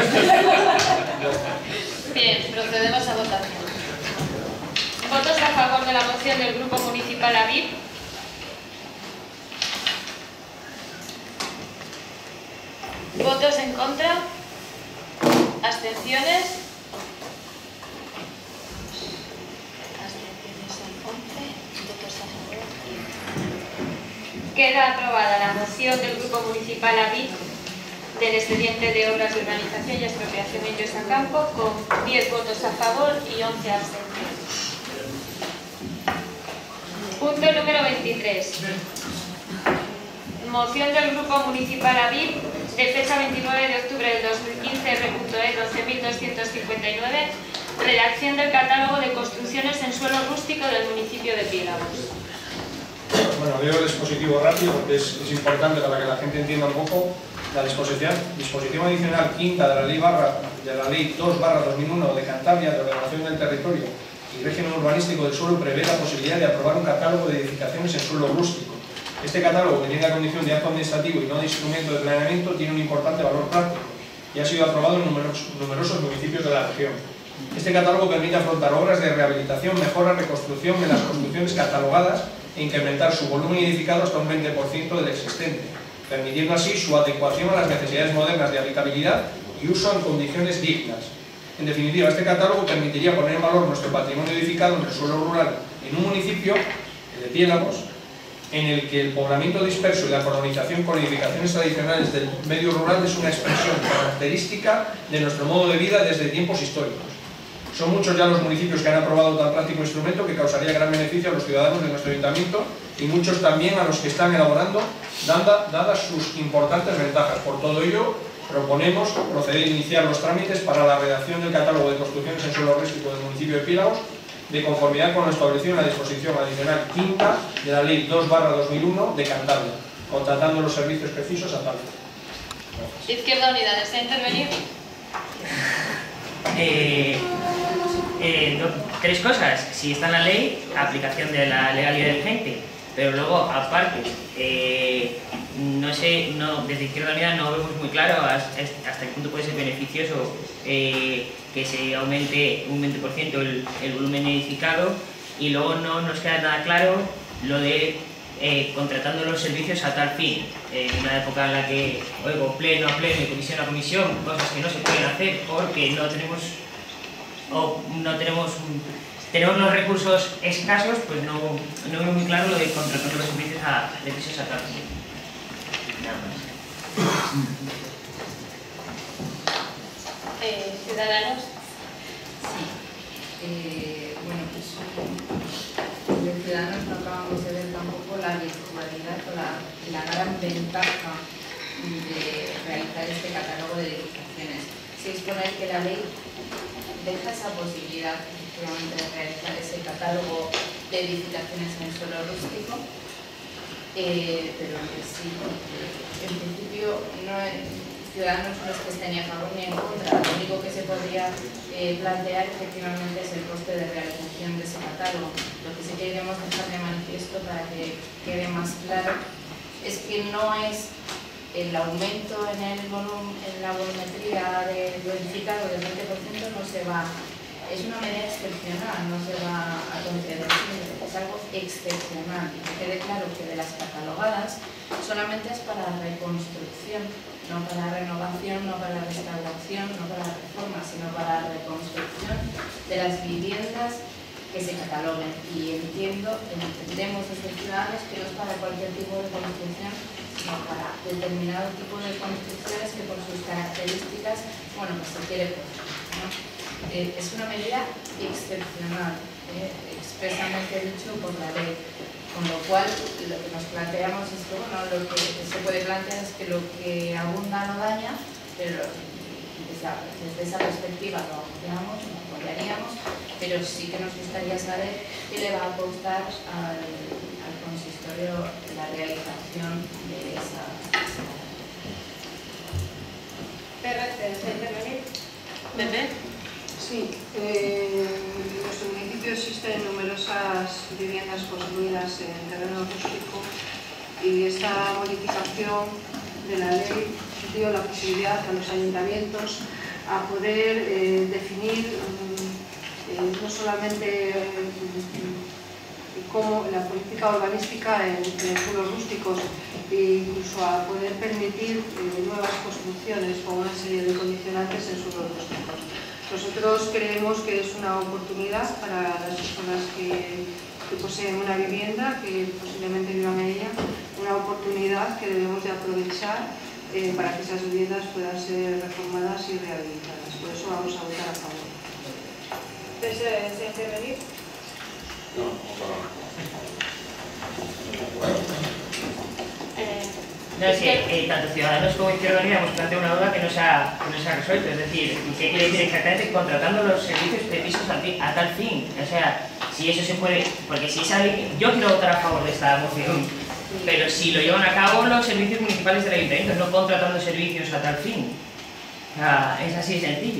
Bien, procedemos a votación. ¿Votos a favor de la moción del Grupo Municipal A V I P? ¿Votos en contra? ¿Abstenciones? Abstenciones son once, votos a favor. Queda aprobada la moción del Grupo Municipal A V I P del expediente de obras de urbanización y expropiación en Llosacampo con diez votos a favor y once abstenciones. Punto número veintitrés. Moción del Grupo Municipal A V I P de fecha veintinueve de octubre del dos mil quince, R E doce mil doscientos cincuenta y nueve, redacción del catálogo de construcciones en suelo rústico del municipio de Piélagos. Bueno, leo el dispositivo rápido porque es, es importante para que la gente entienda un poco la disposición. Disposición adicional quinta de la Ley, barra, de la ley dos barra dos mil uno de Cantabria de ordenación del territorio y régimen urbanístico del suelo prevé la posibilidad de aprobar un catálogo de edificaciones en suelo rústico. Este catálogo, que tiene la condición de acto administrativo y no de instrumento de planeamiento, tiene un importante valor práctico y ha sido aprobado en numerosos, numerosos municipios de la región. Este catálogo permite afrontar obras de rehabilitación, mejora, reconstrucción en las construcciones catalogadas e incrementar su volumen edificado hasta un veinte por ciento del existente, permitiendo así su adecuación a las necesidades modernas de habitabilidad y uso en condiciones dignas. En definitiva, este catálogo permitiría poner en valor nuestro patrimonio edificado en el suelo rural en un municipio, el de Piélagos, en el que el poblamiento disperso y la colonización con edificaciones tradicionales del medio rural es una expresión característica de nuestro modo de vida desde tiempos históricos. Son muchos ya los municipios que han aprobado tan práctico instrumento que causaría gran beneficio a los ciudadanos de nuestro ayuntamiento y muchos también a los que están elaborando, dadas sus importantes ventajas. Por todo ello, proponemos proceder a iniciar los trámites para la redacción del catálogo de construcciones en suelo rústico del municipio de Piélagos, de conformidad con lo establecido en la disposición adicional quinta de la Ley dos barra dos mil uno de Cantabria, contratando los servicios precisos a tal fin. Izquierda Unida, ¿desea intervenir? Eh, eh, no, tres cosas. Si está en la ley, aplicación de la legalidad vigente, pero luego, aparte, eh, no sé, no, desde Izquierda Unida no vemos muy claro hasta, hasta qué punto puede ser beneficioso eh, que se aumente un veinte por ciento el, el volumen edificado, y luego no nos queda nada claro lo de eh, contratando los servicios a tal fin, en una época en la que oigo pleno a pleno y comisión a comisión, cosas que no se pueden hacer porque no tenemos o no tenemos tenemos los recursos escasos, pues no, no veo muy claro lo de contratar los servicios a servicios a tal fin. Nada más. Eh, ¿Ciudadanos? Sí. Eh, bueno, pues los ciudadanos no acabamos de ver tampoco la virtualidad o la, la gran ventaja de realizar este catálogo de edificaciones. Si es poner que la ley deja esa posibilidad efectivamente de realizar ese catálogo de edificaciones en suelo rústico, eh, pero que sí, en principio no es, Ciudadanos no es que estén ni a favor ni en contra. Lo único que se podría eh, plantear efectivamente es el coste de realización de ese catálogo. Lo que sí queremos dejar de manifiesto para que quede más claro es que no es el aumento en, el volum, en la volumetría del verificado del veinte por ciento no se va, es una medida excepcional, no se va a conceder siempre, es algo excepcional. Y que quede claro que de las catalogadas solamente es para reconstrucción, no para renovación, no para restauración, no para reforma, sino para reconstrucción de las viviendas que se cataloguen. Y entiendo, entendemos desde Ciudadanos que no es para cualquier tipo de construcción, sino para determinado tipo de construcciones que por sus características, bueno, pues se quiere poner, ¿no? Eh, es una medida excepcional, eh, expresamente dicho por la ley, con lo cual lo que nos planteamos es que, bueno, lo que se puede plantear es que lo que abunda no daña, pero desde, desde esa perspectiva lo apoyamos, lo apoyaríamos, pero sí que nos gustaría saber qué le va a costar al, al consistorio la realización de esa. ¿Bebé? Sí, eh, en nuestro municipio existen numerosas viviendas construidas en terreno rústico y esta modificación de la ley dio la posibilidad a los ayuntamientos a poder eh, definir eh, no solamente eh, cómo la política urbanística en, en suelos rústicos e incluso a poder permitir eh, nuevas construcciones con una serie de condicionantes en suelos rústicos. Nosotros creemos que es una oportunidad para las personas que, que poseen una vivienda, que posiblemente vivan en ella, una oportunidad que debemos de aprovechar eh, para que esas viviendas puedan ser reformadas y rehabilitadas. Por eso vamos a votar a favor. ¿Desea intervenir? No, no, No, es que eh, tanto Ciudadanos como Izquierda Unida hemos planteado una duda que no se ha, que no se ha resuelto. Es decir, ¿qué quiere decir exactamente contratando los servicios precisos a, a tal fin? O sea, si eso se puede... Porque si sale... Yo quiero votar a favor de esta moción, pero si lo llevan a cabo los servicios municipales del ayuntamiento, no contratando servicios a tal fin. O sea, es así de sencillo.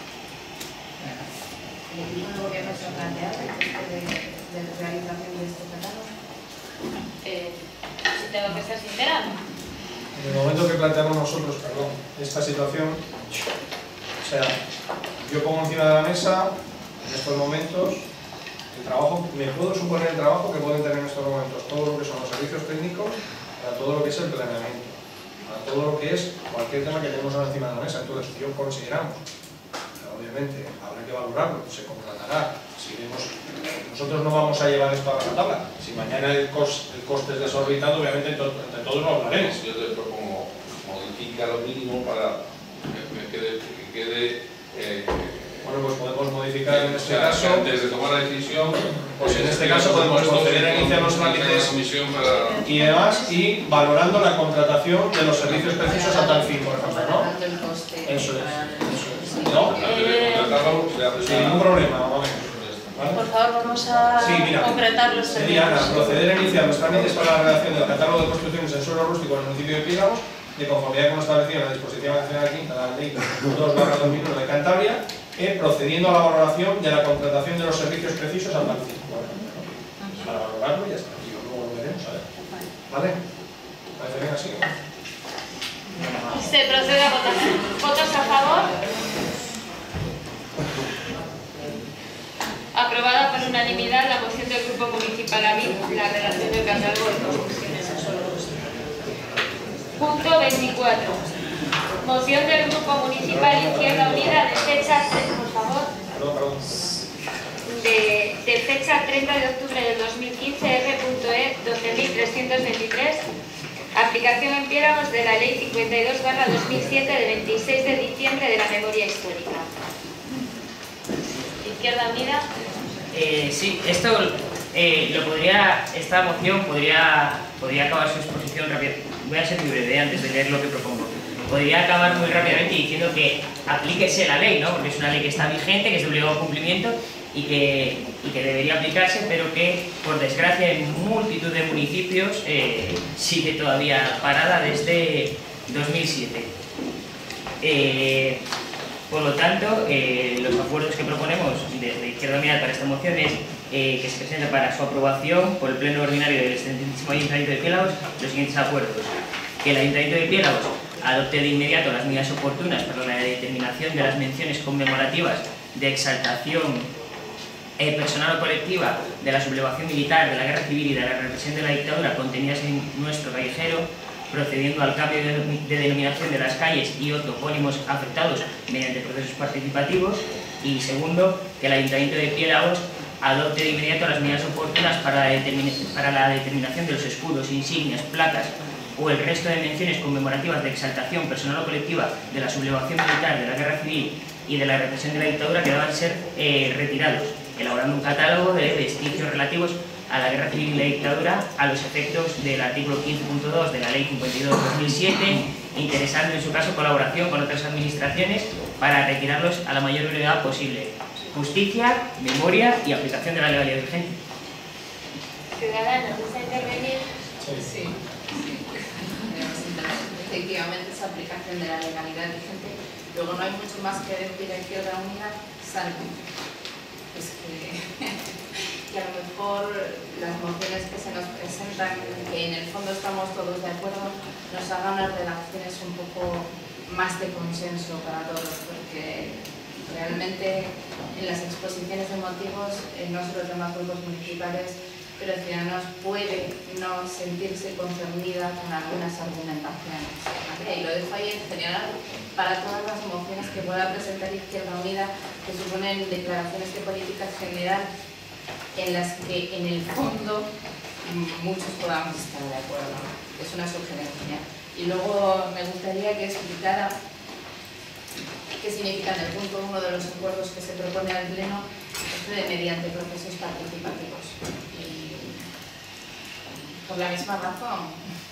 ¿El equipo de gobierno se ha planteado el coste de, de realización de este catálogo? Eh, si tengo que ser sincera, no. En el momento que planteamos nosotros, perdón, esta situación, o sea, yo pongo encima de la mesa, en estos momentos, el trabajo, me puedo suponer el trabajo que pueden tener en estos momentos todo lo que son los servicios técnicos, para todo lo que es el planeamiento, para todo lo que es cualquier tema que tenemos ahora encima de la mesa. Entonces, yo consideramos, obviamente, habrá que valorarlo, se contratará, si vemos, nosotros no vamos a llevar esto a la tabla. Si mañana el, cost, el coste es desorbitado, obviamente entre, entre todos lo hablaremos. yo te propongo modificar lo mínimo para que, me quede, que quede eh, bueno, pues podemos modificar en este o sea, caso. Antes de tomar la decisión, pues en este caso podemos proceder a iniciar los trámites para... y demás, y valorando la contratación de los servicios precisos a tal fin, por ejemplo, ¿no? Eso es. ¿No? Sin ningún problema, vamos. ¿Vale? Por favor, vamos a sí, mira, concretar los servicios. Sería proceder a iniciar los trámites para la redacción del catálogo de construcciones en suelo rústico en el municipio de Pílagos, de conformidad con lo establecido en la disposición nacional quinta de la ley dos barra dos mil uno de Cantabria, eh, procediendo a la valoración de la contratación de los servicios precisos al tal fin. Para valorarlo ya está, y luego lo veremos, a ver. ¿Vale? ¿Parece bien así? Se procede a votación. ¿Votos a favor? Aprobada por unanimidad la moción del Grupo Municipal A V I, la redacción del catálogo de construcciones en suelo rústico. Punto veinticuatro. Moción del Grupo Municipal Izquierda Unida de fecha, por favor, de, de fecha treinta de octubre del dos mil quince, R E doce mil trescientos veintitrés, aplicación en Piélagos de la Ley cincuenta y dos barra dos mil siete de veintiséis de diciembre de la memoria histórica. Izquierda Unida. Eh, sí, esto eh, lo podría, esta moción podría, podría acabar su exposición rápida. Voy a ser muy breve antes de leer lo que propongo. Podría acabar muy rápidamente diciendo que aplíquese la ley, ¿no? Porque es una ley que está vigente, que es de obligado cumplimiento y que, y que debería aplicarse, pero que, por desgracia, en multitud de municipios eh, sigue todavía parada desde dos mil siete. Eh, Por lo tanto, eh, los acuerdos que proponemos desde Izquierda Unida para esta moción es eh, que se presente para su aprobación por el Pleno Ordinario del excelentísimo Ayuntamiento de Piélagos los siguientes acuerdos. que el Ayuntamiento de Piélagos adopte de inmediato las medidas oportunas para la determinación de las menciones conmemorativas de exaltación eh, personal o colectiva de la sublevación militar, de la guerra civil y de la represión de la dictadura contenidas en nuestro callejero, procediendo al cambio de, de denominación de las calles y o topónimos afectados mediante procesos participativos. Y segundo, que el Ayuntamiento de Piélagos adopte de inmediato las medidas oportunas para la, para la determinación de los escudos, insignias, placas o el resto de menciones conmemorativas de exaltación personal o colectiva de la sublevación militar, de la guerra civil y de la represión de la dictadura que deban ser eh, retirados, elaborando un catálogo de vestigios relativos a la guerra civil y la dictadura a los efectos del artículo quince punto dos de la Ley cincuenta y dos barra dos mil siete, interesando en su caso colaboración con otras administraciones para retirarlos a la mayor brevedad posible. Justicia, memoria y aplicación de la legalidad vigente. Ciudadanos, ¿desea intervenir? Sí, sí. Efectivamente, esa aplicación de la legalidad vigente. Luego no hay mucho más que decir a Izquierda Unida, salvo pues que, que a lo mejor las mociones que se nos presentan, que en el fondo estamos todos de acuerdo, nos hagan las redacciones un poco más de consenso para todos, porque realmente en las exposiciones de motivos, eh, no solo los demás grupos municipales, pero Ciudadanos puede no sentirse concernida con algunas argumentaciones. ¿Vale? Y lo dejo ahí en general para todas las mociones que pueda presentar Izquierda Unida, que suponen declaraciones de política general en las que en el fondo muchos podamos estar de acuerdo. Es una sugerencia. Y luego me gustaría que explicara qué significa en el punto uno de los acuerdos que se propone al Pleno esto de mediante procesos participativos. Y por la misma razón.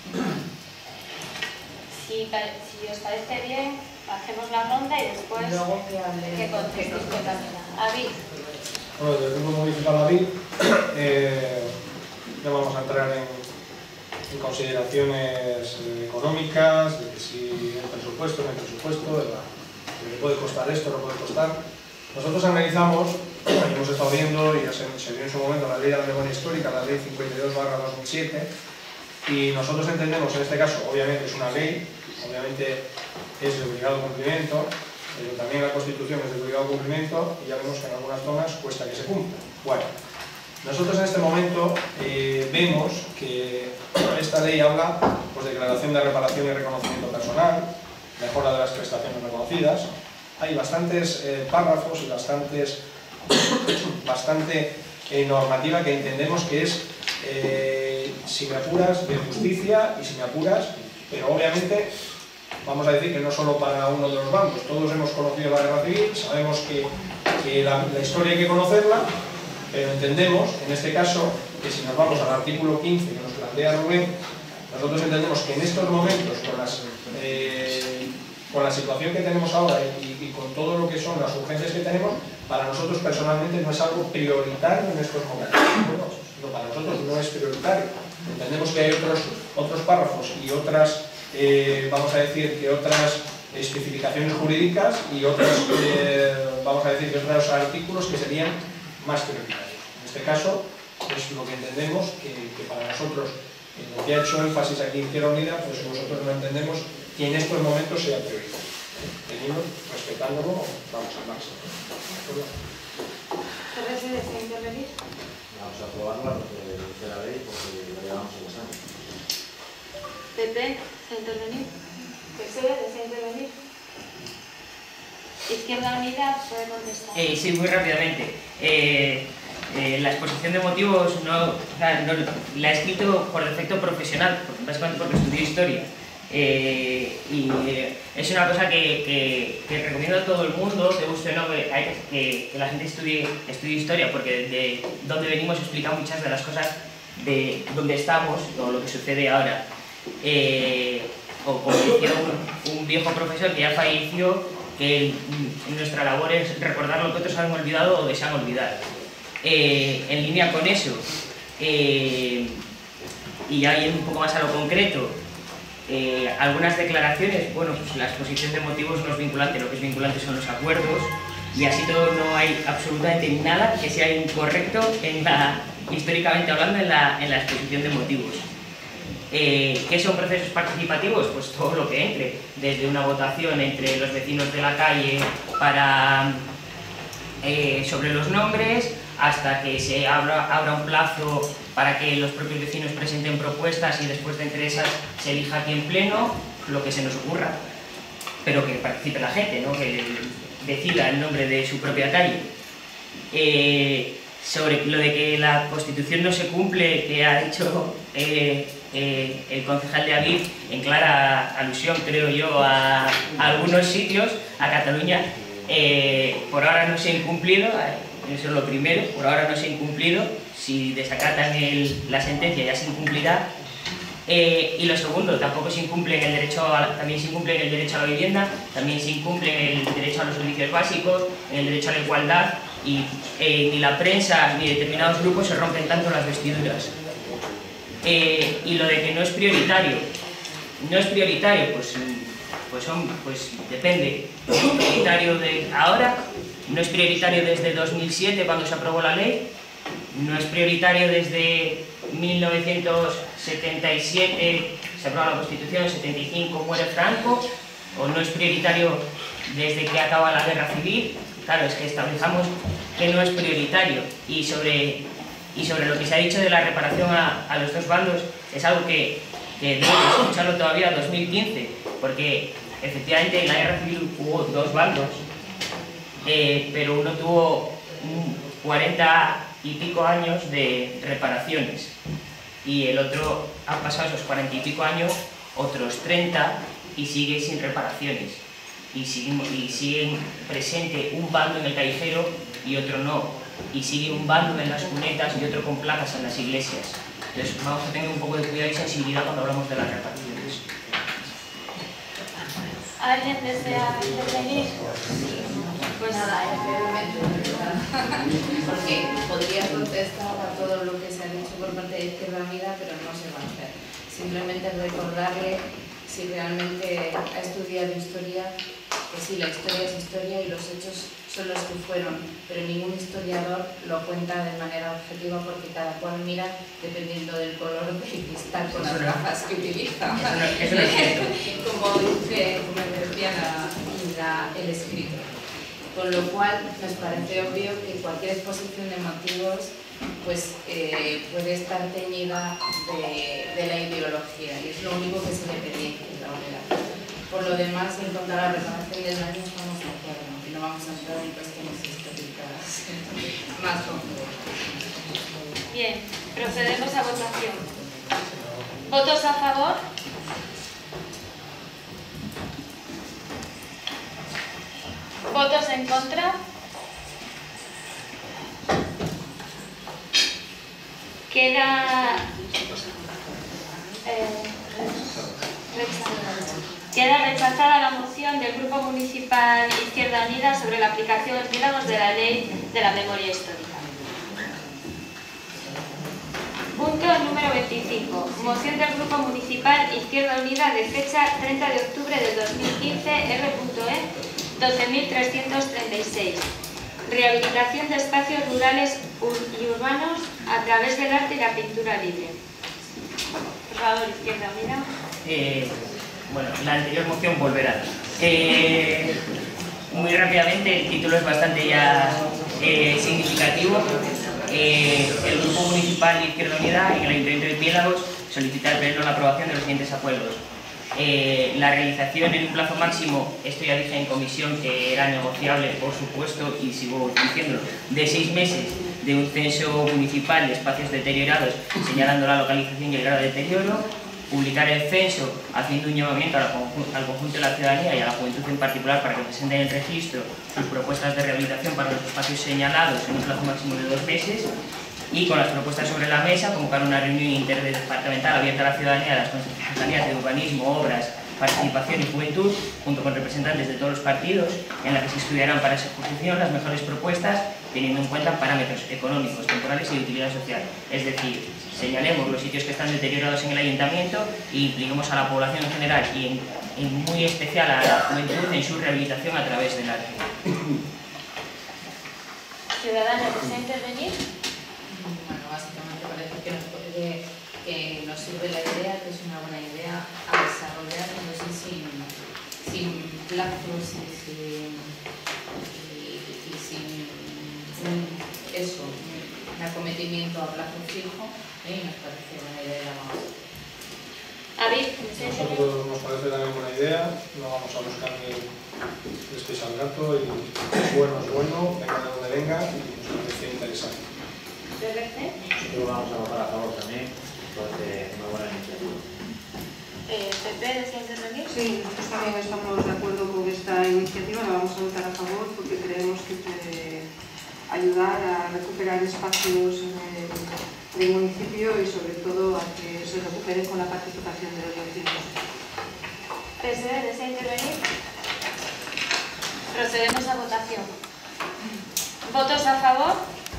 Si, si os parece bien, hacemos la ronda y después luego que hable que conteste también. Avi. Bueno, desde el Grupo Municipal Avi eh, no vamos a entrar en, en consideraciones económicas, de que si el presupuesto, no hay presupuesto, de la, de que puede costar esto, no puede costar. Nosotros analizamos, y hemos estado viendo, y ya se, se vio en su momento la Ley de la Memoria Histórica, la Ley cincuenta y dos barra dos mil siete, y nosotros entendemos, en este caso, obviamente es una ley, obviamente es de obligado cumplimiento, pero también la Constitución es de obligado cumplimiento, y ya vemos que en algunas zonas cuesta que se cumpla. Bueno, nosotros en este momento eh, vemos que esta ley habla pues, de declaración de reparación y reconocimiento personal, mejora de las prestaciones reconocidas. Hay bastantes eh, párrafos y bastantes, bastante eh, normativa que entendemos que es, eh, si me apuras, de justicia y si me apuras, pero obviamente vamos a decir que no solo para uno de los bandos. Todos hemos conocido la guerra civil, sabemos que, que la, la historia hay que conocerla, pero entendemos, en este caso, que si nos vamos al artículo quince que nos plantea Rubén, nosotros entendemos que en estos momentos, con las... Eh, con la situación que tenemos ahora y, y con todo lo que son las urgencias que tenemos, para nosotros personalmente no es algo prioritario en estos momentos. Bueno, no, para nosotros no es prioritario. Entendemos que hay otros, otros párrafos y otras, eh, vamos a decir, que otras especificaciones jurídicas y otras, eh, vamos a decir, que otros artículos que serían más prioritarios. En este caso, es lo que entendemos que, que para nosotros, en lo que ha hecho énfasis aquí en Izquierda Unida, pues nosotros no entendemos que en estos momentos sea prioritario. Venimos respetándolo, vamos al máximo. ¿Qué desea intervenir? Vamos a aprobarla porque dice la ley, porque la llevamos en los años. P P, ¿desea intervenir? P S E, ¿desea intervenir? Izquierda Unida, puede contestar. Eh, sí, muy rápidamente. Eh, eh, la exposición de motivos no, o sea, no, la he escrito por defecto profesional, básicamente porque estudié historia. Eh, y eh, es una cosa que, que, que recomiendo a todo el mundo, te guste o no, que, hay que, que la gente estudie, estudie historia, porque de, de donde venimos explica muchas de las cosas de donde estamos o lo que sucede ahora. Eh, o como decía un, un viejo profesor que ya falleció, que en nuestra labor es recordar lo que otros han olvidado o desean olvidar. Eh, en línea con eso, eh, y ya yendo un poco más a lo concreto, Eh, algunas declaraciones, bueno, pues la exposición de motivos no es vinculante, lo que es vinculante son los acuerdos, y así todo no hay absolutamente nada que sea incorrecto en la, históricamente hablando en la, en la exposición de motivos. Eh, ¿Qué son procesos participativos? Pues todo lo que entre, desde una votación entre los vecinos de la calle para, eh, sobre los nombres, hasta que se abra, abra un plazo para que los propios vecinos presenten propuestas y después de entre esas se elija aquí en pleno, lo que se nos ocurra, pero que participe la gente, ¿no? Que decida el nombre de su propia calle. Eh, sobre lo de que la Constitución no se cumple, que ha dicho eh, eh, el concejal de Aviv, en clara alusión, creo yo, a, a algunos sitios, a Cataluña, eh, por ahora no se ha incumplido, eso es lo primero, por ahora no se ha incumplido, si desacatan el, la sentencia ya se incumplirá. Eh, y lo segundo, tampoco se incumple en el derecho a, también se incumple en el derecho a la vivienda, también se incumple en el derecho a los servicios básicos, en el derecho a la igualdad, y eh, ni la prensa ni determinados grupos se rompen tanto las vestiduras. Eh, y lo de que no es prioritario, no es prioritario, pues, pues, son, pues depende, no es prioritario de ahora, no es prioritario desde dos mil siete cuando se aprobó la ley, no es prioritario desde mil novecientos setenta y siete, se aprueba la Constitución, setenta y cinco muere Franco, o no es prioritario desde que acaba la Guerra Civil. Claro, es que establecemos que no es prioritario, y sobre, y sobre lo que se ha dicho de la reparación a, a los dos bandos, es algo que, que debo escucharlo todavía en dos mil quince, porque efectivamente en la Guerra Civil hubo dos bandos, eh, pero uno tuvo cuarenta y pico años de reparaciones, y el otro ha pasado esos cuarenta y pico años, otros treinta, y sigue sin reparaciones. Y siguen, y siguen presente un bando en el callejero y otro no, y sigue un bando en las cunetas y otro con placas en las iglesias. Entonces vamos a tener un poco de cuidado y sensibilidad cuando hablamos de las reparaciones. ¿Alguien desea intervenir? Pues nada, brevemente, porque podría contestar a todo lo que se ha dicho por parte de Izquierda Unida, pero no se va a hacer. Simplemente recordarle, si realmente ha estudiado historia, que sí, la historia es historia y los hechos son los que fueron, pero ningún historiador lo cuenta de manera objetiva porque cada cual mira dependiendo del color del cristal con las gafas que utiliza. Como dice, como decía la, la, el escrito. Con lo cual nos parece obvio que cualquier exposición de motivos pues eh, puede estar teñida de, de la ideología, y es lo único que se le pedía en la unidad. Por lo demás, en cuanto a la reparación del daño, estamos de acuerdo y no vamos a entrar en cuestiones históricas más concretas. Bien, procedemos a votación. ¿Votos a favor? ¿Votos en contra? Queda, eh, rechazada. Queda rechazada la moción del Grupo Municipal Izquierda Unida sobre la aplicación en Piélagos de la Ley de la Memoria Histórica. Punto número veinticinco. Moción del Grupo Municipal Izquierda Unida de fecha treinta de octubre de dos mil quince, R E doce mil trescientos treinta y seis. Rehabilitación de espacios rurales y urbanos a través del arte y la pintura libre. Por favor, Izquierda Unida. Eh, bueno, la anterior moción volverá. Eh, muy rápidamente, el título es bastante ya eh, significativo. Eh, el Grupo Municipal Izquierda Unida y el Ayuntamiento de Piélagos solicita al Pleno la aprobación de los siguientes acuerdos. Eh, la realización en un plazo máximo, esto ya dije en comisión que era negociable, por supuesto, y sigo diciéndolo, de seis meses de un censo municipal de espacios deteriorados, señalando la localización y el grado de deterioro, publicar el censo haciendo un llamamiento al conjunto de la ciudadanía y a la juventud en particular para que presenten en el registro sus propuestas de rehabilitación para los espacios señalados en un plazo máximo de dos meses, y con las propuestas sobre la mesa, convocar una reunión interdepartamental abierta a la ciudadanía de las consejerías de urbanismo, obras, participación y juventud, junto con representantes de todos los partidos, en la que se estudiarán para esa ejecución las mejores propuestas, teniendo en cuenta parámetros económicos, temporales y de utilidad social. Es decir, señalemos los sitios que están deteriorados en el ayuntamiento e impliquemos a la población en general y en, en muy especial a la juventud en su rehabilitación a través del arte. ¿Ciudadanos desea intervenir? Bueno, básicamente parece que nos puede, que nos sobre la idea, que es una buena idea a desarrollar, pero sí sin, sin plazos y sin, y, y sin un, eso, un acometimiento a plazo fijo, ¿eh? Nos parece una idea más. David, nosotros nos parece también buena idea, no vamos a buscar ni después al gato, y es bueno, es bueno, venga de donde venga, y nos parece interesante. Nosotros vamos a votar a favor también, porque es una buena iniciativa. Eh, Pepe, ¿deseas intervenir? Sí, nosotros también estamos de acuerdo con esta iniciativa, la vamos a votar a favor porque creemos que puede ayudar a recuperar espacios en el, del municipio y sobre todo a que se recupere con la participación de los vecinos. Presidente, ¿desea intervenir? Procedemos a votación. ¿Votos a favor?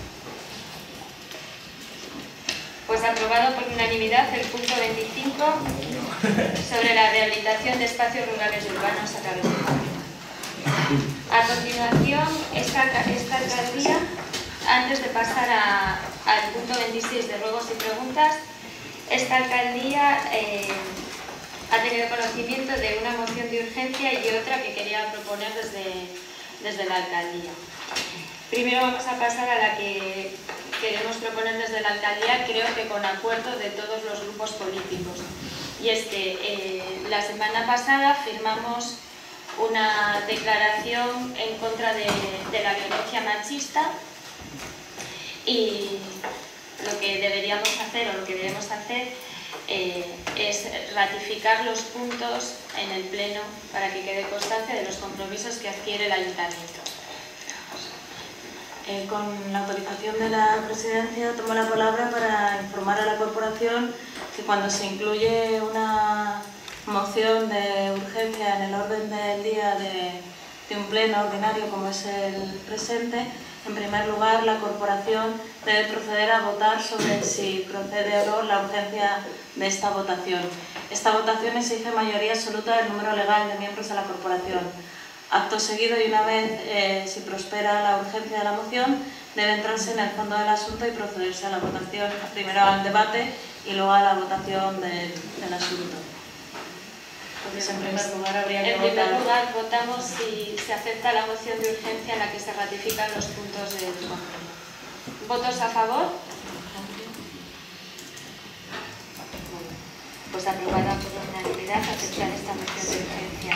Pues aprobado por unanimidad el punto veinticinco sobre la rehabilitación de espacios rurales y urbanos a través del barrio. A continuación, esta, esta alcaldía, antes de pasar a, al punto veintiséis de ruegos y preguntas, esta alcaldía eh, ha tenido conocimiento de una moción de urgencia y otra que quería proponer desde, desde la alcaldía. Primero vamos a pasar a la que queremos proponer desde la alcaldía, creo que con acuerdo de todos los grupos políticos. Y es que eh, la semana pasada firmamos una declaración en contra de, de la violencia machista y lo que deberíamos hacer o lo que debemos hacer eh, es ratificar los puntos en el pleno para que quede constancia de los compromisos que adquiere el ayuntamiento. Eh, con la autorización de la presidencia tomo la palabra para informar a la corporación que cuando se incluye una moción de urgencia en el orden del día de, de un pleno ordinario como es el presente, en primer lugar la corporación debe proceder a votar sobre si procede o no la urgencia de esta votación. Esta votación exige mayoría absoluta del número legal de miembros de la corporación. Acto seguido y una vez eh, si prospera la urgencia de la moción, debe entrarse en el fondo del asunto y procederse a la votación, primero al debate y luego a la votación de, del asunto. Entonces, en primer lugar, habría que En votar. primer lugar, votamos si se acepta la moción de urgencia en la que se ratifican los puntos del compromiso. ¿Votos a favor? Pues aprobada por unanimidad aceptar esta moción de urgencia.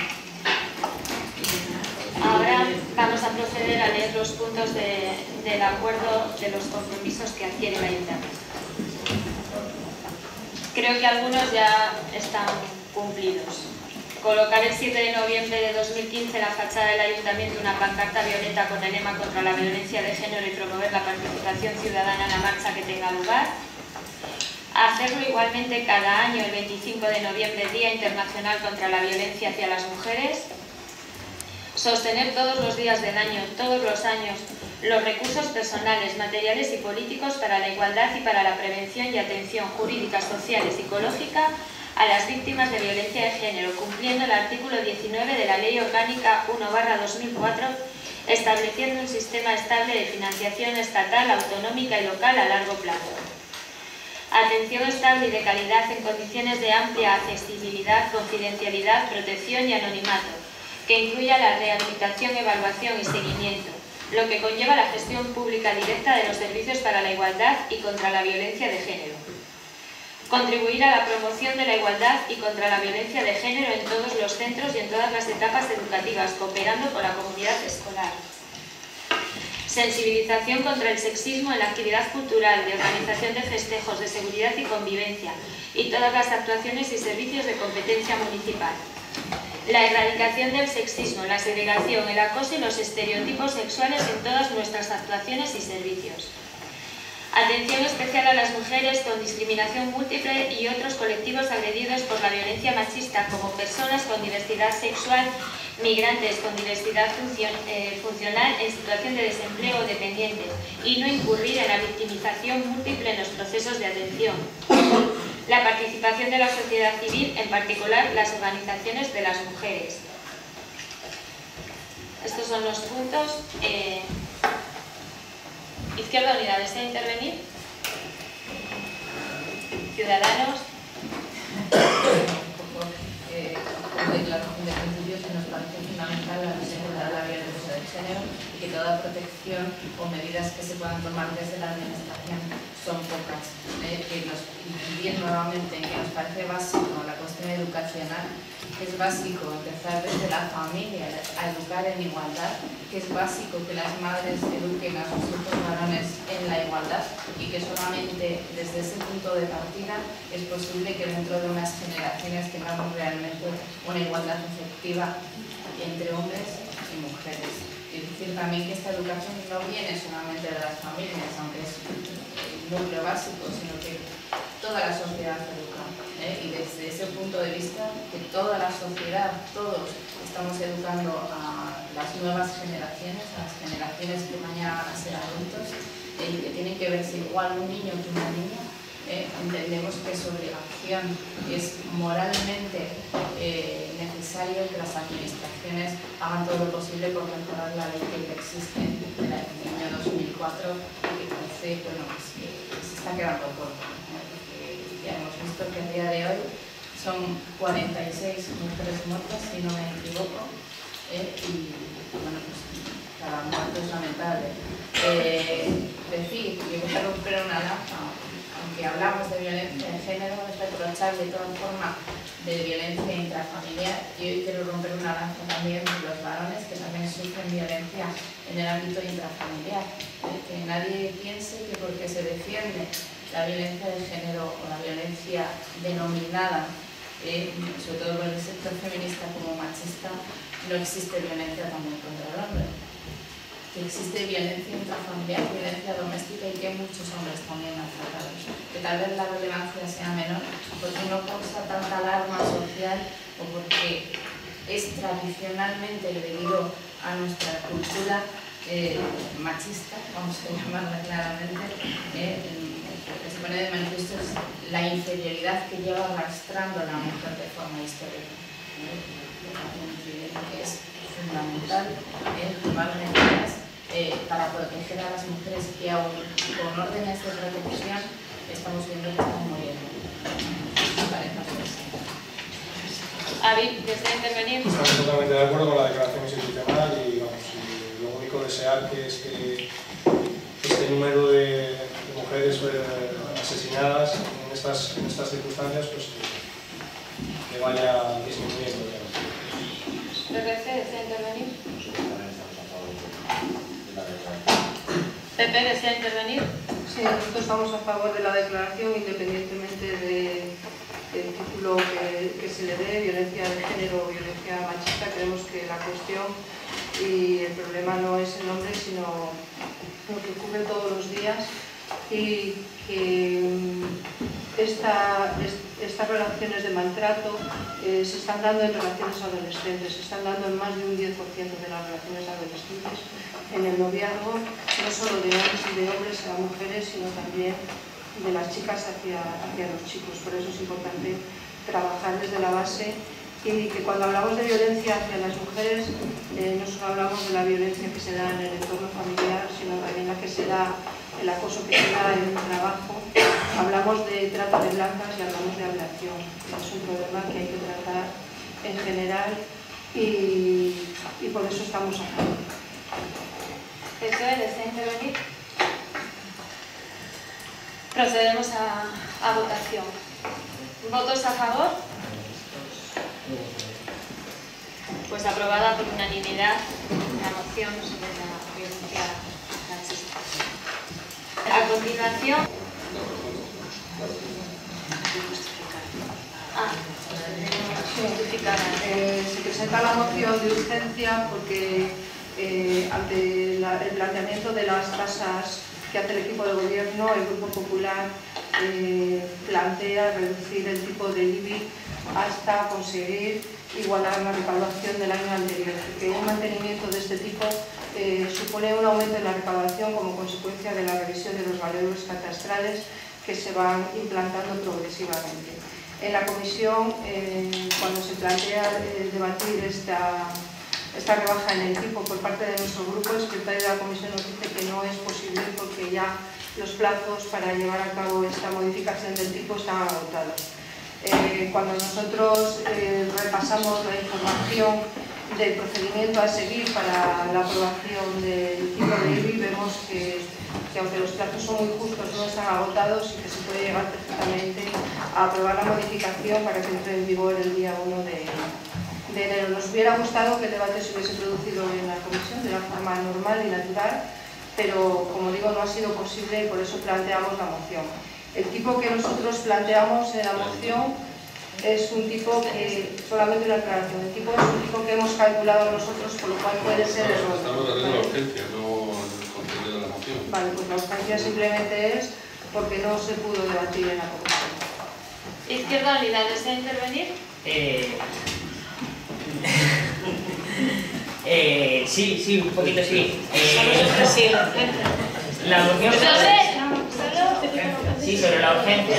Ahora vamos a proceder a leer los puntos de, del acuerdo de los compromisos que adquiere el ayuntamiento. Creo que algunos ya están cumplidos. Colocar el siete de noviembre de dos mil quince en la fachada del ayuntamiento una pancarta violeta con el lema contra la violencia de género y promover la participación ciudadana en la marcha que tenga lugar. Hacerlo igualmente cada año el veinticinco de noviembre, Día Internacional contra la Violencia hacia las Mujeres. Sostener todos los días del año, todos los años, los recursos personales, materiales y políticos para la igualdad y para la prevención y atención jurídica, social y psicológica a las víctimas de violencia de género, cumpliendo el artículo diecinueve de la Ley Orgánica uno barra dos mil cuatro, estableciendo un sistema estable de financiación estatal, autonómica y local a largo plazo. Atención estable y de calidad en condiciones de amplia accesibilidad, confidencialidad, protección y anonimato, que incluya la rehabilitación, evaluación y seguimiento, lo que conlleva la gestión pública directa de los servicios para la igualdad y contra la violencia de género. Contribuir a la promoción de la igualdad y contra la violencia de género en todos los centros y en todas las etapas educativas, cooperando con la comunidad escolar. Sensibilización contra el sexismo en la actividad cultural, de organización de festejos, de seguridad y convivencia, y todas las actuaciones y servicios de competencia municipal. La erradicación del sexismo, la segregación, el acoso y los estereotipos sexuales en todas nuestras actuaciones y servicios. Atención especial a las mujeres con discriminación múltiple y otros colectivos agredidos por la violencia machista, como personas con diversidad sexual, migrantes con diversidad funcion, eh, funcional en situación de desempleo o dependientes, y no incurrir en la victimización múltiple en los procesos de atención. La participación de la sociedad civil, en particular las organizaciones de las mujeres. Estos son los puntos. Eh, Izquierda Unida, ¿desea intervenir? Ciudadanos. un poco eh, como declaración de principios que nos parece fundamental la lucha contra la violencia de género y que toda protección o medidas que se puedan tomar desde la administración son pocas. Eh, que nos incidir nuevamente en que nos parece básico la cuestión educacional, que es básico empezar desde la familia a educar en igualdad, que es básico que las madres eduquen a sus hijos varones en la igualdad y que solamente desde ese punto de partida es posible que dentro de unas generaciones tengamos realmente una igualdad efectiva entre hombres y mujeres. Es decir, también que esta educación no viene solamente de las familias, aunque es el núcleo básico, sino que toda la sociedad educa. ¿eh? Y desde ese punto de vista, que toda la sociedad, todos, estamos educando a las nuevas generaciones, a las generaciones que mañana van a ser adultos, eh, y que tienen que verse igual un niño que una niña. Eh, entendemos que es obligación y es moralmente eh, necesario que las administraciones hagan todo lo posible por mejorar la ley que existe del año dos mil cuatro y que parece bueno, pues, que se está quedando corta. ¿no? Ya hemos visto que a día de hoy son cuarenta y seis mujeres muertas, si no me equivoco, eh, y bueno, pues cada muerto es lamentable. Eh, decir que voy a romper una lanza, aunque hablamos de violencia de género, es reprochable toda forma de violencia intrafamiliar, y hoy quiero romper una lanza también de los varones que también sufren violencia en el ámbito intrafamiliar. ¿eh? Que nadie piense que porque se defiende la violencia de género o la violencia denominada, eh, sobre todo por el sector feminista como machista, no existe violencia también contra el hombre. Que existe violencia intrafamiliar, violencia doméstica y que muchos hombres también maltratados. Que tal vez la relevancia sea menor porque no causa tanta alarma social o porque es tradicionalmente debido a nuestra cultura eh, machista, vamos a llamarla claramente, eh, lo que se pone de manifiesto es la inferioridad que lleva arrastrando la mujer de forma histórica. Eh, que es fundamental eh, tomar medidas Eh, para proteger a las mujeres que aún con órdenes de protección estamos viendo que están muriendo. Me parece así. Avi, ¿desea intervenir? Estoy totalmente de acuerdo con la declaración institucional y, vamos, y lo único desear que es que este número de, de mujeres eh, asesinadas en estas, en estas circunstancias pues que, que vaya disminuyendo. ¿P P C desea intervenir? Pepe, ¿desea intervenir? Sí, nosotros estamos a favor de la declaración independientemente de, del título que, que se le dé, violencia de género o violencia machista. Creemos que la cuestión y el problema no es el nombre, sino lo que ocurre todos los días y que esta, estas relaciones de maltrato eh, se están dando en relaciones adolescentes, se están dando en más de un diez por ciento de las relaciones adolescentes, en el noviazgo, no solo de hombres, de hombres a mujeres, sino también de las chicas hacia, hacia los chicos. Por eso es importante trabajar desde la base y que cuando hablamos de violencia hacia las mujeres, eh, no solo hablamos de la violencia que se da en el entorno familiar, sino también la que se da, el acoso que se da en el trabajo. Hablamos de trata de blancas y hablamos de ablación. Es un problema que hay que tratar en general y, y por eso estamos a favor. P S O E, ¿desea intervenir? Procedemos a, a votación. ¿Votos a favor? Pues aprobada por unanimidad la moción sobre la violencia machista. A continuación... Ah, justificada. Eh, se presenta la moción de urgencia porque eh, ante la, el planteamiento de las tasas que hace el equipo de gobierno, el Grupo Popular eh, plantea reducir el tipo de I B I hasta conseguir igualar la recaudación del año anterior, porque un mantenimiento de este tipo eh, supone un aumento de la recaudación como consecuencia de la revisión de los valores catastrales que se van implantando progresivamente. En la comisión, eh, cuando se plantea eh, debatir esta, esta rebaja en el tipo por parte de nuestro grupo, el secretario de la comisión nos dice que no es posible porque ya los plazos para llevar a cabo esta modificación del tipo están agotados. Eh, cuando nosotros eh, repasamos la información del procedimiento a seguir para la aprobación del tipo de I B I, vemos que, que aunque los plazos son muy justos, no están agotados y que se puede llegar perfectamente a aprobar la modificación para que entre en vigor el día uno de, de enero. Nos hubiera gustado que el debate se hubiese producido en la comisión de la forma normal y natural, pero como digo, no ha sido posible y por eso planteamos la moción. El tipo que nosotros planteamos en la moción es un tipo que, solamente una aclaración, el tipo es un tipo que hemos calculado nosotros, por lo cual puede ser error. Estamos hablando de la urgencia, no el contenido de la moción. Vale, pues la urgencia simplemente es porque no se pudo debatir en la comisión. Izquierda Unida, ¿desea intervenir? Eh... eh, sí, sí, un poquito sí. Eh, la moción... Sí, sobre la urgencia.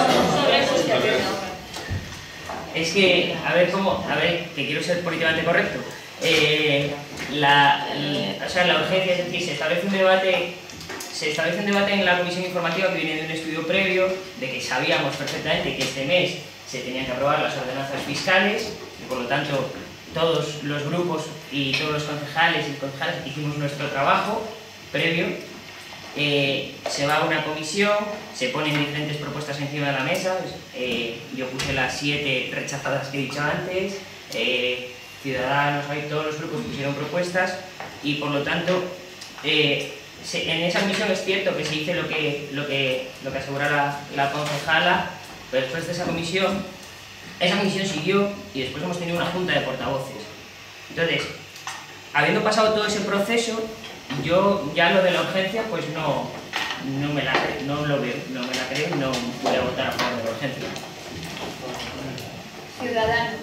Es que, a ver cómo, a ver, que quiero ser políticamente correcto. Eh, la, la, o sea, la urgencia, es decir, se establece un debate, se establece un debate en la comisión informativa que viene de un estudio previo, de que sabíamos perfectamente que este mes se tenían que aprobar las ordenanzas fiscales, y por lo tanto todos los grupos y todos los concejales y concejales hicimos nuestro trabajo previo. Eh, se va a una comisión, se ponen diferentes propuestas encima de la mesa, eh, yo puse las siete rechazadas que he dicho antes, eh, Ciudadanos, ahí todos los grupos pusieron propuestas y por lo tanto eh, se, en esa comisión es cierto que se hizo lo que, lo que, lo que asegura la, la concejala, pero después de esa comisión, esa comisión siguió y después hemos tenido una junta de portavoces. Entonces, habiendo pasado todo ese proceso, yo ya lo de la urgencia pues no, no, me la, no lo veo, no me la creo y no voy a votar a favor de la urgencia. Ciudadanos.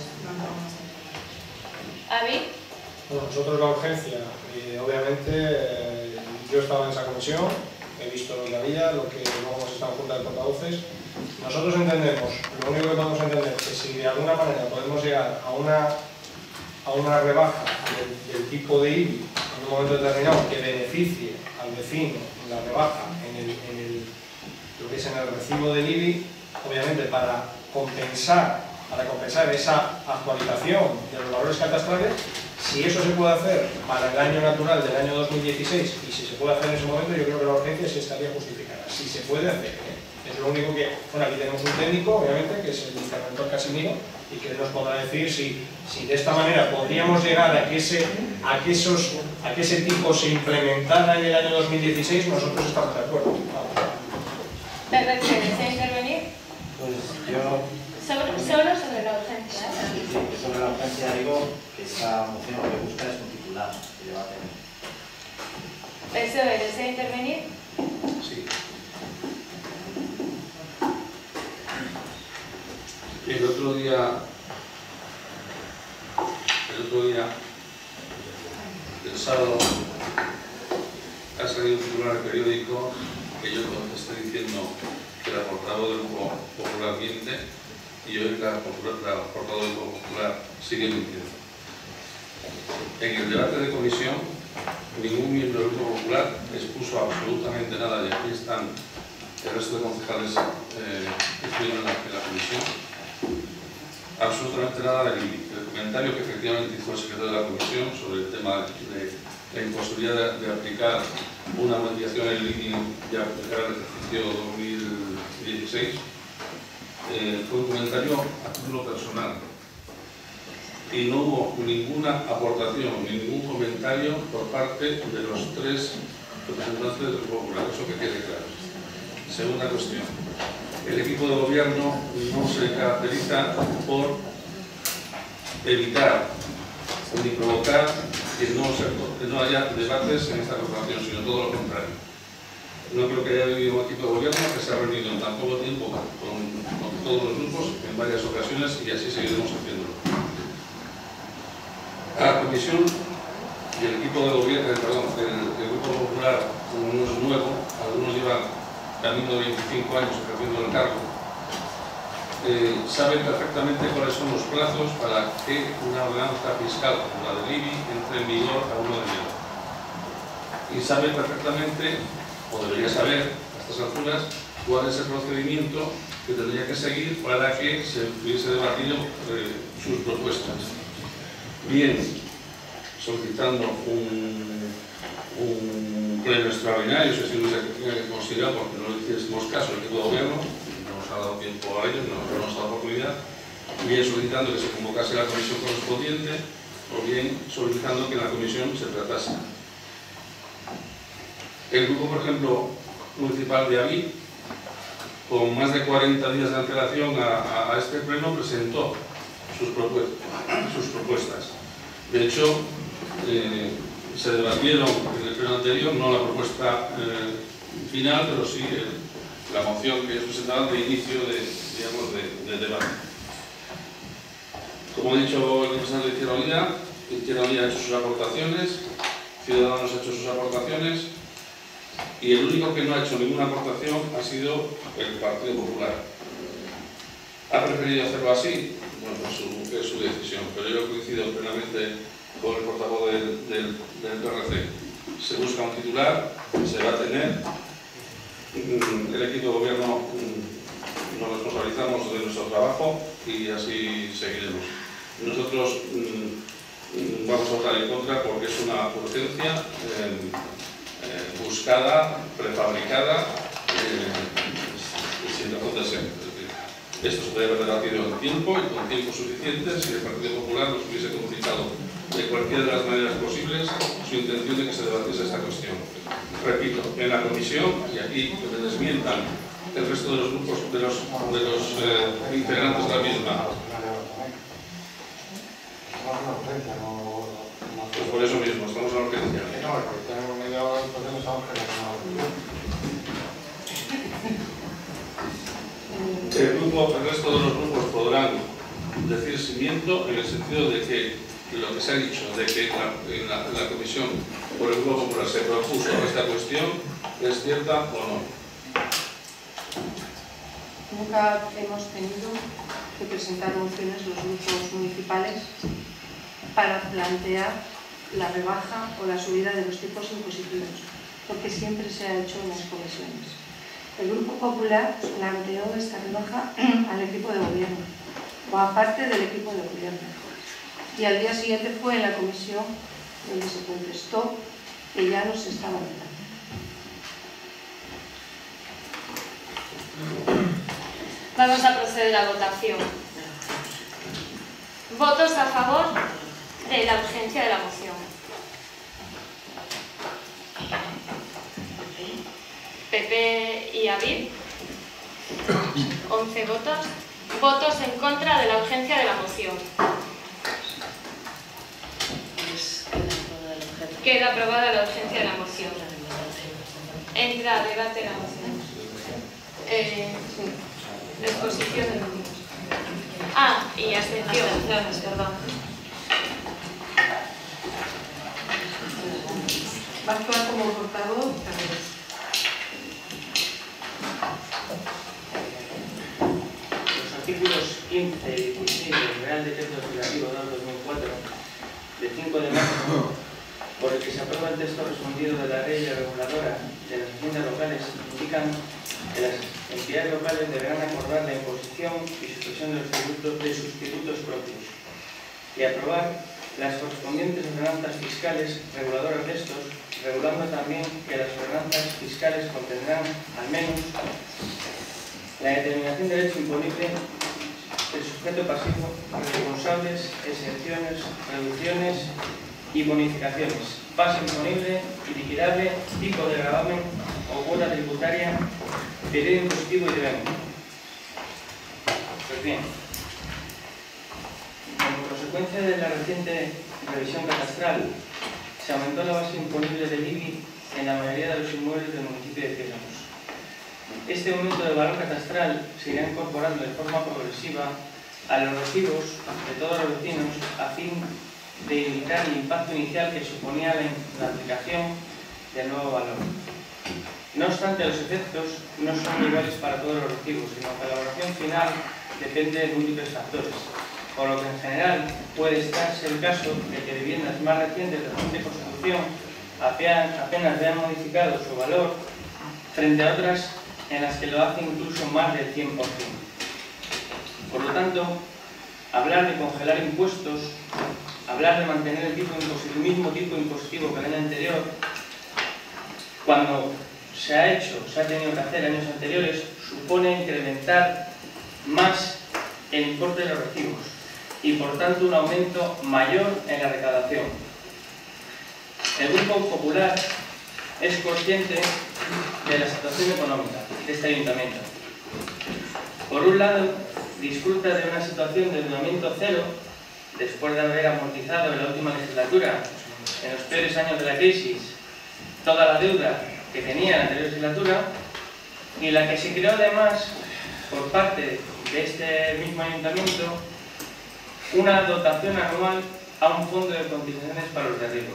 ¿Avi? Bueno, nosotros la urgencia, eh, obviamente eh, yo estaba en esa comisión, he visto lo que había, lo que luego hemos estado en junta de portavoces. Nosotros entendemos, lo único que podemos entender es que si de alguna manera podemos llegar a una, a una rebaja del, del tipo de I B I en un momento determinado que beneficie al vecino la rebaja en, el, en el, lo que es en el recibo del I B I, obviamente para compensar, para compensar esa actualización de los valores catastrales, si eso se puede hacer para el año natural del año dos mil dieciséis y si se puede hacer en ese momento, yo creo que la urgencia sí estaría justificada. Si se puede hacer, ¿eh? Es lo único que... Bueno, aquí tenemos un técnico, obviamente, que es el interventor Casimiro, y que nos podrá decir si, si de esta manera podríamos llegar a que, ese, a, que esos, a que ese tipo se implementara en el año dos mil dieciséis, nosotros estamos de acuerdo. ¿P R C desea intervenir? Pues yo... Sobre, solo sobre la urgencia, ¿eh? Sí, sobre la urgencia digo que esta moción lo que busca es un titular que debate. ¿P S O E desea intervenir? Sí. El otro día, el otro día, el sábado, ha salido un titular del periódico que yo contesté diciendo que la portavoz del Grupo Popular miente y hoy la, la portavoz del Grupo Popular sigue mintiendo. En el debate de comisión, ningún miembro del Grupo Popular expuso absolutamente nada, y aquí están el resto de concejales eh, que estuvieron en la, en la comisión, absolutamente nada del I B I. El comentario que efectivamente hizo el secretario de la comisión sobre el tema de la imposibilidad de, de aplicar una modificación en el I B I y aplicar el ejercicio dos mil dieciséis eh, fue un comentario a título personal y no hubo ninguna aportación, ningún comentario por parte de los tres representantes del Grupo Popular, eso que quede claro. Segunda cuestión. El equipo de gobierno no se caracteriza por evitar ni provocar que no, se, que no haya debates en esta corporación, sino todo lo contrario. No creo que haya habido un equipo de gobierno que se ha reunido en tan poco tiempo con, con todos los grupos en varias ocasiones y así seguiremos haciéndolo. A la comisión y el equipo de gobierno, perdón, el, el Grupo Popular, como no es nuevo, algunos llevan camino de veinticinco años ejerciendo el cargo, eh, saben perfectamente cuáles son los plazos para que una ordenanza fiscal como la del I B I entre en vigor a uno de enero. Y saben perfectamente, o debería saber a estas alturas, cuál es el procedimiento que que tendría que seguir para que se hubiese debatido eh, sus propuestas. Bien, solicitando un, un pleno extraordinario, si así lo hubiese considerado, porque no le hicimos caso al equipo de gobierno, no nos ha dado tiempo a ello, no nos ha dado oportunidad, bien solicitando que se convocase la comisión correspondiente, o bien solicitando que en la comisión se tratase. El grupo, por ejemplo, municipal de Aví, con más de cuarenta días de antelación a, a, a este pleno, presentó sus, propuestas, sus propuestas. De hecho, eh, se debatieron en el pleno anterior, no la propuesta eh, final, pero sí eh, la moción que ellos presentaban de inicio de, digamos, de, de debate. Como he dicho, el representante de Izquierda Unida, Izquierda Unida ha hecho sus aportaciones, Ciudadanos ha hecho sus aportaciones, y el único que no ha hecho ninguna aportación ha sido el Partido Popular. ¿Ha preferido hacerlo así? Bueno, pues su, es su decisión, pero yo coincido plenamente con el portavoz del, del, del P R C. Se busca un titular, se va a tener. El equipo de gobierno nos responsabilizamos de nuestro trabajo y así seguiremos. Nosotros mmm, vamos a votar en contra porque es una urgencia eh, eh, buscada, prefabricada, eh, sin razón de ser. Esto se debe haber debatido en tiempo y con tiempo suficiente si el Partido Popular nos hubiese comunicado de cualquiera de las maneras posibles su intención de que se debatiese esta cuestión. Repito, en la comisión, y aquí que me desmientan el resto de los grupos, de los, de los eh, integrantes de la misma. Pues por eso mismo, estamos en la urgencia. El, grupo, el resto de los grupos podrán decir si miento en el sentido de que lo que se ha dicho, de que la, en, la, en la comisión por el Grupo Popular se propuso esta cuestión, ¿es cierta o no? Nunca hemos tenido que presentar mociones los grupos municipales para plantear la rebaja o la subida de los tipos impositivos, porque siempre se ha hecho en las comisiones. El Grupo Popular planteó esta rebaja al equipo de gobierno, o aparte del equipo de gobierno. Y al día siguiente fue en la comisión donde se contestó que ya no se estaba dando. Vamos a proceder a votación. ¿Votos a favor de la urgencia de la moción? P P y Avid. once votos. Votos en contra de la urgencia de la moción. Queda aprobada la urgencia de la moción. Entra a debate la moción. Eh, exposición de motivos. Ah, y abstenciones, perdón. Va a actuar como portavoz. Los artículos quince y dieciséis del Real Decreto Legislativo dos mil cuatro de cinco de marzo, por el que se aprueba el texto respondido de la ley reguladora de las haciendas locales, indican que las entidades locales deberán acordar la imposición y supresión de los tributos de sus tributos propios y aprobar las correspondientes ordenanzas fiscales reguladoras de estos, regulando también que las ordenanzas fiscales contendrán al menos la determinación de derecho imponible, el sujeto pasivo, responsables, exenciones, reducciones y bonificaciones, base imponible y liquidable, tipo de gravamen o cuota tributaria, periodo impositivo y devengum. Pues bien, como consecuencia de la reciente revisión catastral, se aumentó la base imponible del I B I en la mayoría de los inmuebles del municipio de Ciudadanos. Este aumento de valor catastral se irá incorporando de forma progresiva a los recibos de todos los vecinos a fin de limitar el impacto inicial que suponía la, la aplicación del nuevo valor. No obstante, los efectos no son iguales para todos los recibos, sino que la valoración final depende de múltiples factores, por lo que en general puede estarse el caso de que viviendas más recientes de reciente construcción apenas vean modificado su valor frente a otras en las que lo hace incluso más del cien por cien. Por lo tanto, hablar de congelar impuestos, hablar de mantener el, tipo impositivo, el mismo tipo impositivo que el año anterior, cuando se ha hecho, se ha tenido que hacer años anteriores, supone incrementar más el importe de los recibos y por tanto un aumento mayor en la recaudación. El Grupo Popular es consciente de la situación económica de este ayuntamiento. Por un lado, disfruta de una situación de endeudamiento cero después de haber amortizado en la última legislatura, en los peores años de la crisis, toda la deuda que tenía en la anterior legislatura, y la que se creó además por parte de este mismo ayuntamiento una dotación anual a un fondo de compensaciones para los riesgos.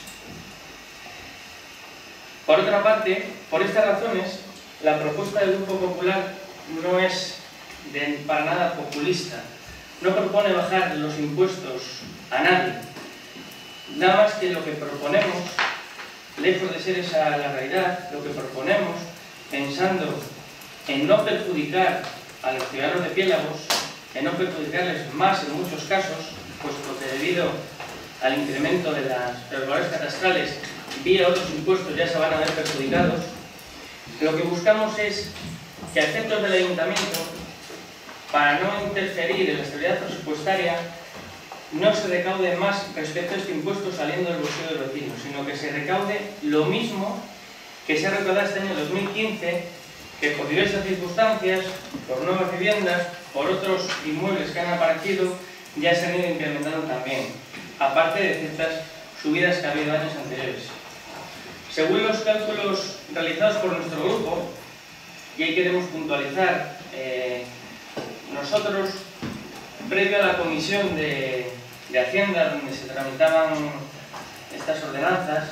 Por otra parte, por estas razones, la propuesta del Grupo Popular no es de, para nada populista. No propone bajar los impuestos a nadie. Nada más que lo que proponemos, lejos de ser esa la realidad, lo que proponemos, pensando en no perjudicar a los ciudadanos de Piélagos, en no perjudicarles más en muchos casos, puesto que debido al incremento de, las, de los valores catastrales vía otros impuestos ya se van a ver perjudicados, lo que buscamos es que a efectos del ayuntamiento, para no interferir en la estabilidad presupuestaria, no se recaude más respecto a este impuesto saliendo del bolsillo de los vecinos, sino que se recaude lo mismo que se ha recaudado este año dos mil quince, que por diversas circunstancias, por nuevas viviendas, por otros inmuebles que han aparecido, ya se han ido incrementando también, aparte de ciertas subidas que ha habido años anteriores. Según los cálculos realizados por nuestro grupo, y ahí queremos puntualizar, eh, nosotros, previo a la comisión de, de Hacienda, donde se tramitaban estas ordenanzas,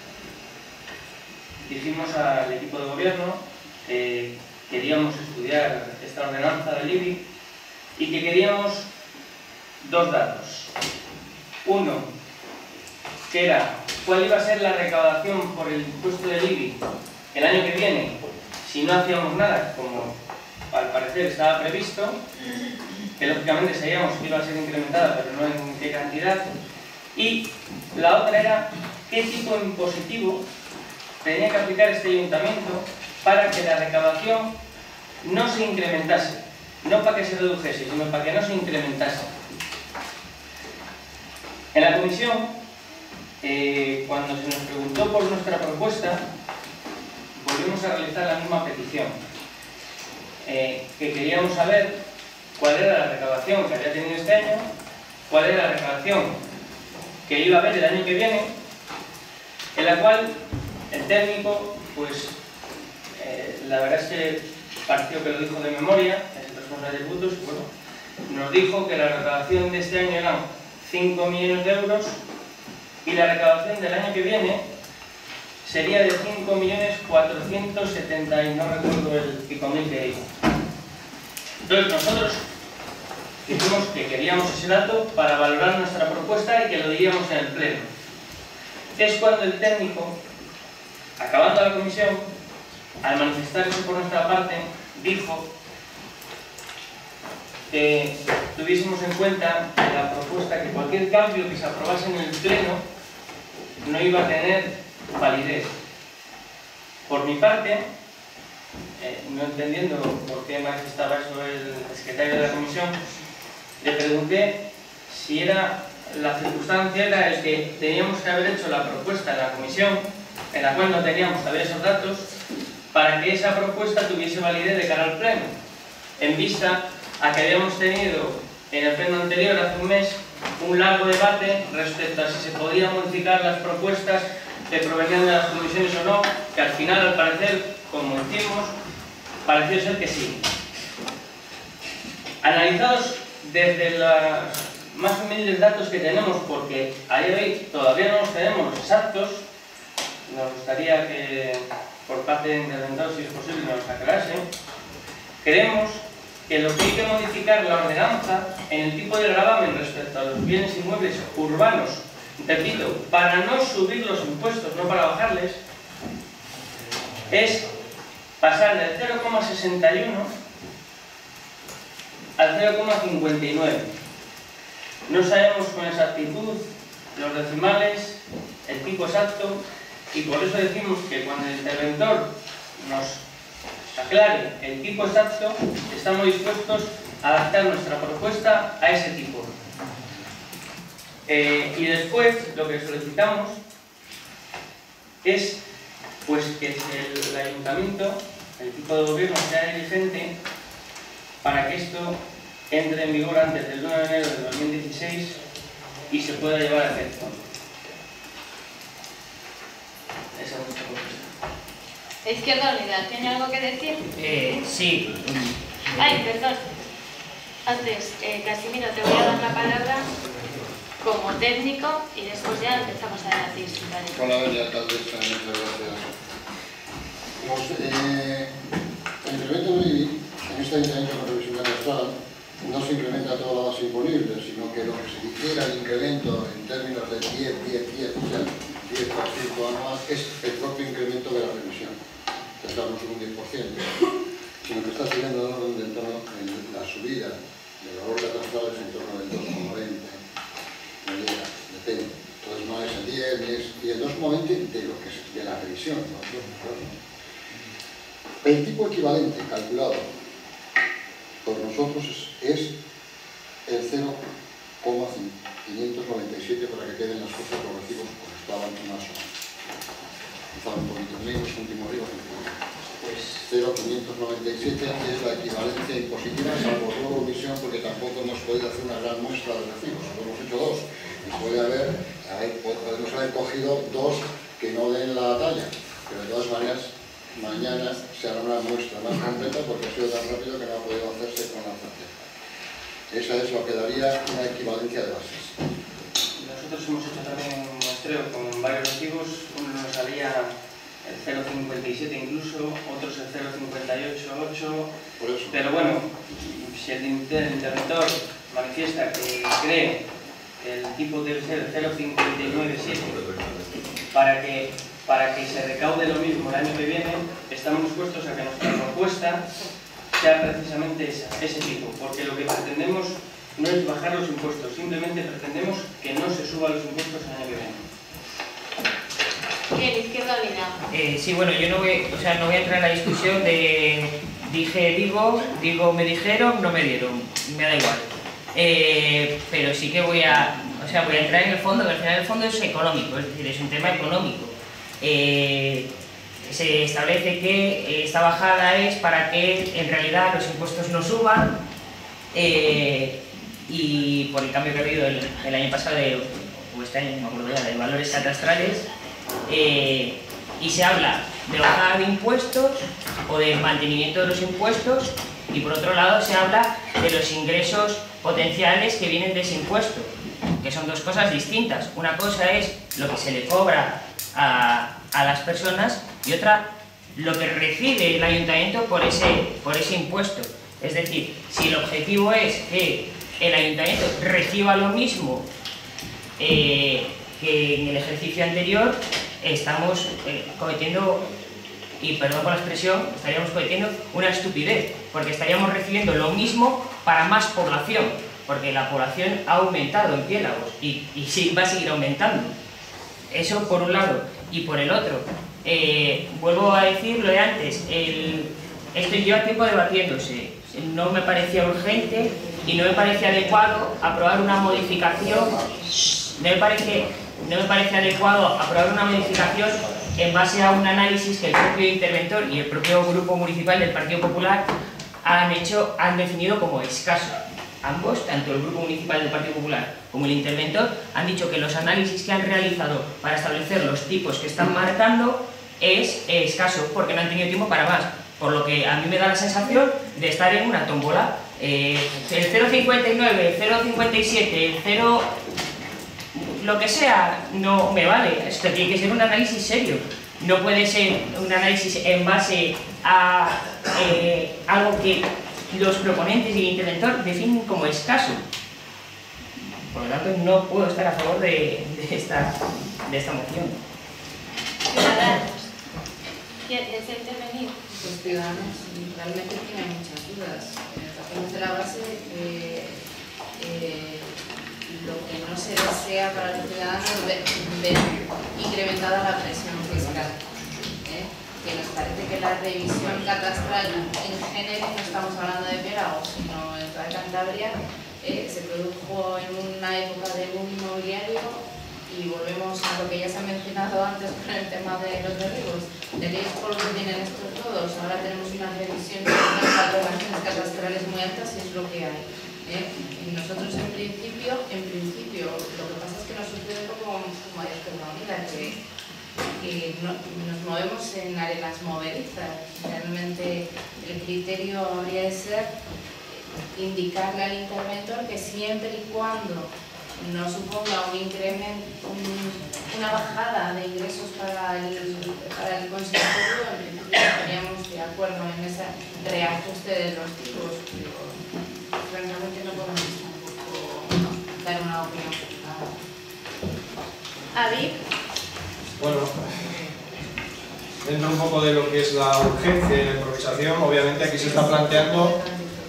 dijimos al equipo de gobierno que queríamos estudiar esta ordenanza del I B I y que queríamos dos datos. Uno, que era cuál iba a ser la recaudación por el impuesto del I B I el año que viene si no hacíamos nada, como al parecer estaba previsto, que lógicamente sabíamos que iba a ser incrementada, pero no en qué cantidad. Y la otra era qué tipo impositivo tenía que aplicar este ayuntamiento para que la recaudación no se incrementase, no para que se redujese, sino para que no se incrementase. En la comisión, eh, cuando se nos preguntó por nuestra propuesta, volvimos a realizar la misma petición, eh, que queríamos saber cuál era la recaudación que había tenido este año, cuál era la recaudación que iba a haber el año que viene, en la cual el técnico, pues, eh, la verdad es que pareció que lo dijo de memoria, es el responsable de tributos, y bueno, nos dijo que la recaudación de este año eran cinco millones de euros y la recaudación del año que viene sería de cinco millones cuatrocientos setenta y no recuerdo el pico mil que dijo. Entonces nosotros dijimos que queríamos ese dato para valorar nuestra propuesta y que lo diríamos en el pleno. Es cuando el técnico, acabando la comisión, al manifestarse por nuestra parte, dijo que tuviésemos en cuenta en la propuesta que cualquier cambio que se aprobase en el pleno no iba a tener validez. Por mi parte, eh, no entendiendo por qué manifestaba eso el secretario de la comisión, le pregunté si era la circunstancia era el que teníamos que haber hecho la propuesta en la comisión, en la cual no teníamos todavía esos datos, para que esa propuesta tuviese validez de cara al pleno, en vista a que habíamos tenido en el pleno anterior, hace un mes, un largo debate respecto a si se podían modificar las propuestas que provenían de las comisiones o no, que al final, al parecer, como decimos, pareció ser que sí. Analizados desde los más humildes datos que tenemos, porque a día de hoy todavía no los tenemos los exactos, nos gustaría que por parte de interventores, si es posible, nos los aclarase, creemos que lo que hay que modificar la ordenanza en el tipo de gravamen respecto a los bienes inmuebles urbanos, repito, para no subir los impuestos, no para bajarles, es pasar del cero coma sesenta y uno al cero coma cincuenta y nueve. No sabemos con exactitud los decimales, el tipo exacto, y por eso decimos que cuando el interventor nos aclare el tipo exacto, estamos dispuestos a adaptar nuestra propuesta a ese tipo. Eh, y después lo que solicitamos es pues que el, el ayuntamiento, el equipo de gobierno sea diligente para que esto entre en vigor antes del nueve de enero de dos mil dieciséis y se pueda llevar a efecto. Esa es nuestra propuesta. Izquierda Unida, ¿tiene algo que decir? Eh, sí. Ay, perdón. Antes, eh, Casimiro, te voy a dar la palabra como técnico y después ya empezamos a debatir. Si vale. Hola, doña alcaldesa, muchas gracias. Pues, eh, el incremento de I B I en este ayuntamiento con revisión catastral no se incrementa toda la base imponible, sino que lo que se dijera el incremento en términos de diez, diez, diez, o sea, diez por ciento anual es el propio incremento de la revisión. Tratamos un diez por ciento, sino que está siguiendo el orden del tono en la subida del valor catastral es en torno del dos coma veinte. No llega, depende. Entonces no es el diez ni es y el dos coma veinte de lo que es de la revisión, ¿no? El tipo equivalente calculado por nosotros es, es el cero coma quinientos noventa y siete para que queden las cosas progresivos como estaban más o menos. Estaban un poquito menos, último arriba, pues cero coma quinientos noventa y siete es la equivalencia impositiva, salvo luego omisión, porque tampoco hemos podido hacer una gran muestra de recibos, solo hemos hecho dos. Y puede haber, podemos haber cogido dos que no den la talla, pero de todas maneras mañana se hará una muestra más completa porque ha sido tan rápido que no ha podido hacerse con la certeza. Esa es lo que daría una equivalencia de bases. Nosotros hemos hecho también un muestreo con varios recibos, uno nos salía el cero coma cincuenta y siete incluso, otros el cero coma cincuenta y ocho coma ocho, pero bueno, si el interventor manifiesta que cree que el tipo debe ser el cero coma cincuenta y nueve siete para que para que se recaude lo mismo el año que viene, estamos dispuestos a que nuestra propuesta sea precisamente esa, ese tipo, porque lo que pretendemos no es bajar los impuestos, simplemente pretendemos que no se suban los impuestos el año que viene. Bien, Izquierda Unida. Eh, sí, bueno, yo no voy, o sea, no voy a entrar en la discusión de dije, digo, digo, me dijeron, no me dieron, me da igual. Eh, pero sí que voy a, o sea, voy a entrar en el fondo, que al final el fondo es económico, es decir, es un tema económico. Eh, se establece que esta bajada es para que en realidad los impuestos no suban eh, y por el cambio que ha habido el, el año pasado de, o este año, no me acuerdo ya, de valores catastrales eh, y se habla de bajada de impuestos o de mantenimiento de los impuestos y por otro lado se habla de los ingresos potenciales que vienen de ese impuesto, que son dos cosas distintas. Una cosa es lo que se le cobra a, a las personas y otra lo que recibe el ayuntamiento por ese, por ese impuesto. Es decir, si el objetivo es que el ayuntamiento reciba lo mismo eh, que en el ejercicio anterior, estamos eh, cometiendo, y perdón por la expresión, estaríamos cometiendo una estupidez, porque estaríamos recibiendo lo mismo para más población, porque la población ha aumentado en Piélagos y, y sí, va a seguir aumentando. Eso por un lado. Y por el otro, eh, vuelvo a decir lo de antes, el, esto lleva tiempo debatiéndose, no me parecía urgente y no me parece adecuado aprobar una modificación, no me parece, no me parece adecuado aprobar una modificación en base a un análisis que el propio interventor y el propio grupo municipal del Partido Popular han hecho, han definido como escaso. Ambos, tanto el Grupo Municipal del Partido Popular como el interventor, han dicho que los análisis que han realizado para establecer los tipos que están marcando es eh, escaso, porque no han tenido tiempo para más. Por lo que a mí me da la sensación de estar en una tómbola. Eh, el cero coma cincuenta y nueve, el cero coma cincuenta y siete, el cero... lo que sea, no me vale. Esto tiene que ser un análisis serio. No puede ser un análisis en base a eh, algo que los proponentes y el interventor definen como escaso. Por lo tanto, no puedo estar a favor de, de, esta, de esta moción. ¿Desea intervenir? Los ciudadanos realmente tienen muchas dudas. Partimos de la base que eh, lo que no se desea para los ciudadanos es ver, ver incrementada la presión fiscal. ¿eh? Que nos parece que la revisión catastral en género, no estamos hablando de Pélago, sino en toda Cantabria, eh, se produjo en una época de boom inmobiliario. Y volvemos a lo que ya se ha mencionado antes con el tema de los derribos. Tenéis por lo que tienen estos todos. Ahora tenemos una revisión de unas valoraciones catastrales muy altas y es lo que hay. ¿eh? Y nosotros en principio, en principio, lo que pasa es que nos sucede como, como a Izquierda Unida, que, que no, nos movemos en arenas movedizas. Realmente el criterio habría de ser indicarle al interventor que siempre y cuando no suponga un incremento, un, una bajada de ingresos para el, para el consistorio, en principio estaríamos de acuerdo en ese reajuste de los tipos, pero francamente no podemos tampoco dar una opinión. Aviv. Bueno, dentro un poco de lo que es la urgencia y la improvisación, obviamente aquí se está planteando,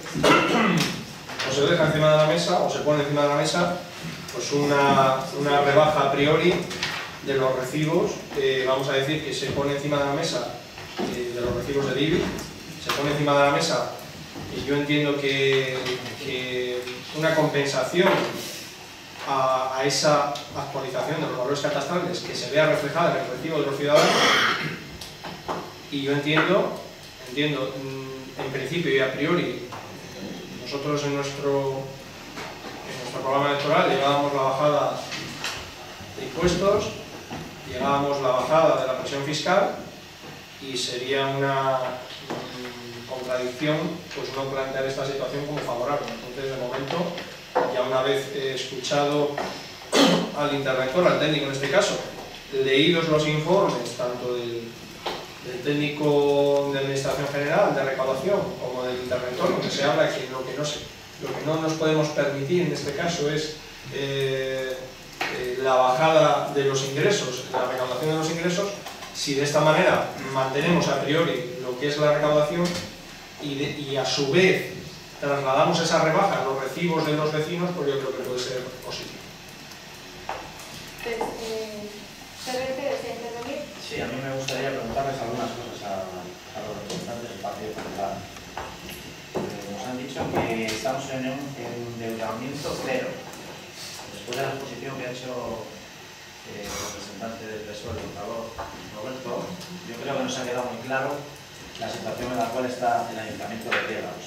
o se deja encima de la mesa, o se pone encima de la mesa, pues una, una rebaja a priori de los recibos, eh, vamos a decir que se pone encima de la mesa eh, de los recibos de I B I, se pone encima de la mesa y yo entiendo que, que una compensación a, a esa actualización de los valores catastrales que se vea reflejada en el recibo de los ciudadanos, y yo entiendo, entiendo en principio y a priori, nosotros en nuestro En nuestro programa electoral llegábamos la bajada de impuestos, llegábamos la bajada de la presión fiscal y sería una um, contradicción pues no plantear esta situación como favorable. Entonces, de momento, ya una vez he escuchado al interventor, al técnico en este caso, leídos los informes tanto del, del técnico de Administración General, de Recaudación, como del interventor, donde se habla que lo que no se Lo que no nos podemos permitir en este caso es eh, eh, la bajada de los ingresos, la recaudación de los ingresos. Si de esta manera mantenemos a priori lo que es la recaudación y, de, y a su vez trasladamos esa rebaja a los recibos de los vecinos, pues yo creo que puede ser positivo. Pues, eh, sí, a mí me gustaría preguntarles algunas cosas a, a los representantes del Partido Popular. Nos han dicho que estamos en un endeudamiento cero. Después de la exposición que ha hecho eh, el representante del P S O E, el portavoz Roberto, yo creo que nos ha quedado muy claro la situación en la cual está el Ayuntamiento de Pélago.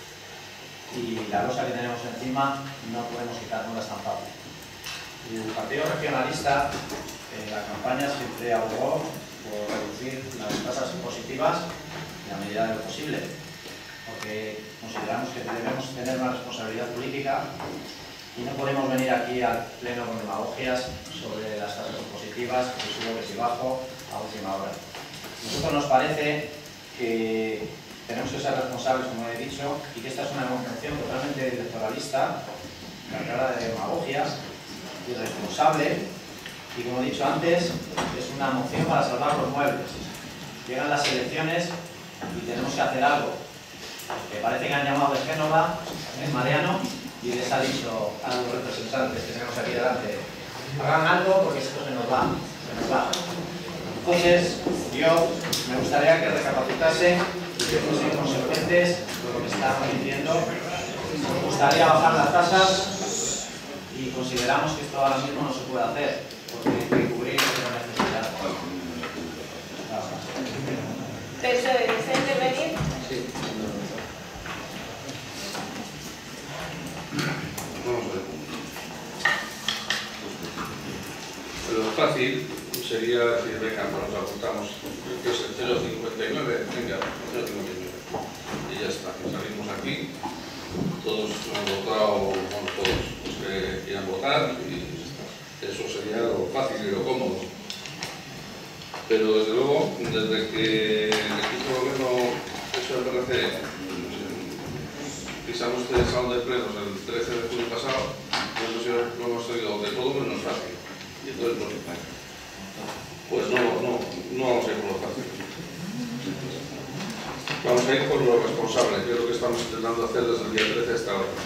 Y la losa que tenemos encima no podemos quitárnosla tan fácil. El Partido Regionalista en la campaña siempre abogó por reducir las tasas impositivas en la medida de lo posible, porque consideramos que debemos tener una responsabilidad política y no podemos venir aquí al pleno con demagogias sobre las tasas impositivas, que si subo, que si bajo, a última hora. A nosotros nos parece que tenemos que ser responsables, como he dicho, y que esta es una concepción totalmente electoralista, cargada de demagogias, irresponsable, y como he dicho antes, es una moción para salvar los muebles. Llegan las elecciones y tenemos que hacer algo. Que parece que han llamado de Génova, es Mariano, y les ha dicho a los representantes que tenemos aquí delante, hagan algo porque esto se nos va, se nos va. Entonces, yo me gustaría que recapacitasen y que fuesen consecuentes con lo que estamos diciendo. Nos gustaría bajar las tasas y consideramos que esto ahora mismo no se puede hacer, porque hay que cubrir las necesidades. P S O E, ¿desea intervenir? Sí. Vamos a ver. Lo fácil sería decir, venga, pues nos apuntamos, que es el cero coma cincuenta y nueve, venga, cero coma cincuenta y nueve. Y ya está, salimos aquí, todos han votado, bueno, todos los que quieran votar, y eso sería lo fácil y lo cómodo. Pero desde luego, desde que el equipo de gobierno P S O E P R C pisamos este salón de plenos el trece de julio pasado, lo hemos tenido de todo menos fácil. Y entonces, pues, pues no, no, no vamos a ir por lo fácil. vamos a ir por lo responsable, que es lo que estamos intentando hacer desde el día trece hasta ahora.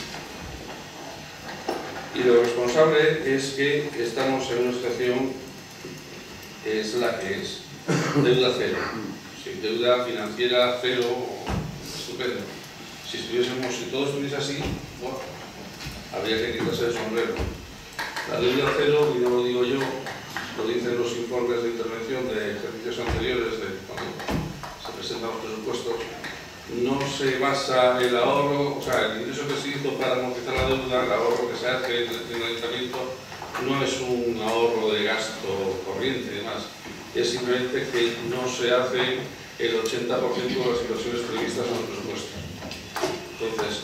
Y lo responsable es que estamos en una situación que es la que es. Deuda cero. Sí, deuda financiera cero, estupendo. Si estuviésemos, si todo estuviese así, bueno, habría que quitarse el sombrero. La deuda cero, y no lo digo yo, lo dicen los informes de intervención de ejercicios anteriores, de cuando se presentan los presupuestos, no se basa el ahorro, o sea, el ingreso que se hizo para amortizar la deuda, el ahorro que se hace en el ayuntamiento, no es un ahorro de gasto corriente y demás, es simplemente que no se hace el ochenta por ciento de las inversiones previstas en los presupuestos. Entonces,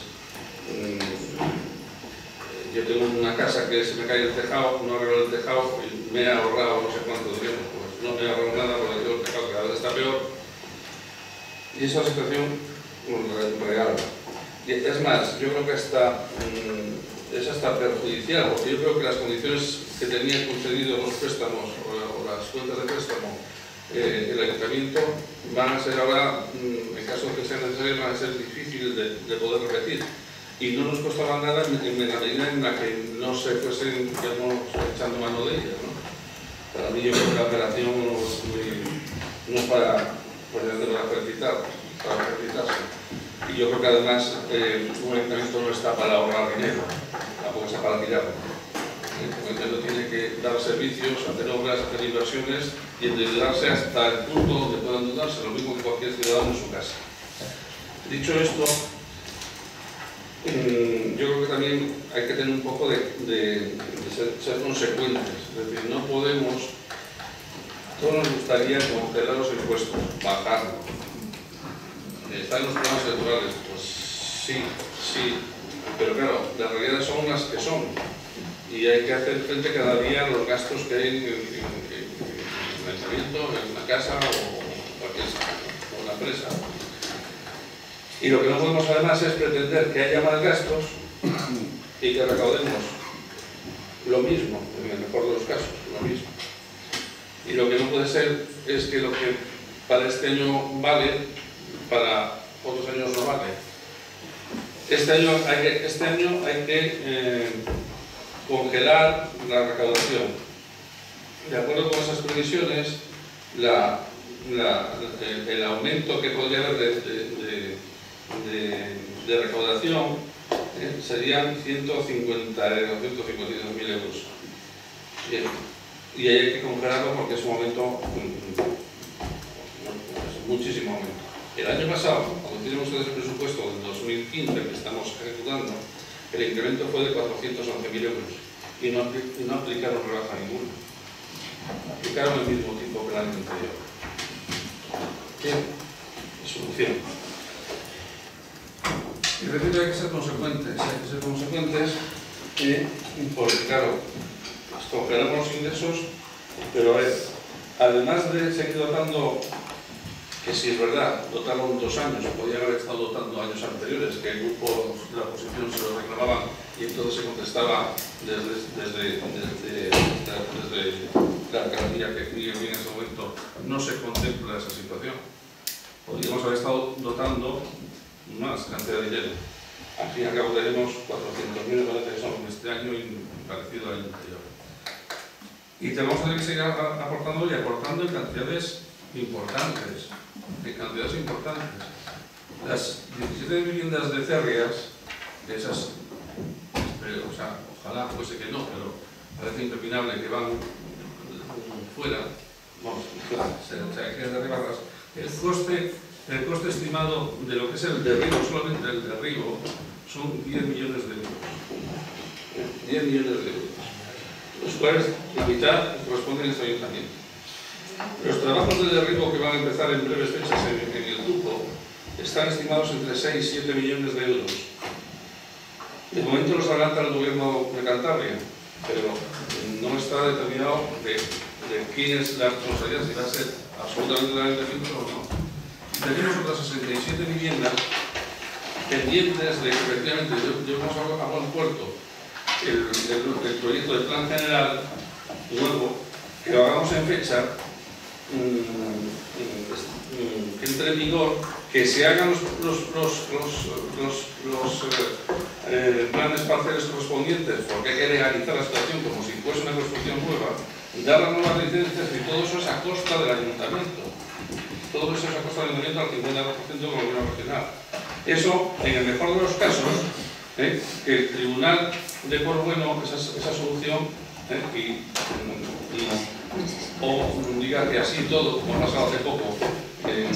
mmm, yo tengo una casa que se me cae el tejado, no arreglo el tejado y me he ahorrado no sé cuánto dinero, pues no me he ahorrado nada porque el tejado cada vez está peor. Y esa situación real. Y es más, yo creo que hasta, mmm, es hasta perjudicial, porque yo creo que las condiciones que tenía concedido los préstamos o, o las cuentas de préstamo eh, el ayuntamiento van a ser ahora, mmm, en caso de que sea necesario, van a ser difíciles de, de poder repetir. Y no nos costaba nada en, en la medida en la que no se fuesen, digamos, echando mano de ellas, ¿no? Para mí yo creo que la operación no es, muy, no es para, para, para felicitar, para felicitarse. Y yo creo que además eh, un ayuntamiento no está para ahorrar dinero, tampoco está para tirarlo. El ayuntamiento tiene que dar servicios, hacer obras, hacer inversiones y endeudarse hasta el punto donde puedan endeudarse, lo mismo que cualquier ciudadano en su casa. Dicho esto, yo creo que también hay que tener un poco de, de, de ser, ser consecuentes. Es decir, no podemos, todos nos gustaría congelar los impuestos, bajarlos. ¿Están los planes electorales? Pues sí, sí, pero claro, las realidades son las que son y hay que hacer frente cada día a los gastos que hay en, en, en, en el ayuntamiento, en una casa o cualquier o una empresa. Y lo que no podemos además es pretender que haya más gastos y que recaudemos lo mismo, en el mejor de los casos, lo mismo. Y lo que no puede ser es que lo que para este año vale, para otros años no vale. Este año hay que, este año hay que eh, congelar la recaudación. De acuerdo con esas previsiones, la, la, el, el aumento que podría haber de, de, de De, de recaudación eh, serían ciento cincuenta o ciento cincuenta y dos mil euros. Bien. Y ahí hay que congelarlo porque es un aumento, es muchísimo aumento. El año pasado, cuando tienen ustedes el presupuesto del dos mil quince que estamos ejecutando, el incremento fue de cuatrocientos once mil euros y no, y no aplicaron rebaja ninguna. Aplicaron el mismo tipo que el año anterior. Bien, solución. Y repito, hay que ser consecuentes, hay que ser consecuentes eh, porque, claro, congelamos los ingresos, pero a ver, además de seguir dotando, que si es verdad, dotaron dos años, o podían haber estado dotando años anteriores, que el grupo de la oposición se lo reclamaba y entonces se contestaba desde, desde, desde, desde, desde la alcaldía que viene en ese momento, no se contempla esa situación. Podríamos haber estado dotando más cantidad de dinero. Al fin y al cabo tenemos cuatrocientos mil, me parece que son este año y parecido al año anterior. Y tenemos que seguir aportando y aportando en cantidades importantes. En cantidades importantes. Las diecisiete viviendas de Cerrias, esas, pero, o sea, ojalá fuese que no, pero parece impepinable que van fuera, vamos, fuera, o sea, hay que derribarlas. El coste El coste estimado de lo que es el derribo, solamente el derribo, son diez millones de euros. diez millones de euros. Los cuales la mitad corresponden a este ayuntamiento. Los trabajos de derribo que van a empezar en breves fechas en, en el grupo están estimados entre seis y siete millones de euros. De momento los adelanta el gobierno de Cantabria, pero no está determinado de, de quién es la responsabilidad, si va a ser absolutamente del ayuntamiento o no. Tenemos otras sesenta y siete viviendas pendientes de, efectivamente, llevamos a buen puerto el, el, el proyecto de plan general nuevo, que lo hagamos en fecha, mmm, mmm, que entre en vigor, que que se hagan los, los, los, los, los, los eh, eh, planes parciales correspondientes, porque hay que legalizar la situación como si fuese una construcción nueva, dar las nuevas licencias, y todo eso es a costa del ayuntamiento. Todo eso es a costa del ayuntamiento al cincuenta por ciento del gobierno regional. Eso, en el mejor de los casos, ¿eh? que el tribunal dé por bueno esa, esa solución, ¿eh? y, y, o diga que así todo, como ha pasado hace poco en,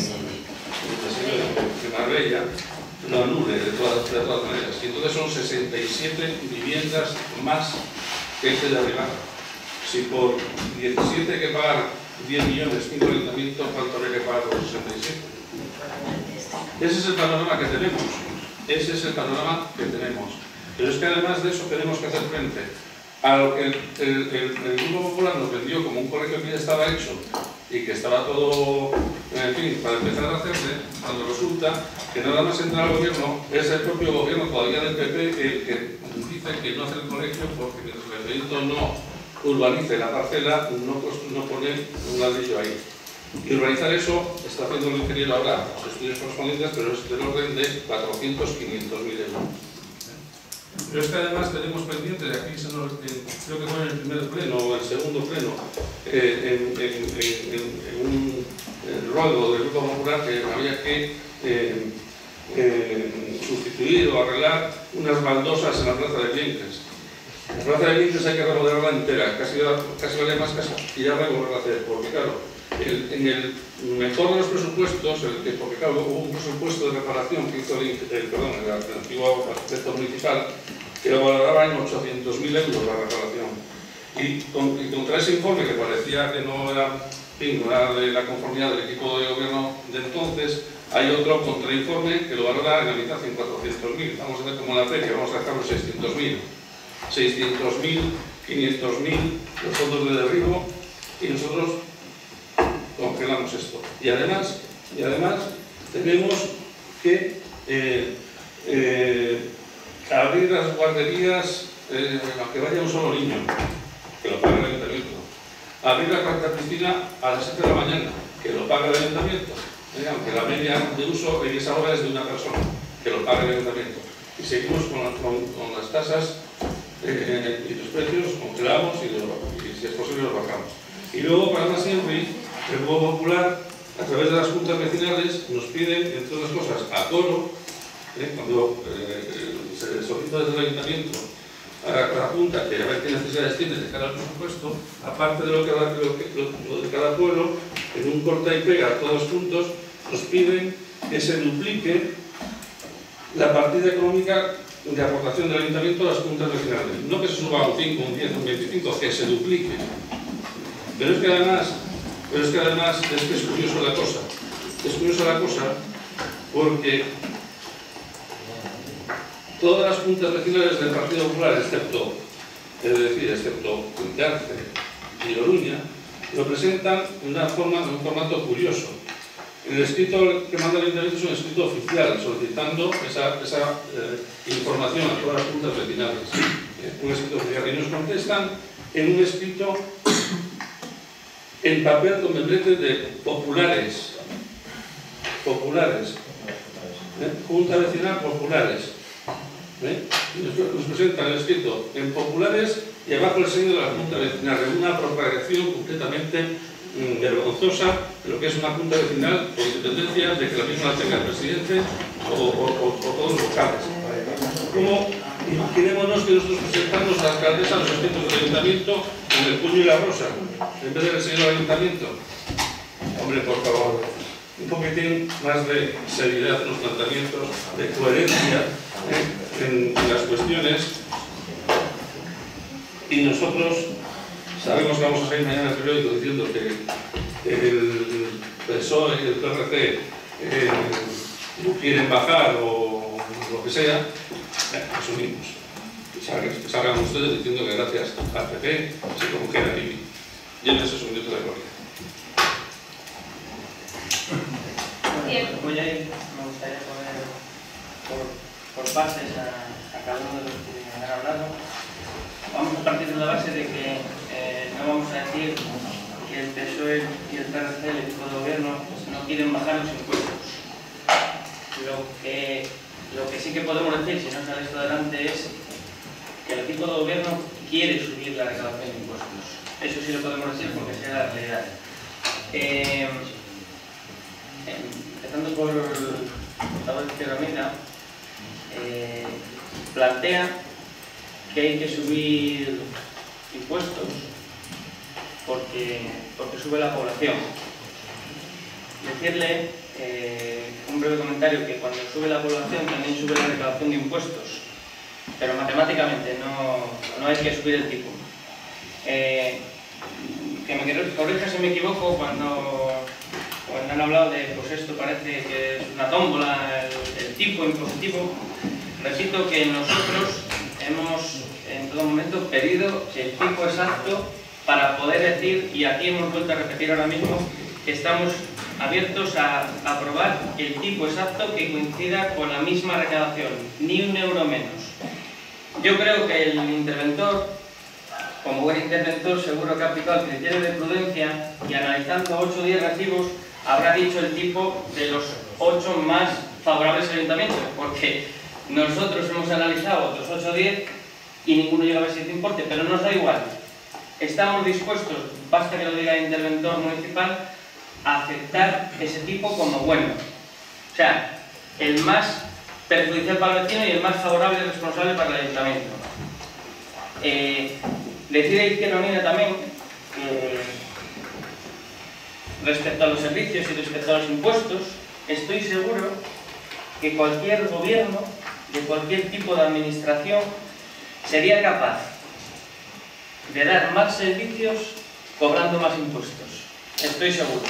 en Marbella, lo anule de todas, de todas maneras. Y entonces son sesenta y siete viviendas más que este de arriba. Si por diecisiete hay que pagar diez millones, cinco ayuntamientos, ¿cuánto habría que pagar por sesenta y siete? Ese es el panorama que tenemos. Ese es el panorama que tenemos. Pero es que además de eso tenemos que hacer frente a lo que el, el, el, el Grupo Popular nos vendió como un colegio que ya estaba hecho y que estaba todo, en fin, para empezar a hacerse, cuando resulta que nada más entrar al gobierno, es el propio gobierno todavía del P P el que dice que no hace el colegio porque mientras el ayuntamiento no urbanice la parcela, no, no pone un ladrillo ahí. Y urbanizar eso está haciendo el ingeniero ahora los estudios correspondientes, pero es del orden de cuatrocientos a quinientos mil euros. Pero es que además tenemos pendiente, de aquí se nos, eh, creo que fue en el primer pleno o el segundo pleno, eh, en, en, en, en un en ruego del Grupo Popular que había que eh, eh, sustituir o arreglar unas baldosas en la plaza de Vientres. La plaza de Vientres hay que remodelarla entera, casi, casi vale más que ya remodelarla a hacer, porque claro, el, en el mejor de los presupuestos, el que, porque claro, hubo un presupuesto de reparación que hizo el, el, perdón, el, el antiguo arquitecto municipal, que lo valoraba en ochocientos mil euros la reparación. Y, con, y contra ese informe, que parecía que no era, fin, no era de la conformidad del equipo de gobierno de entonces, hay otro contrainforme que lo valora en la mitad en cuatrocientos mil. Vamos a hacer como la feria, vamos a dejarlo seiscientos mil. seiscientos mil, quinientos mil, los fondos de derribo, y nosotros congelamos esto. Y además, y además tenemos que eh, eh, abrir las guarderías, eh, aunque vaya un solo niño, que lo pague el ayuntamiento. Abrir la cuarta piscina a las siete de la mañana, que lo pague el ayuntamiento. Eh, aunque la media de uso en esa hora es de una persona, que lo pague el ayuntamiento. Y seguimos con, con, con las tasas eh, y los precios, congelamos y, lo, y si es posible los bajamos. Y luego, para más siempre, el Grupo Popular, a través de las juntas vecinales, nos pide, entre otras cosas, aforo, eh, cuando eh, se solicita desde el ayuntamiento a la junta que a ver qué necesidades tiene de cara al presupuesto, aparte de lo, que, lo, que, lo, lo de cada pueblo, en un corta y pega todos juntos, nos piden que se duplique la partida económica de aportación del ayuntamiento a las juntas vecinales. No que se suba a un cinco, un diez, un veinticinco, que se duplique. Pero es que además, pero es que además es que es curioso la cosa. Es curiosa la cosa porque todas las juntas vecinales del Partido Popular, excepto, es decir, excepto Arce y Oruña, lo presentan de una forma, de un formato curioso. El escrito que manda el ayuntamiento es un escrito oficial, solicitando esa, esa eh, información a todas las juntas vecinales. Eh, un escrito oficial. Y nos contestan en un escrito en papel con membrete de populares. Populares. ¿Eh? Junta vecinal populares. ¿Eh? Y nos, nos presentan el escrito en populares y abajo el sello de la junta vecinal, de una propagación completamente mmm, vergonzosa de lo que es una junta vecinal, con independencia de que la misma la tenga el presidente o, o, o, o todos los locales. Como imaginémonos que nosotros presentamos a la alcaldesa los escritos del ayuntamiento con el puño y la rosa, en vez del sello del ayuntamiento. Hombre, por favor, un poquitín más de seriedad en los planteamientos, de coherencia ¿eh? en, en las cuestiones. Y nosotros sabemos que vamos a salir mañana en el periódico diciendo que el P S O E y el P R C eh, no quieren bajar o lo que sea, eh, asumimos. Salgan, salgan ustedes diciendo que gracias al P P se congela I B I. Llévense su minuto de gloria. Bien. Voy a ir, me gustaría poner por, por bases a, a cada uno de los que han hablado. Vamos a partir de la base de que eh, no vamos a decir que el P S O E y el P R C, el equipo de gobierno, no quieren bajar los impuestos. Lo que, lo que sí que podemos decir, si no sale esto adelante, es que el equipo de gobierno quiere subir la recaudación de impuestos. Eso sí lo podemos decir porque sea la realidad. Eh, empezando por la voz de Izquierda Unida, eh, plantea que hay que subir impuestos porque, porque sube la población. Decirle, eh, un breve comentario, que cuando sube la población también sube la recaudación de impuestos, pero matemáticamente no, no hay que subir el tipo. Eh, que me corrija si me equivoco cuando, cuando han hablado de, pues esto parece que es una tómbola, el, el tipo impositivo. Repito que nosotros hemos en todo momento pedido el tipo exacto para poder decir, y aquí hemos vuelto a repetir ahora mismo, que estamos abiertos a aprobar el tipo exacto que coincida con la misma recaudación, ni un euro menos. Yo creo que el interventor, como buen interventor, seguro que ha aplicado el criterio de prudencia y analizando ocho o diez recibos habrá dicho el tipo de los ocho más favorables al ayuntamiento, porque nosotros hemos analizado otros ocho o diez y ninguno llega a ver si te importe, pero nos da igual. Estamos dispuestos, basta que lo diga el interventor municipal, a aceptar ese tipo como bueno. O sea, el más perjudicial para el vecino y el más favorable y responsable para el ayuntamiento. Eh, decide Izquierda Unida también que respecto a los servicios y respecto a los impuestos, estoy seguro que cualquier gobierno, de cualquier tipo de administración, sería capaz de dar más servicios cobrando más impuestos. Estoy seguro.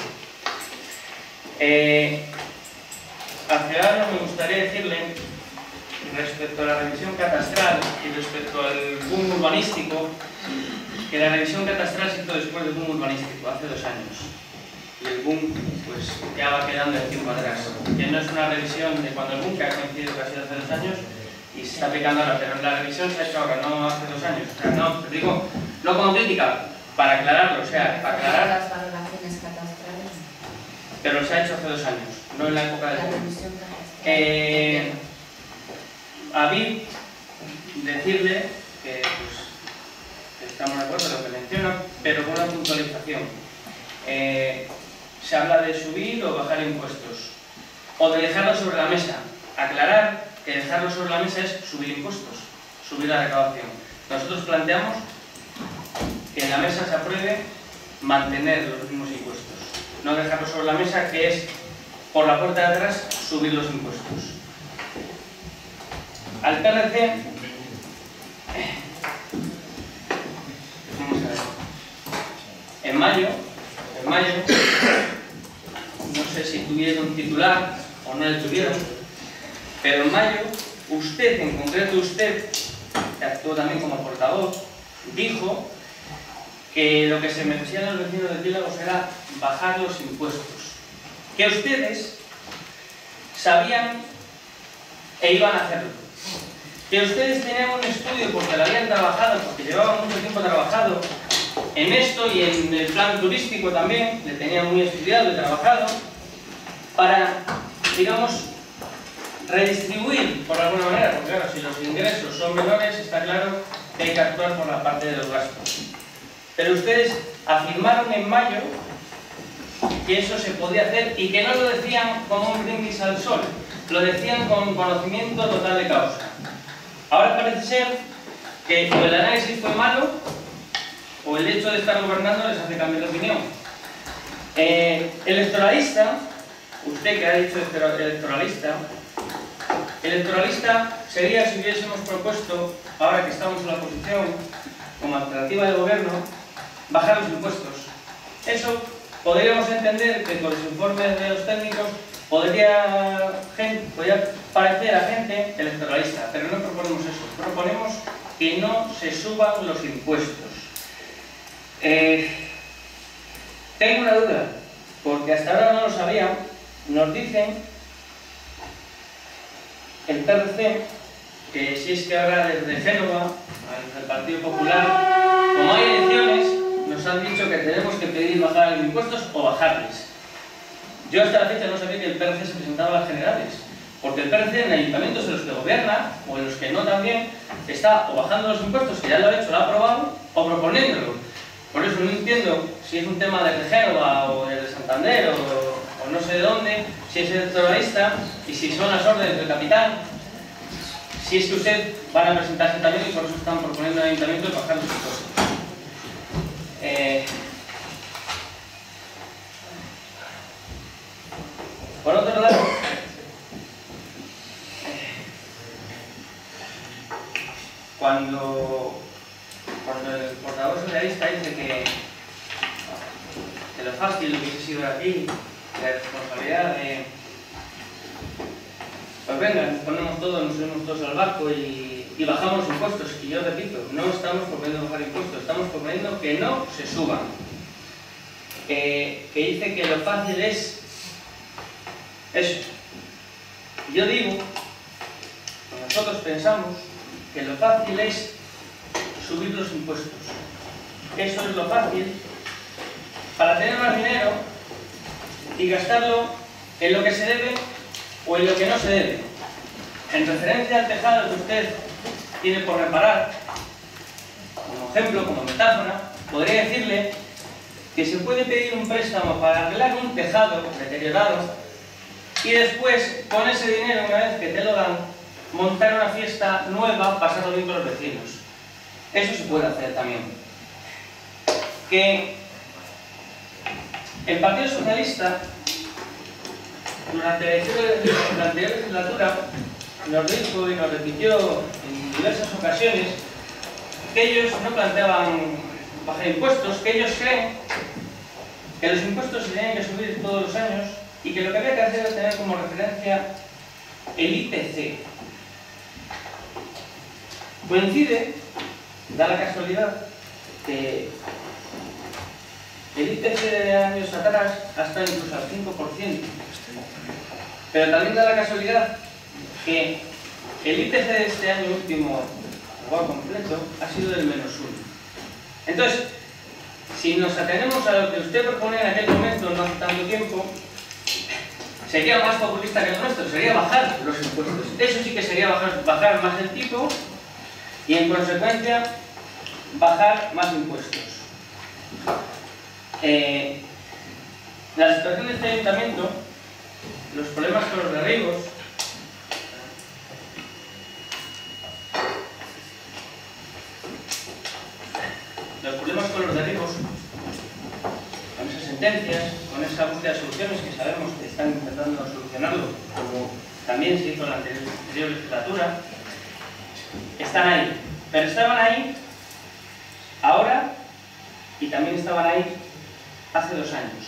Eh, a Ciudadanos me gustaría decirle, respecto a la revisión catastral y respecto al boom urbanístico, que la revisión catastral se hizo después del boom urbanístico, hace dos años. Y el boom pues ya va quedando el tiempo atrás. Que no es una revisión de cuando el boom, que ha coincidido casi hace dos años, y se está aplicando ahora, pero la revisión se ha hecho ahora, no hace dos años. O sea, no, digo, no como crítica, para aclararlo, o sea, para aclarar. Las valoraciones catastrales. Pero se ha hecho hace dos años, no en la época del boom. Eh, a mí, decirle que pues, estamos de acuerdo con lo que menciona, pero con una puntualización. Eh, se habla de subir o bajar impuestos, o de dejarlo sobre la mesa. Aclarar que dejarlo sobre la mesa es subir impuestos, subir la recaudación. Nosotros planteamos que en la mesa se apruebe mantener los mismos impuestos, no dejarlo sobre la mesa, que es por la puerta de atrás subir los impuestos. Al P R C, vamos a ver, en mayo, en mayo, no sé si tuvieron titular o no le tuvieron, pero en mayo, usted, en concreto usted, que actuó también como portavoz, dijo que lo que se merecían los vecinos de Piélagos era bajar los impuestos, que ustedes sabían e iban a hacerlo, que ustedes tenían un estudio porque lo habían trabajado, porque llevaban mucho tiempo trabajado en esto y en el plan turístico también, le tenían muy estudiado y trabajado, para, digamos, redistribuir por alguna manera, porque claro, si los ingresos son menores, está claro que hay que actuar por la parte de los gastos. Pero ustedes afirmaron en mayo que eso se podía hacer y que no lo decían como un brindis al sol, lo decían con conocimiento total de causa. Ahora parece ser que o el análisis fue malo o el hecho de estar gobernando les hace cambiar de opinión. Eh, electoralista, usted que ha dicho electoralista, electoralista sería si hubiésemos propuesto, ahora que estamos en la oposición, como alternativa de gobierno, bajar los impuestos. Eso podríamos entender que con los informes de los técnicos podría, gente, podría parecer a gente electoralista, pero no proponemos eso. Proponemos que no se suban los impuestos. Eh, tengo una duda, porque hasta ahora no lo sabía. Nos dicen el P R C que si es que ahora desde Génova, al Partido Popular, como hay elecciones, nos han dicho que tenemos que pedir bajar los impuestos o bajarles. Yo hasta la fecha no sabía que el P R C se presentaba a las generales. Porque el P R C en ayuntamientos en los que gobierna, o en los que no también, está o bajando los impuestos, que ya lo ha hecho, lo ha aprobado, o proponiéndolo. Por eso no entiendo si es un tema de Génova o de Santander o, o no sé de dónde, si es electoralista y si son las órdenes del capitán, si es que usted van a presentarse también y por eso están proponiendo al ayuntamiento bajar los impuestos. Eh, por otro lado, Cuando, cuando el portavoz socialista dice que, que lo fácil hubiese sido aquí, la responsabilidad de... Pues venga, nos ponemos todos, nos subimos todos al barco y, y bajamos impuestos. Y yo repito, no estamos proponiendo bajar impuestos, estamos proponiendo que no se suban. Que, que dice que lo fácil es eso. Yo digo, nosotros pensamos que lo fácil es subir los impuestos. Eso es lo fácil para tener más dinero y gastarlo en lo que se debe o en lo que no se debe. En referencia al tejado que usted tiene por reparar, como ejemplo, como metáfora, podría decirle que se puede pedir un préstamo para arreglar un tejado deteriorado y después, con ese dinero, una vez que te lo dan, montar una fiesta nueva, pasarlo bien con los vecinos. Eso se puede hacer también. Que el Partido Socialista, durante la anterior legislatura, nos dijo y nos repitió en diversas ocasiones que ellos no planteaban bajar impuestos, que ellos creen que los impuestos se tenían que subir todos los años y que lo que había que hacer era tener como referencia el I P C. Coincide, da la casualidad, que el I P C de años atrás ha estado incluso al cinco por ciento. Pero también da la casualidad que el I P C de este año último, o completo, ha sido del menos uno. Entonces, si nos atenemos a lo que usted propone en aquel momento, no hace tanto tiempo, sería más populista que el nuestro, sería bajar los impuestos. Eso sí que sería bajar, bajar más el tipo y, en consecuencia, bajar más impuestos. Eh, la situación de este ayuntamiento, los problemas con los derribos, los problemas con los derribos, con esas sentencias, con esa búsqueda de soluciones que sabemos que están intentando solucionarlo, como también se hizo en la anterior legislatura, están ahí. Pero estaban ahí ahora y también estaban ahí hace dos años.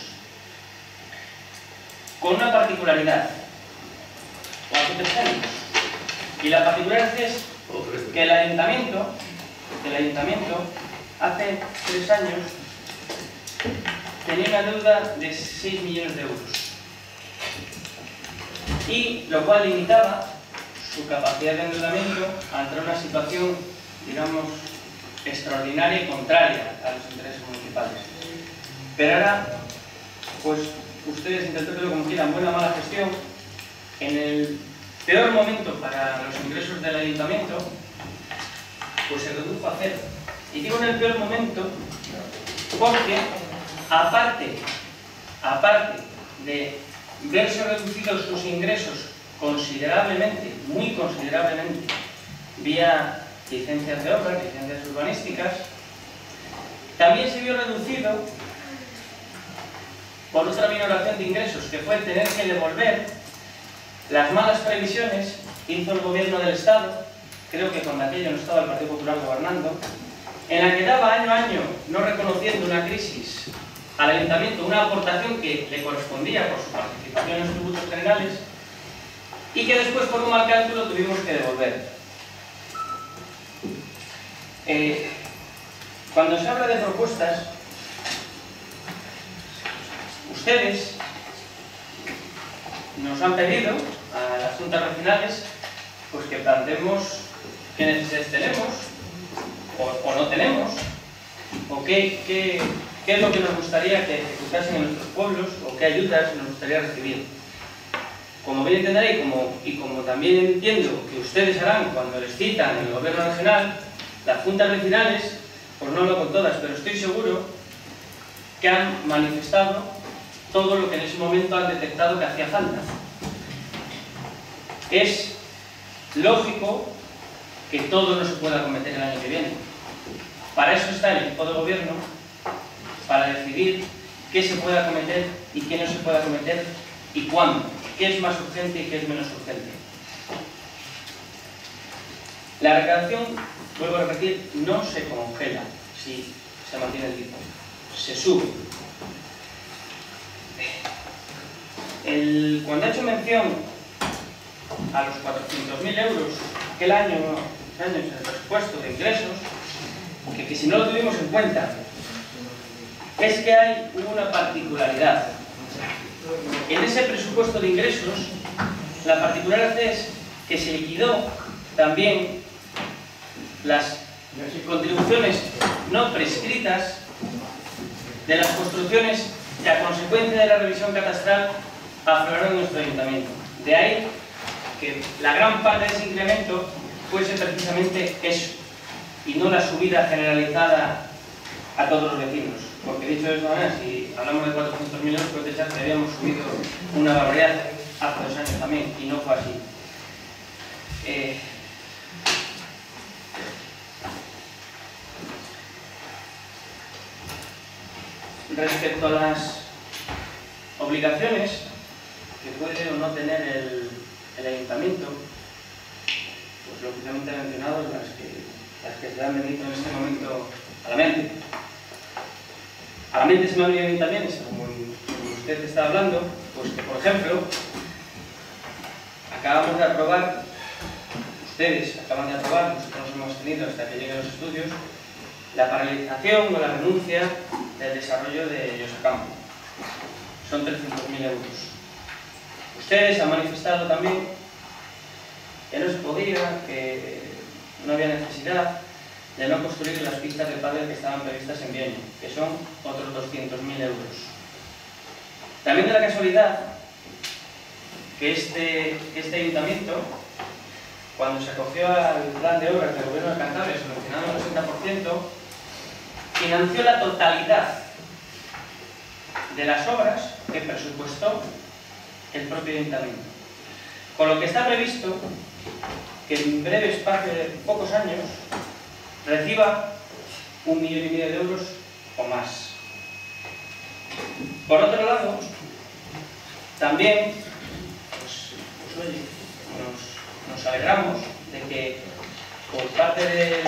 Con una particularidad, o hace tres años. Y la particularidad es que el ayuntamiento, que el ayuntamiento hace tres años tenía una deuda de seis millones de euros. Y lo cual limitaba su capacidad de endeudamiento ante una situación, digamos, extraordinaria y contraria a los intereses municipales. Pero ahora, pues, ustedes interpretenlo como quieran, buena o mala gestión, en el peor momento para los ingresos del ayuntamiento, pues se redujo a cero. Y digo en el peor momento porque, aparte, aparte de verse reducidos sus ingresos considerablemente, muy considerablemente, vía licencias de obra, licencias urbanísticas, también se vio reducido por otra minoración de ingresos, que fue tener que devolver las malas previsiones que hizo el gobierno del Estado, creo que cuando aquello no estaba el Partido Popular gobernando, en la que daba año a año, no reconociendo una crisis al ayuntamiento, una aportación que le correspondía por su participación en los tributos generales, y que después, por un mal cálculo, tuvimos que devolver. Eh, cuando se habla de propuestas, ustedes nos han pedido a las juntas regionales pues que planteemos qué necesidades tenemos o, o no tenemos, o qué, qué, qué es lo que nos gustaría que ejecutasen en nuestros pueblos, o qué ayudas nos gustaría recibir. como bien entenderé y como, y como también entiendo que ustedes harán cuando les citan en el gobierno regional, las juntas vecinales, pues no hablo con todas, pero estoy seguro que han manifestado todo lo que en ese momento han detectado que hacía falta. Es lógico que todo no se pueda acometer el año que viene. Para eso está el equipo de gobierno, para decidir qué se puede acometer y qué no se puede acometer y cuándo, qué es más urgente y qué es menos urgente. La recaudación, vuelvo a repetir, no se congela si se mantiene el tipo, se sube. El, cuando he hecho mención a los cuatrocientos mil euros aquel año, años en el presupuesto de ingresos, que, que si no lo tuvimos en cuenta, es que hay una particularidad. En ese presupuesto de ingresos, la particularidad es que se liquidó también las contribuciones no prescritas de las construcciones que a consecuencia de la revisión catastral afloraron en nuestro ayuntamiento. De ahí que la gran parte de ese incremento fuese precisamente eso, y no la subida generalizada a todos los vecinos. Porque dicho de esta manera, si hablamos de cuatrocientos mil euros, puede pensar que habíamos subido una barbaridad hace dos años también, y no fue así. Eh, respecto a las obligaciones que puede o no tener el, el ayuntamiento, pues lo que he mencionado, las que, las que se han venido en este momento a la mente. A la mente se me han venido también, como usted está hablando, pues que, por ejemplo, acabamos de aprobar, ustedes acaban de aprobar, nosotros hemos tenido hasta que lleguen los estudios, la paralización o la renuncia del desarrollo de Yosacampo. Son trescientos mil euros. Ustedes han manifestado también que no se podía, que no había necesidad de no construir las pistas de pádel que estaban previstas en Viena, que son otros doscientos mil euros. También de la casualidad que este, este ayuntamiento, cuando se acogió al plan de obras del gobierno de Cantabria, subvencionado el ochenta por ciento, financió la totalidad de las obras que presupuestó el propio ayuntamiento. Con lo que está previsto que en breve espacio de pocos años reciba un millón y medio de euros o más. Por otro lado, también pues, pues, oye, nos, nos alegramos de que por parte de, de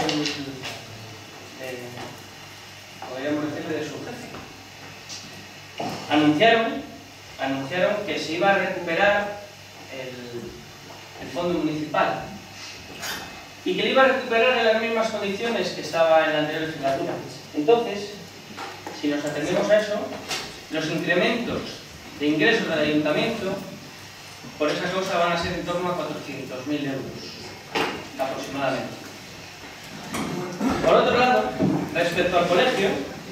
podríamos decirle de su jefe, anunciaron, anunciaron que se iba a recuperar el, el fondo municipal y que lo iba a recuperar en las mismas condiciones que estaba en la anterior legislatura. Entonces, si nos atendemos a eso, los incrementos de ingresos del ayuntamiento por esa cosa van a ser en torno a cuatrocientos mil euros aproximadamente. Por otro lado, respecto al colegio,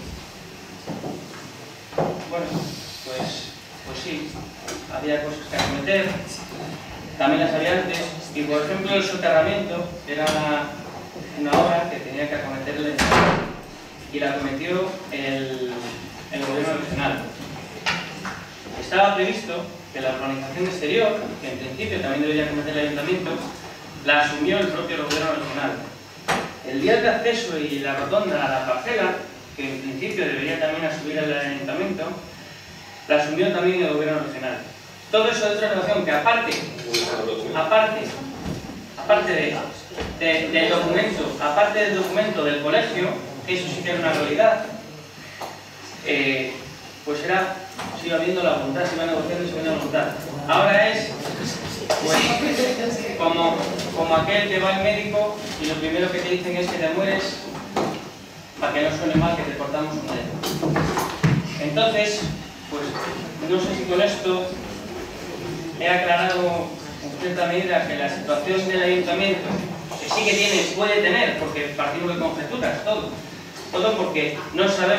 bueno, pues, pues sí, había cosas que acometer, también las había antes, y por ejemplo el soterramiento era una, una obra que tenía que acometer el ayuntamiento y la acometió el, el gobierno regional. Estaba previsto que la urbanización exterior, que en principio también debería acometer el ayuntamiento, la asumió el propio gobierno regional. El vial de acceso y la rotonda a la parcela, que en principio debería también asumir el ayuntamiento, la asumió también el gobierno regional. Todo eso de otra relación que aparte, aparte, aparte de, de, del documento, aparte del documento del colegio, que eso sí que era una realidad, eh, pues era, se iba viendo la voluntad, se iba negociando y se iba la voluntad. Ahora es, pues, como, como aquel que va al médico y lo primero que te dicen es que te mueres para que no suene mal que te cortamos un dedo. Entonces, pues, no sé si con esto he aclarado en cierta medida que la situación del ayuntamiento, que sí que tiene, puede tener, porque partimos de conjeturas, todo, todo porque no sabemos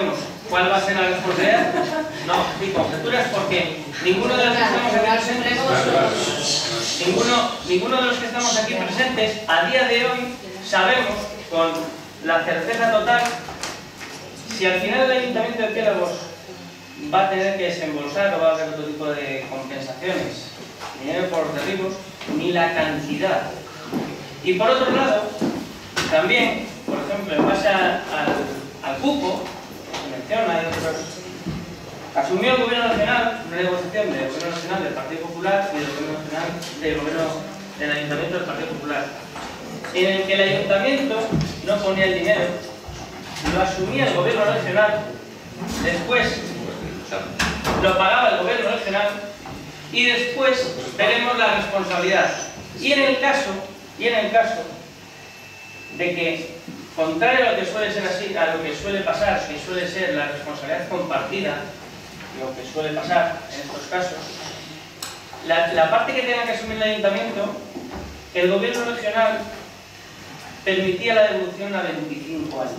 ¿Cuál va a ser la responsabilidad? No, sí, conjeturas porque ninguno de los que estamos aquí presentes, ninguno, ninguno de los que estamos aquí presentes, a día de hoy, sabemos con la certeza total si al final el Ayuntamiento de Piélagos va a tener que desembolsar o va a haber otro tipo de compensaciones, dinero por los derribos, ni la cantidad. Y por otro lado, también, por ejemplo, en base a, al, al cupo, se menciona, y otros, asumió el Gobierno Nacional una negociación del Gobierno Nacional del Partido Popular y del Gobierno Nacional del Gobierno del Ayuntamiento del Partido Popular, en el que el Ayuntamiento no ponía el dinero, lo asumía el Gobierno Nacional, después lo pagaba el Gobierno Nacional y después veremos la responsabilidad. Y en el caso, y en el caso de que, contrario a lo que suele ser así, a lo que suele pasar, que suele ser la responsabilidad compartida, lo que suele pasar en estos casos, la, la parte que tenga que asumir el Ayuntamiento, el Gobierno Regional permitía la devolución a veinticinco años.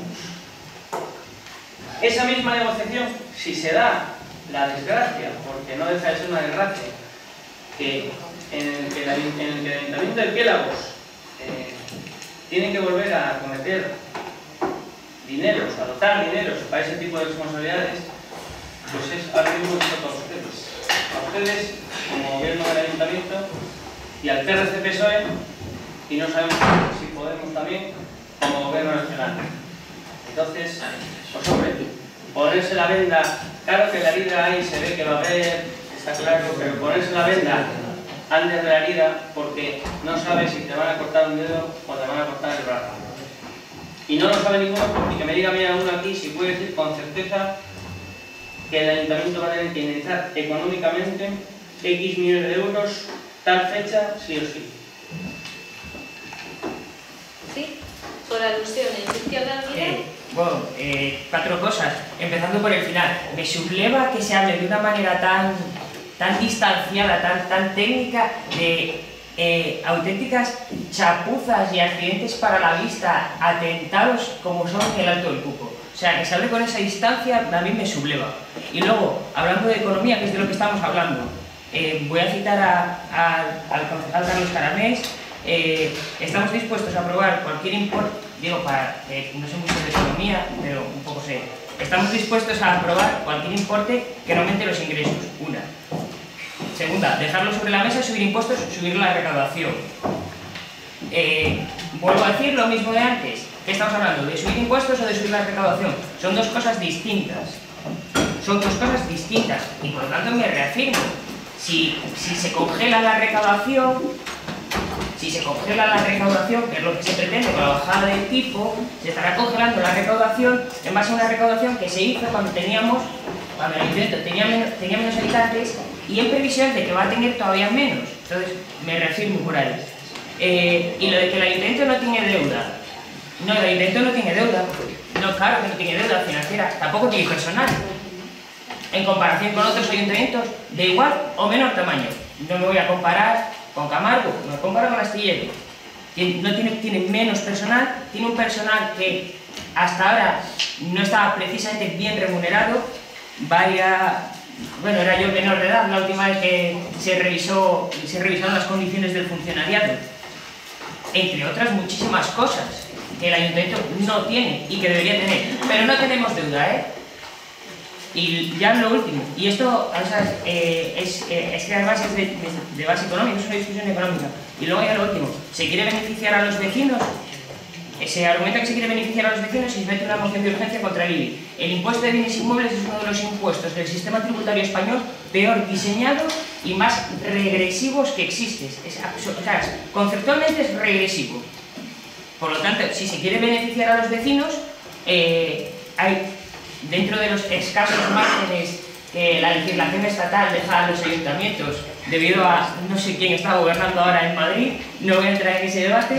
Esa misma negociación, si se da la desgracia, porque no deja de ser una desgracia, que en el que, la, en el, que el Ayuntamiento de Piélagos eh, tiene que volver a cometer dineros, a dotar dineros para ese tipo de responsabilidades, pues es ahora mismo esto para ustedes. A ustedes, como gobierno del Ayuntamiento, y al P R C P S O E, y no sabemos si podemos también, como gobierno nacional. Entonces, pues hombre, ponerse la venda, claro que la herida ahí se ve que va a haber, está claro, pero ponerse la venda antes de la herida porque no sabes si te van a cortar un dedo o te van a cortar el brazo. Y no lo sabe ninguno, porque que me diga a mí uno aquí si puede decir con certeza que el Ayuntamiento va a tener que indemnizar económicamente X millones de euros tal fecha, sí o sí. ¿Sí? Por alusión, ¿en izquierda eh, Bueno, eh, cuatro cosas. Empezando por el final. Me subleva que se hable de una manera tan, tan distanciada, tan, tan técnica, de eh, auténticas chapuzas y accidentes para la vista, atentados como son el Alto del Cupo. O sea, que se hable con esa distancia a mí me subleva. Y luego, hablando de economía, que es de lo que estamos hablando, eh, voy a citar a, a, al concejal Carlos Caramés. Eh, estamos dispuestos a aprobar cualquier importe, digo, para, eh, no sé mucho de economía, pero un poco sé. Estamos dispuestos a aprobar cualquier importe que no aumente los ingresos, una. Segunda, dejarlo sobre la mesa, subir impuestos, subir la recaudación. Eh, vuelvo a decir lo mismo de antes. ¿Qué estamos hablando? ¿De subir impuestos o de subir la recaudación? Son dos cosas distintas. Son dos cosas distintas. Y por lo tanto me reafirmo. Si, si se congela la recaudación, si se congela la recaudación, que es lo que se pretende con la bajada del tipo, se estará congelando la recaudación en base a una recaudación que se hizo cuando teníamos, cuando el ayuntamiento tenía menos, tenía menos habitantes y en previsión de que va a tener todavía menos. Entonces, me reafirmo por ahí. Eh, y lo de que el ayuntamiento no tiene deuda. No, el ayuntamiento no tiene deuda. No, claro que no tiene deuda financiera. Tampoco tiene personal. En comparación con otros ayuntamientos de igual o menor tamaño. No me voy a comparar con Camargo, me comparo con Astillero. No tiene, tiene menos personal, tiene un personal que hasta ahora no estaba precisamente bien remunerado. Vaya, bueno, era yo menor de edad la última vez que se revisó, se revisaron las condiciones del funcionariado. Entre otras muchísimas cosas que el ayuntamiento no tiene y que debería tener. Pero no tenemos deuda, ¿eh? Y ya lo último, y esto o sea, eh, es, eh, es crear bases de, de, de base económica, es una discusión económica. Y luego ya lo último, ¿se quiere beneficiar a los vecinos? Se argumenta que se quiere beneficiar a los vecinos y se mete una moción de urgencia contra el I B I. El impuesto de bienes inmuebles es uno de los impuestos del sistema tributario español peor diseñado y más regresivos que existe. Es, o sea, conceptualmente es regresivo. Por lo tanto, si se quiere beneficiar a los vecinos, eh, hay... dentro de los escasos márgenes que la legislación estatal deja a los ayuntamientos debido a no sé quién está gobernando ahora en Madrid, no voy a entrar en ese debate,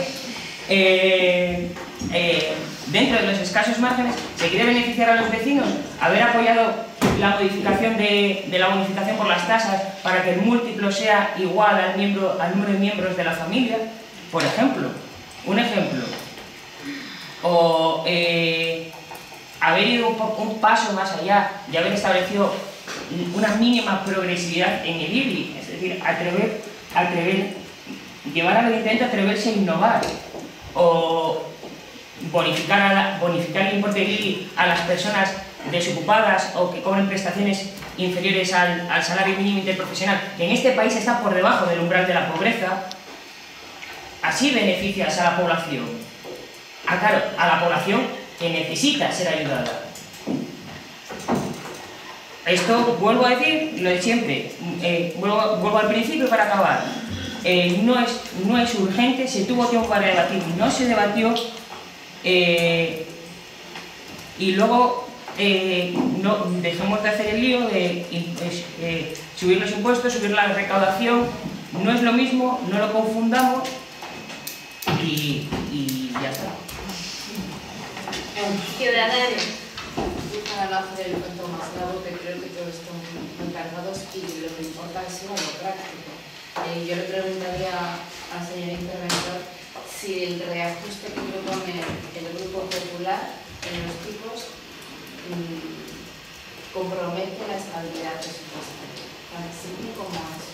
eh, eh, dentro de los escasos márgenes se quiere beneficiar a los vecinos, haber apoyado la modificación de, de la bonificación por las tasas para que el múltiplo sea igual al, miembro, al número de miembros de la familia, por ejemplo, un ejemplo, o... Eh, haber ido un, un paso más allá y haber establecido una mínima progresividad en el I B I, es decir, atrever, atrever, llevar al intento atreverse a innovar, o bonificar, a la, bonificar el importe del I B I a las personas desocupadas o que cobren prestaciones inferiores al, al salario mínimo interprofesional, que en este país está por debajo del umbral de la pobreza. Así beneficias a la población, a, claro, a la población que necesita ser ayudada. Esto, vuelvo a decir lo de siempre, eh, vuelvo, vuelvo al principio para acabar. Eh, no, es, no es urgente, se tuvo tiempo para debatir, no se debatió, eh, y luego eh, no, dejemos de hacer el lío de eh, subir los impuestos, subir la recaudación, no es lo mismo, no lo confundamos y, y ya está. Ciudadanos. Para no hacer el cuento más largo, que creo que todos están muy cargados y lo que importa es lo práctico. Eh, yo le preguntaría al señor interventor si el reajuste que propone el Grupo Popular en los tipos mmm, compromete la estabilidad presupuestaria, tan simple como eso.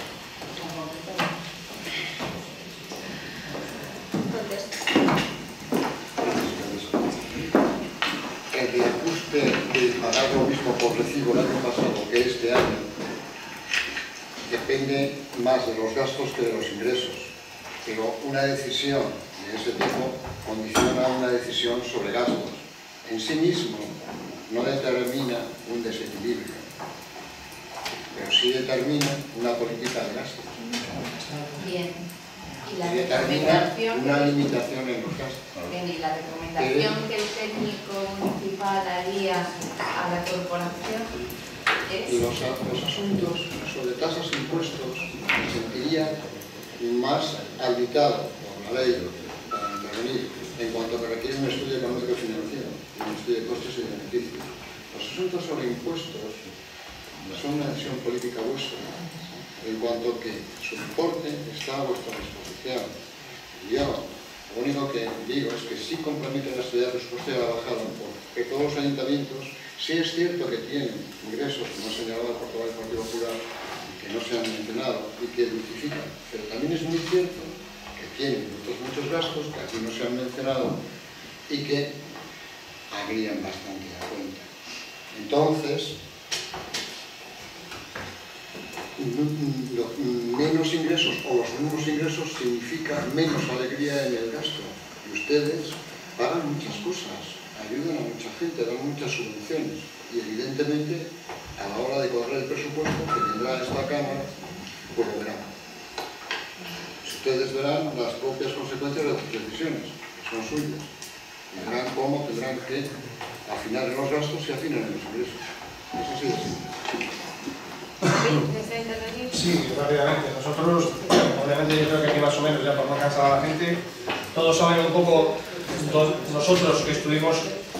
El reajuste de pagar lo mismo por recibo el año pasado que este año depende más de los gastos que de los ingresos, pero una decisión de ese tipo condiciona una decisión sobre gastos. En sí mismo no determina un desequilibrio, pero sí determina una política de gastos. Bien. Y la Y determina recomendación una que- limitación en los gastos. Bien, y la recomendación que el técnico municipal haría a la corporación es... Los, los asuntos sobre tasas e impuestos se sentirían más habilitados por la ley para intervenir en cuanto que requiere un estudio económico y financiero, un estudio de costes y de beneficios. Los asuntos sobre impuestos son una decisión política vuestra, en cuanto que su importe está a vuestra disposición. Yo lo único que digo es que sí compromete la estabilidad presupuestaria de la bajada, porque todos los ayuntamientos sí es cierto que tienen ingresos, como ha señalado el portavoz del Partido Popular, que no se han mencionado y que justifican, pero también es muy cierto que tienen otros muchos gastos que aquí no se han mencionado y que agrían bastante la cuenta. Entonces, lo- menos ingresos o los mismos ingresos significa menos alegría en el gasto. Y ustedes pagan muchas cosas, ayudan a mucha gente, dan muchas subvenciones. Y evidentemente, a la hora de correr el presupuesto que tendrá esta Cámara, pues lo verán. Ustedes verán las propias consecuencias de sus decisiones, que son suyas. Y verán cómo tendrán que afinar en los gastos y afinar en los ingresos. Eso sí es simple. Sí, rápidamente. Nosotros, obviamente yo creo que aquí más o menos, ya por no cansar a la gente, todos saben un poco, to- nosotros que estuvimos...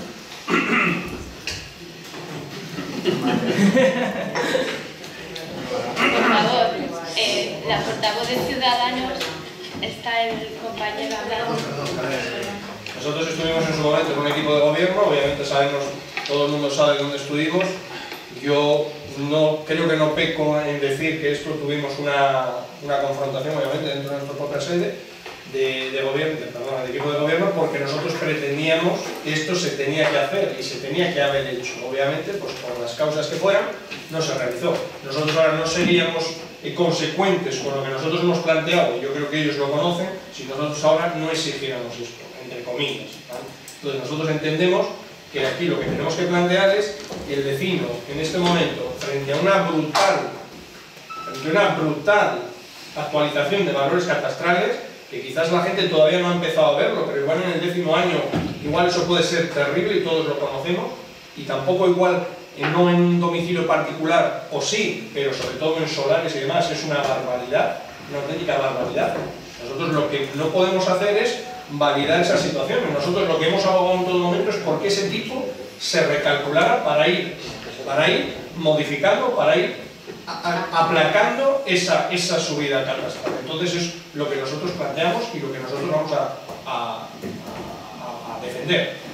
Por favor, eh, la portavoz de Ciudadanos está el compañero hablando. Nosotros estuvimos en su momento en un equipo de gobierno, obviamente sabemos, todo el mundo sabe dónde estuvimos. Yo no, creo que no peco en decir que esto tuvimos una, una confrontación, obviamente, dentro de nuestra propia sede de, de gobierno, de, perdón, de equipo de gobierno, porque nosotros pretendíamos que esto se tenía que hacer y se tenía que haber hecho. Obviamente, pues por las causas que fueran, no se realizó. Nosotros ahora no seríamos eh, consecuentes con lo que nosotros hemos planteado, y yo creo que ellos lo conocen, si nosotros ahora no exigiéramos esto, entre comillas, ¿vale? Entonces nosotros entendemos que aquí lo que tenemos que plantear es que el vecino, en este momento, frente a una brutal, frente a una brutal actualización de valores catastrales, que quizás la gente todavía no ha empezado a verlo, pero igual en el décimo año, igual eso puede ser terrible y todos lo conocemos, y tampoco igual eh, no en un domicilio particular, o sí, pero sobre todo en solares y demás, es una barbaridad, una auténtica barbaridad. Nosotros lo que no podemos hacer es validar esa situación. Nosotros lo que hemos abogado en todo momento es porque ese tipo se recalculara para ir, para ir modificando, para ir a, a, aplacando esa, esa subida catastral. Entonces es lo que nosotros planteamos y lo que nosotros vamos a, a, a, a defender.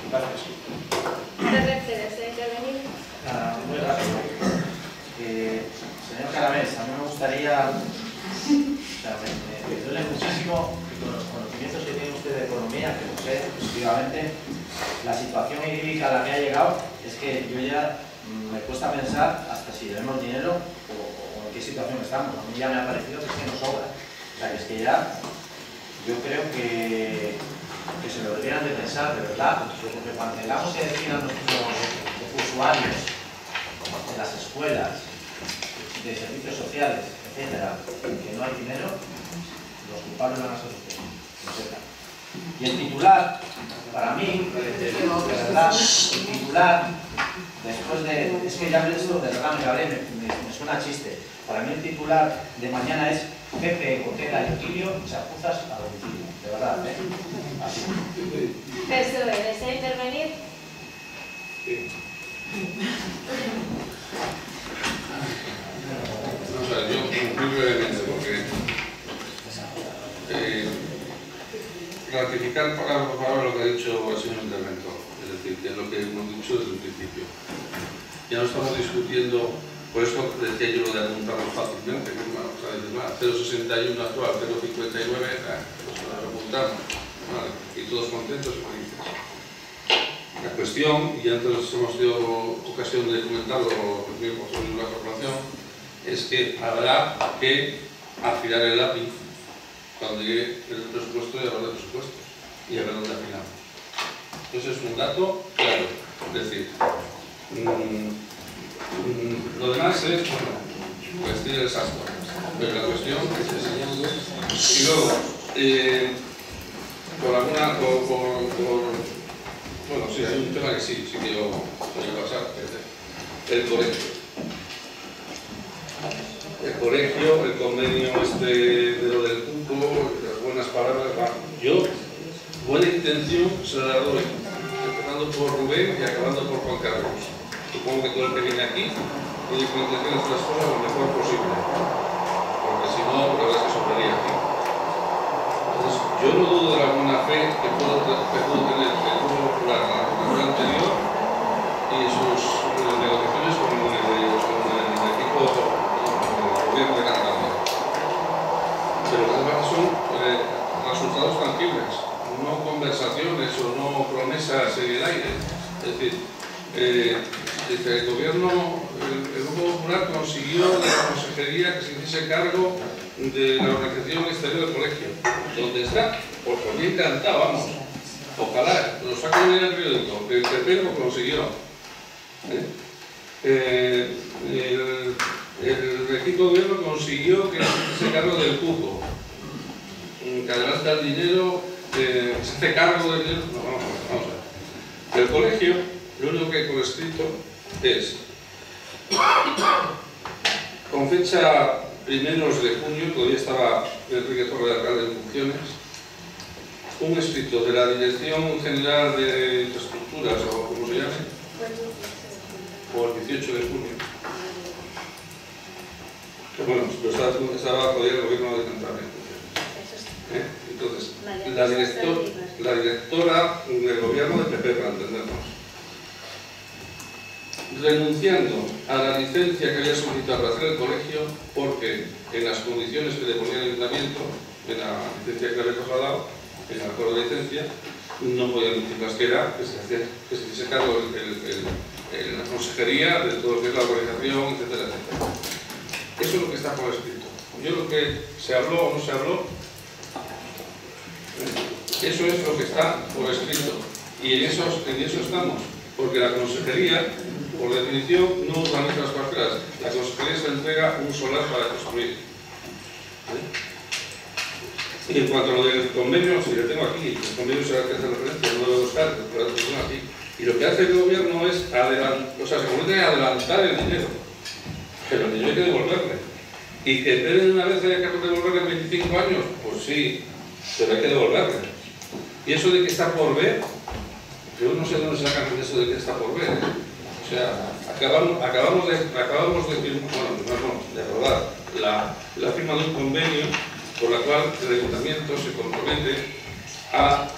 Gracias. ¿Desea intervenir? Ah, muy rápido. Eh, señor Caramés, a mí me gustaría, o sea, me, me, me duele muchísimo que con los conocimientos que tiene usted de economía, que lo sé positivamente, la situación idílica a la que ha llegado es que yo ya mm, me cuesta pensar hasta si debemos dinero o, o en qué situación estamos. A mí ya me ha parecido que es que nos sobra. O sea, que es que ya yo creo que, que se lo deberían de pensar, de verdad, porque cuando tengamos que decir a nuestros usuarios de las escuelas, de servicios sociales, etcétera, que no hay dinero, los culpables van a ser ustedes, lo sepan. Y el titular, para mí, de verdad, el titular, después de, es que ya ves esto, de verdad me cabré, me, me, me suena a chiste. Para mí el titular de mañana es Pepe, Gotera y Otilio, chapuzas a domicilio, de verdad, ¿eh? Así. P S O E, ¿desea intervenir? Sí. No, o sea, yo muy brevemente, porque eh, ratificar palabra por palabra lo que ha dicho el señor interventor, es decir, que es lo que hemos dicho desde el principio. Ya no estamos discutiendo, por eso decía yo lo de apuntarlo fácilmente, que bueno, o sea, cero coma sesenta y uno actual, cero coma cincuenta y nueve, eh, pues lo apuntamos, vale, y todos contentos y felices. La cuestión, y antes hemos tenido ocasión de comentarlo los miembros de la corporación, es que habrá que afilar el lápiz cuando llegue el presupuesto y hablar de presupuestos y a ver dónde afinamos. Entonces es un dato claro, es decir, mmm, mmm, lo demás es, bueno, pues tiene desastre, pero la cuestión es esa. Y luego, eh, por alguna, por, por, por bueno, sí, hay un tema que sí, sí que yo voy a pasar, el colegio. El colegio, el convenio este de lo del cupo, las buenas palabras, yo, buena intención se la doy, empezando por Rubén y acabando por Juan Carlos. Supongo que todo el que viene aquí tiene que intentar hacer las cosas lo mejor posible, porque si no, la verdad es que sobraría aquí. Entonces, yo no dudo de la buena fe que puedo, que puedo tener el Grupo Popular en la legislatura anterior y sus negociaciones con el, con el equipo del gobierno de Cantabria. Pero las demás son eh, resultados tangibles, no conversaciones o no promesas en el aire. Es decir, eh, el gobierno, el, el Grupo Popular consiguió de la consejería que se hiciese cargo de la organización exterior del colegio. ¿Dónde está? Pues por mí encantado, vamos. Ojalá, lo saquen en el periódico, que el P P lo consiguió. ¿Eh? Eh, el, el equipo de gobierno consiguió que se hiciese cargo del cupo. Que adelanta el dinero, eh, se hace cargo del dinero. No, vamos a ver, vamos a ver. El colegio, lo único que hay por escrito es, con fecha primeros de junio, todavía estaba Enrique Torre de Alcalde en funciones, un escrito de la Dirección General de Infraestructuras, o como se llame, por el dieciocho de junio. Que bueno, pero estaba, estaba todavía el gobierno de Cantabria. ¿Eh? Entonces, la, director, la directora del gobierno del P P, para entendernos, renunciando a la licencia que había solicitado para hacer el colegio, porque en las condiciones que le ponía el ayuntamiento, en la licencia que le había trasladado, en el acuerdo de licencia, no podía decir que era que se, hacía, que se hiciese cargo el, el, el, el, la consejería de todo lo que es la organización, etcétera, etcétera. Eso es lo que está por escrito. Yo lo que se habló o no se habló, eso es lo que está por escrito. Y en eso, en eso estamos. Porque la consejería, por definición, no organiza las parcelas. La consejería se entrega un solar para construir. ¿Eh? Y en cuanto a lo del convenio, si lo tengo aquí, el convenio será que hace referencia, no lo debo buscar, pero lo tengo aquí. Y lo que hace el gobierno es adelantar, o sea, se convierte en adelantar el dinero. Pero el dinero hay que devolverle. Y que en vez de una vez haya que devolverle en veinticinco años, pues sí, pero hay que devolverle. Y eso de que está por ver, yo no sé de dónde sacan eso de que está por ver. ¿eh? O sea, acabamos, acabamos, de, acabamos de, bueno, no, no, de aprobar la, la firma de un convenio por la cual el ayuntamiento se compromete a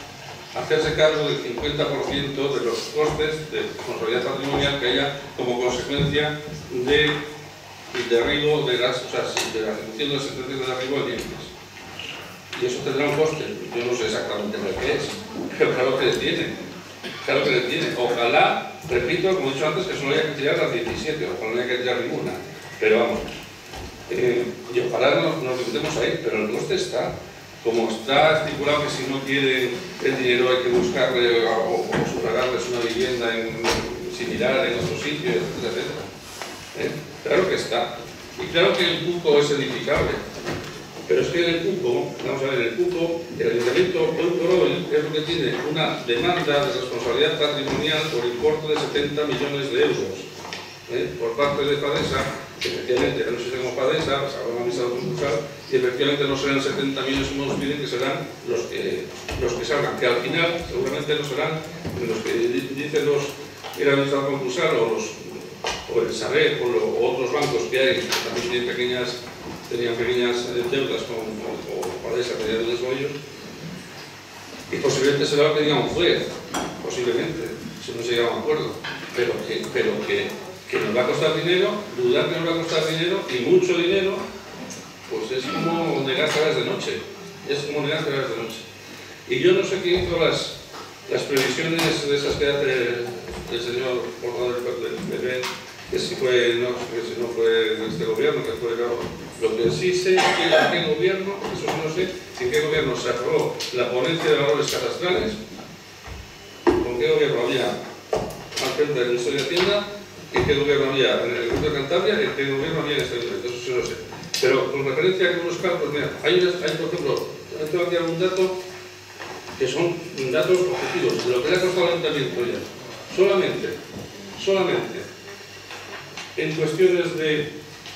hacerse cargo del cincuenta por ciento de los costes de responsabilidad patrimonial que haya como consecuencia de derribo de gas, o sea, de la ejecución de las sentencias de derribo de bienes. Y eso tendrá un coste. Yo no sé exactamente lo que es, pero claro que le tiene. Claro que le tiene. Ojalá, repito, como he dicho antes, que solo haya que tirar las diecisiete, ojalá no haya que tirar ninguna. Pero vamos, eh, y ojalá nos, nos limitemos ahí, pero el coste está. Como está estipulado que si no quieren el dinero hay que buscarle o, o sufragarles una vivienda en, similar en otro sitio, etcétera, etcétera. ¿Eh? Claro que está. Y claro que el cupo es edificable. Pero es que en el cupo, vamos a ver, el cupo, el ayuntamiento hoy por hoy es lo que tiene una demanda de responsabilidad patrimonial por importe de setenta millones de euros. ¿Eh? Por parte de Fadesa, que efectivamente no sé si tenemos Fadesa, se habrá una misa concursal, y efectivamente no serán setenta millones como nos piden, que serán los que, los que salgan, que al final seguramente no serán los que dicen los que eran administrador concursal o los o el Sareb o, lo, o otros bancos que hay, que también tienen pequeñas, tenían pequeñas deudas con o, o Fadesa, que tenían deudas con ellos, y posiblemente será lo que diga un juez, posiblemente, si no se llega a un acuerdo, pero que, pero que que nos va a costar dinero, dudar que nos va a costar dinero, y mucho dinero, pues es como negar caras de noche, es como negar caras de noche. Y yo no sé quién hizo las, las previsiones de esas que hace el, el señor portador del P P, que si fue, no, que si no fue de este gobierno, que fue claro. Lo que sí sé es que en qué gobierno, eso sí no sé, si en qué gobierno se aprobó la ponencia de valores catastrales, con qué gobierno había al frente del Ministerio de Hacienda, en qué gobierno había en el Grupo de Cantabria y en qué gobierno había en este momento, eso sí lo sé. Pero con referencia a algunos cálculos, mira, hay, unas, hay por ejemplo, tengo aquí algún dato que son datos objetivos, de lo que le ha costado al ayuntamiento ya, solamente, solamente, en cuestiones de,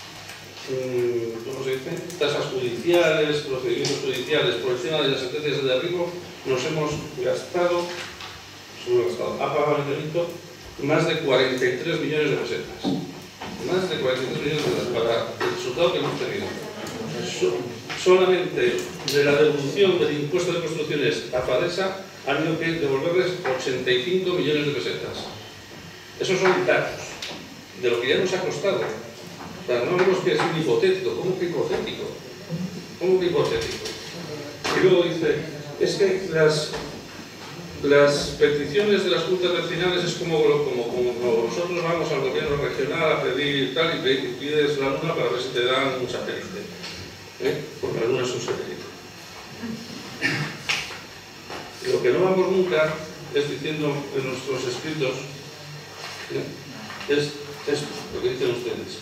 ¿cómo se dice?, tasas judiciales, procedimientos judiciales, por encima de las sentencias de derribo, nos hemos gastado, nos hemos gastado, ha pagado el ayuntamiento más de cuarenta y tres millones de pesetas. Más de cuarenta y tres millones de pesetas para el resultado que hemos tenido. So, solamente de la devolución del impuesto de construcciones a Fadesa han habido que devolverles ochenta y cinco millones de pesetas. Esos son datos de lo que ya nos ha costado. O sea, no hablamos que es un hipotético. ¿Cómo que hipotético? ¿Cómo que hipotético? Y luego dice, es que las... Las peticiones de las juntas vecinales es como, como, como nosotros vamos al gobierno regional a pedir tal y pides la luna para ver si te dan un satélite. ¿Eh? Porque la luna es un satélite. Lo que no vamos nunca es diciendo en nuestros escritos, ¿eh? es esto, lo que dicen ustedes.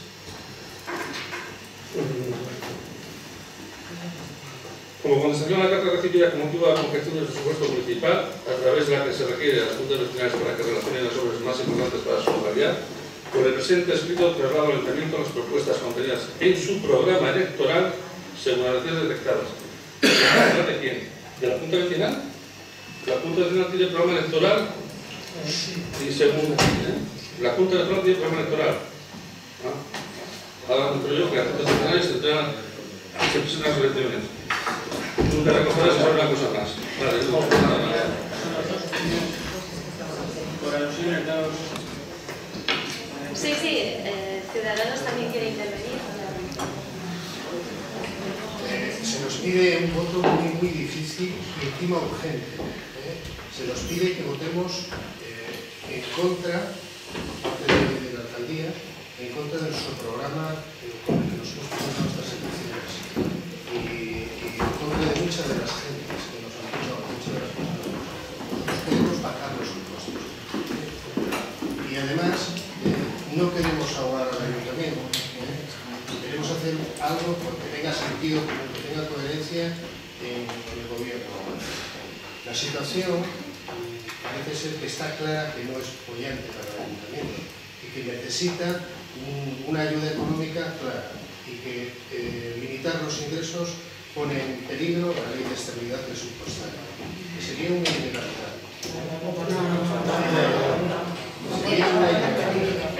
Como contestación a la carta recibida con motivo de la confección del presupuesto municipal, a través de la que se requiere a las juntas vecinales para que relacionen las obras más importantes para su localidad, por el presente escrito traslado al ayuntamiento las propuestas contenidas en su programa electoral según las necesidades detectadas. ¿De quién? ¿De la Junta Vecinal? La Junta Vecinal tiene programa electoral y según ¿eh? la Junta Vecinal tiene programa electoral. ¿Ah? Ahora encuentro yo que las juntas vecinales tendrán se presentan las elecciones. Tú te recogerás sobre una cosa más. Vale, no vamos a nada más. Por alusiones, dados. Sí, sí, eh, Ciudadanos también quiere intervenir. Eh, se nos pide un voto muy, muy difícil y encima urgente. ¿eh? Se nos pide que votemos eh, en contra, parte de, de la alcaldía, en contra de nuestro programa eh, con el que nos hemos presentado nuestras elecciones. Y, y en contra de muchas de las gentes que nos han puesto, muchas de las personas. Nosotros queremos bajar los impuestos. Y además, eh, no queremos ahogar al ayuntamiento. ¿eh? Queremos hacer algo que tenga sentido, que tenga coherencia en, en el gobierno. La situación parece ser que está clara que no es apoyante para el ayuntamiento y que necesita un, una ayuda económica clara y que eh, limitar los ingresos pone en peligro la ley de estabilidad presupuestaria, que sería una ilegalidad. Sería una ilegalidad.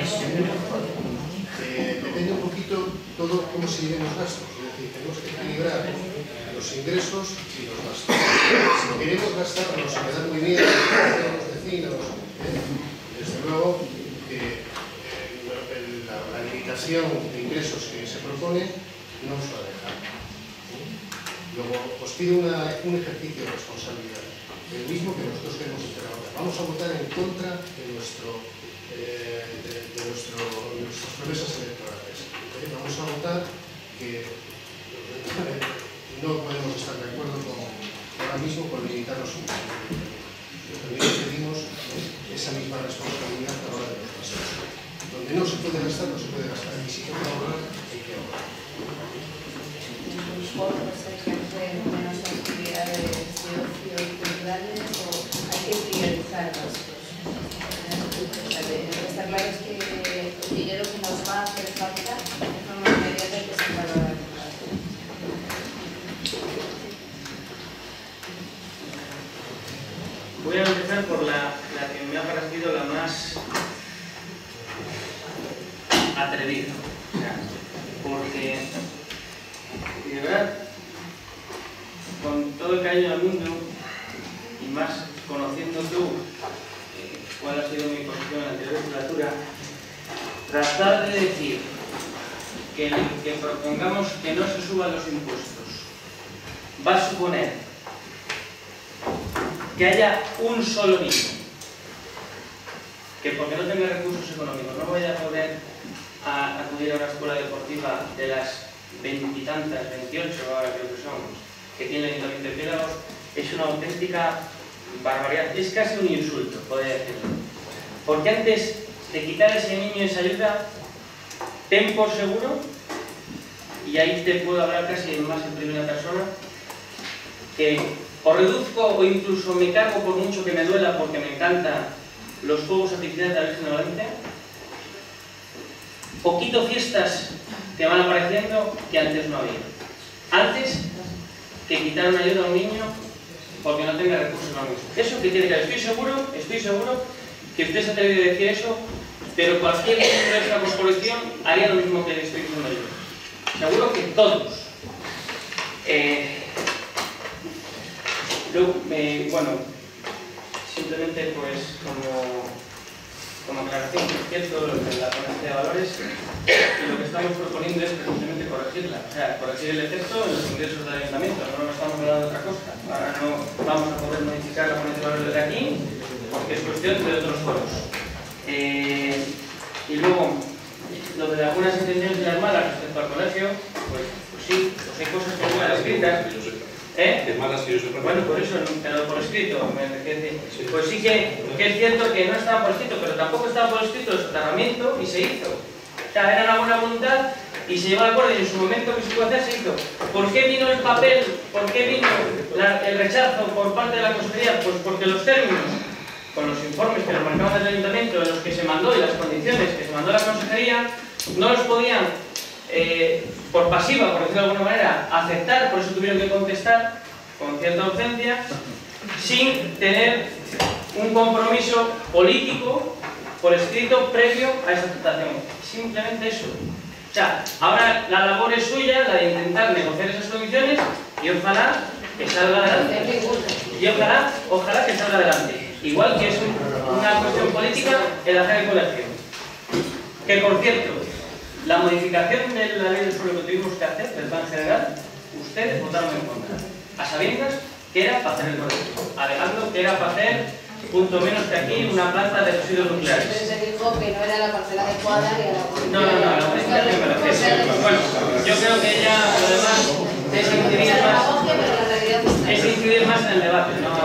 Eh, depende un poquito todo cómo se lleven los gastos, es decir, tenemos que equilibrar los los ingresos y los gastos. Si queremos gastarnos, se me da muy bien los vecinos, ¿eh? Desde luego que eh, la, la limitación de ingresos que se propone no os va a dejar. Luego os pido una, un ejercicio de responsabilidad, el mismo que nosotros queremos hacer ahora. Vamos a votar en contra de, nuestro, eh, de, de, nuestro, de nuestras promesas electorales. ¿Eh? Vamos a votar que eh, no podemos estar de acuerdo con, ahora mismo con limitar los ingresos. También pedimos eh, esa misma responsabilidad a la hora de los gastos. Donde no se puede gastar, no se puede gastar. Y si toca ahorrar, hay que ahorrar. Menos actividades de ocio y culturales, o hay que priorizar las cosas. Está claro es que el dinero que nos va a hacer falta de forma inmediata hay que sacarlo a la Voy a empezar por la, la que me ha parecido la más atrevida, o sea, porque de verdad, con todo el cariño del mundo y más conociendo tú eh, cuál ha sido mi posición en la anterior legislatura, tratar de decir que el que propongamos que no se suban los impuestos va a suponer que haya un solo niño que porque no tenga recursos económicos no vaya a poder a acudir a una escuela deportiva de las veintitantas, veintiocho ahora creo que son, que tiene el Ayuntamiento de Piélagos, es una auténtica barbaridad, es casi un insulto, podría decirlo. Porque antes de quitar a ese niño esa ayuda, ten por seguro, y ahí te puedo hablar casi más en primera persona, que o reduzco o incluso me cargo por mucho que me duela porque me encantan los fuegos artificiales de la Virgen de Valencia, poquito fiestas que van apareciendo que antes no había. Antes que quitar una ayuda a un niño porque no tenga recursos económicos. Eso que tiene que ver. Estoy seguro, estoy seguro que usted se ha atrevido a decir eso, pero cualquier miembro de esta corporación haría lo mismo que le estoy diciendo yo. Seguro que todos. Eh, luego, eh, bueno, simplemente pues como, como aclaración, por cierto, en la ponencia de valores, que lo que estamos proponiendo es precisamente corregirla, o sea, corregir el efecto en los ingresos del ayuntamiento, no nos estamos hablando de otra cosa. Ahora no vamos a poder modificar la ponencia de valores desde aquí, porque es cuestión de otros foros. Eh, y luego, lo de algunas intenciones y las malas respecto al colegio, pues, pues sí, pues hay cosas que no están escritas. ¿Eh? De malas que yo sepa. Bueno, por eso, pero por escrito, me decir. Pues sí que, que es cierto que no estaba por escrito, pero tampoco estaba por escrito el soterramiento y se hizo. O sea, era una buena voluntad y se llevó al acuerdo y en su momento que se pudo hacer se hizo. ¿Por qué vino el papel? ¿Por qué vino la, el rechazo por parte de la consejería? Pues porque los términos, con los informes que nos marcaban del ayuntamiento, en los que se mandó y las condiciones que se mandó la consejería, no los podían, eh, por pasiva, por decirlo de alguna manera, aceptar, por eso tuvieron que contestar con cierta urgencia, sin tener un compromiso político por escrito previo a esa aceptación. Simplemente eso. O sea, ahora la labor es suya, la de intentar negociar esas condiciones y ojalá que salga adelante. Y ojalá, ojalá que salga adelante. Igual que es un, una cuestión política el hacer el colegio. Que por cierto, la modificación de la ley del suelo que tuvimos que hacer, del plan general, ustedes votaron en contra. A sabiendas que era para hacer el colegio. Alegando que era para hacer punto menos que aquí una planta de residuos nucleares. Pero se dijo que no era la parcela adecuada y a la No, no, no, la modificación me refiero. Bueno, yo creo que ella, además, es incidir más, es incidir más en el debate, ¿no?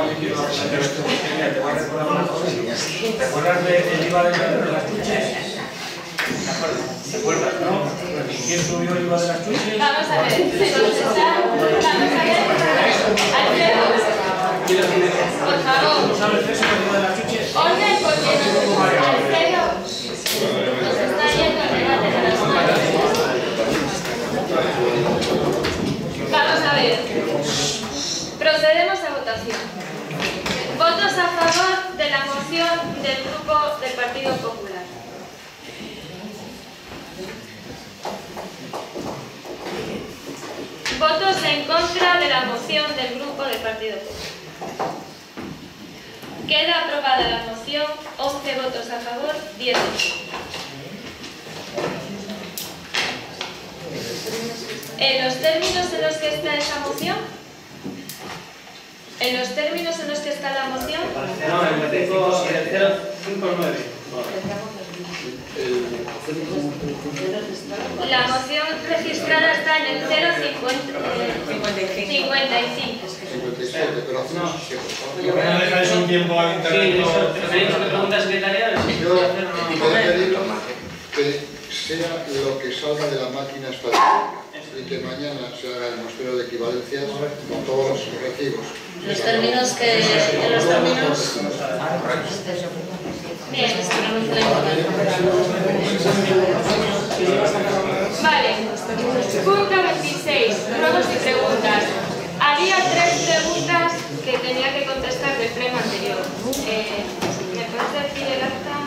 Te voy a recordar una cosa. ¿Te acuerdas del I V A de las chuches? ¿Te acuerdas, no? ¿Quién subió el I V A de las chuches? Vamos a ver, se nos está... Vamos a ver... Por favor. ¿No sabes eso del I V A de las chuches? Orden, porque Alfredo nos está yendo el debate de las manos. Vamos a ver. Procedemos a votación. Votos a favor de la moción del Grupo del Partido Popular. Votos en contra de la moción del Grupo del Partido Popular. Queda aprobada la moción, once votos a favor, diez en contra. En los términos en los que está esa moción, en los términos en los que está la moción, no, el cero cinco nueve. la moción registrada está en el cero cincuenta y cinco. cincuenta y siete, pero hacemos así, por Lo que no dejáis un tiempo al internet. Sí, eso, te pedimos que pregunta secretaria, si Yo puede hacer o no. te pediría que sea lo que salga de la máquina estadística y que mañana se haga el muestreo de equivalencias con todos los recibos. Los términos que... En los términos... Bien. Vale. Punto veintiséis. Ruegos y preguntas. Había tres preguntas que tenía que contestar del pleno anterior. Eh, ¿Me puedes decir el acta?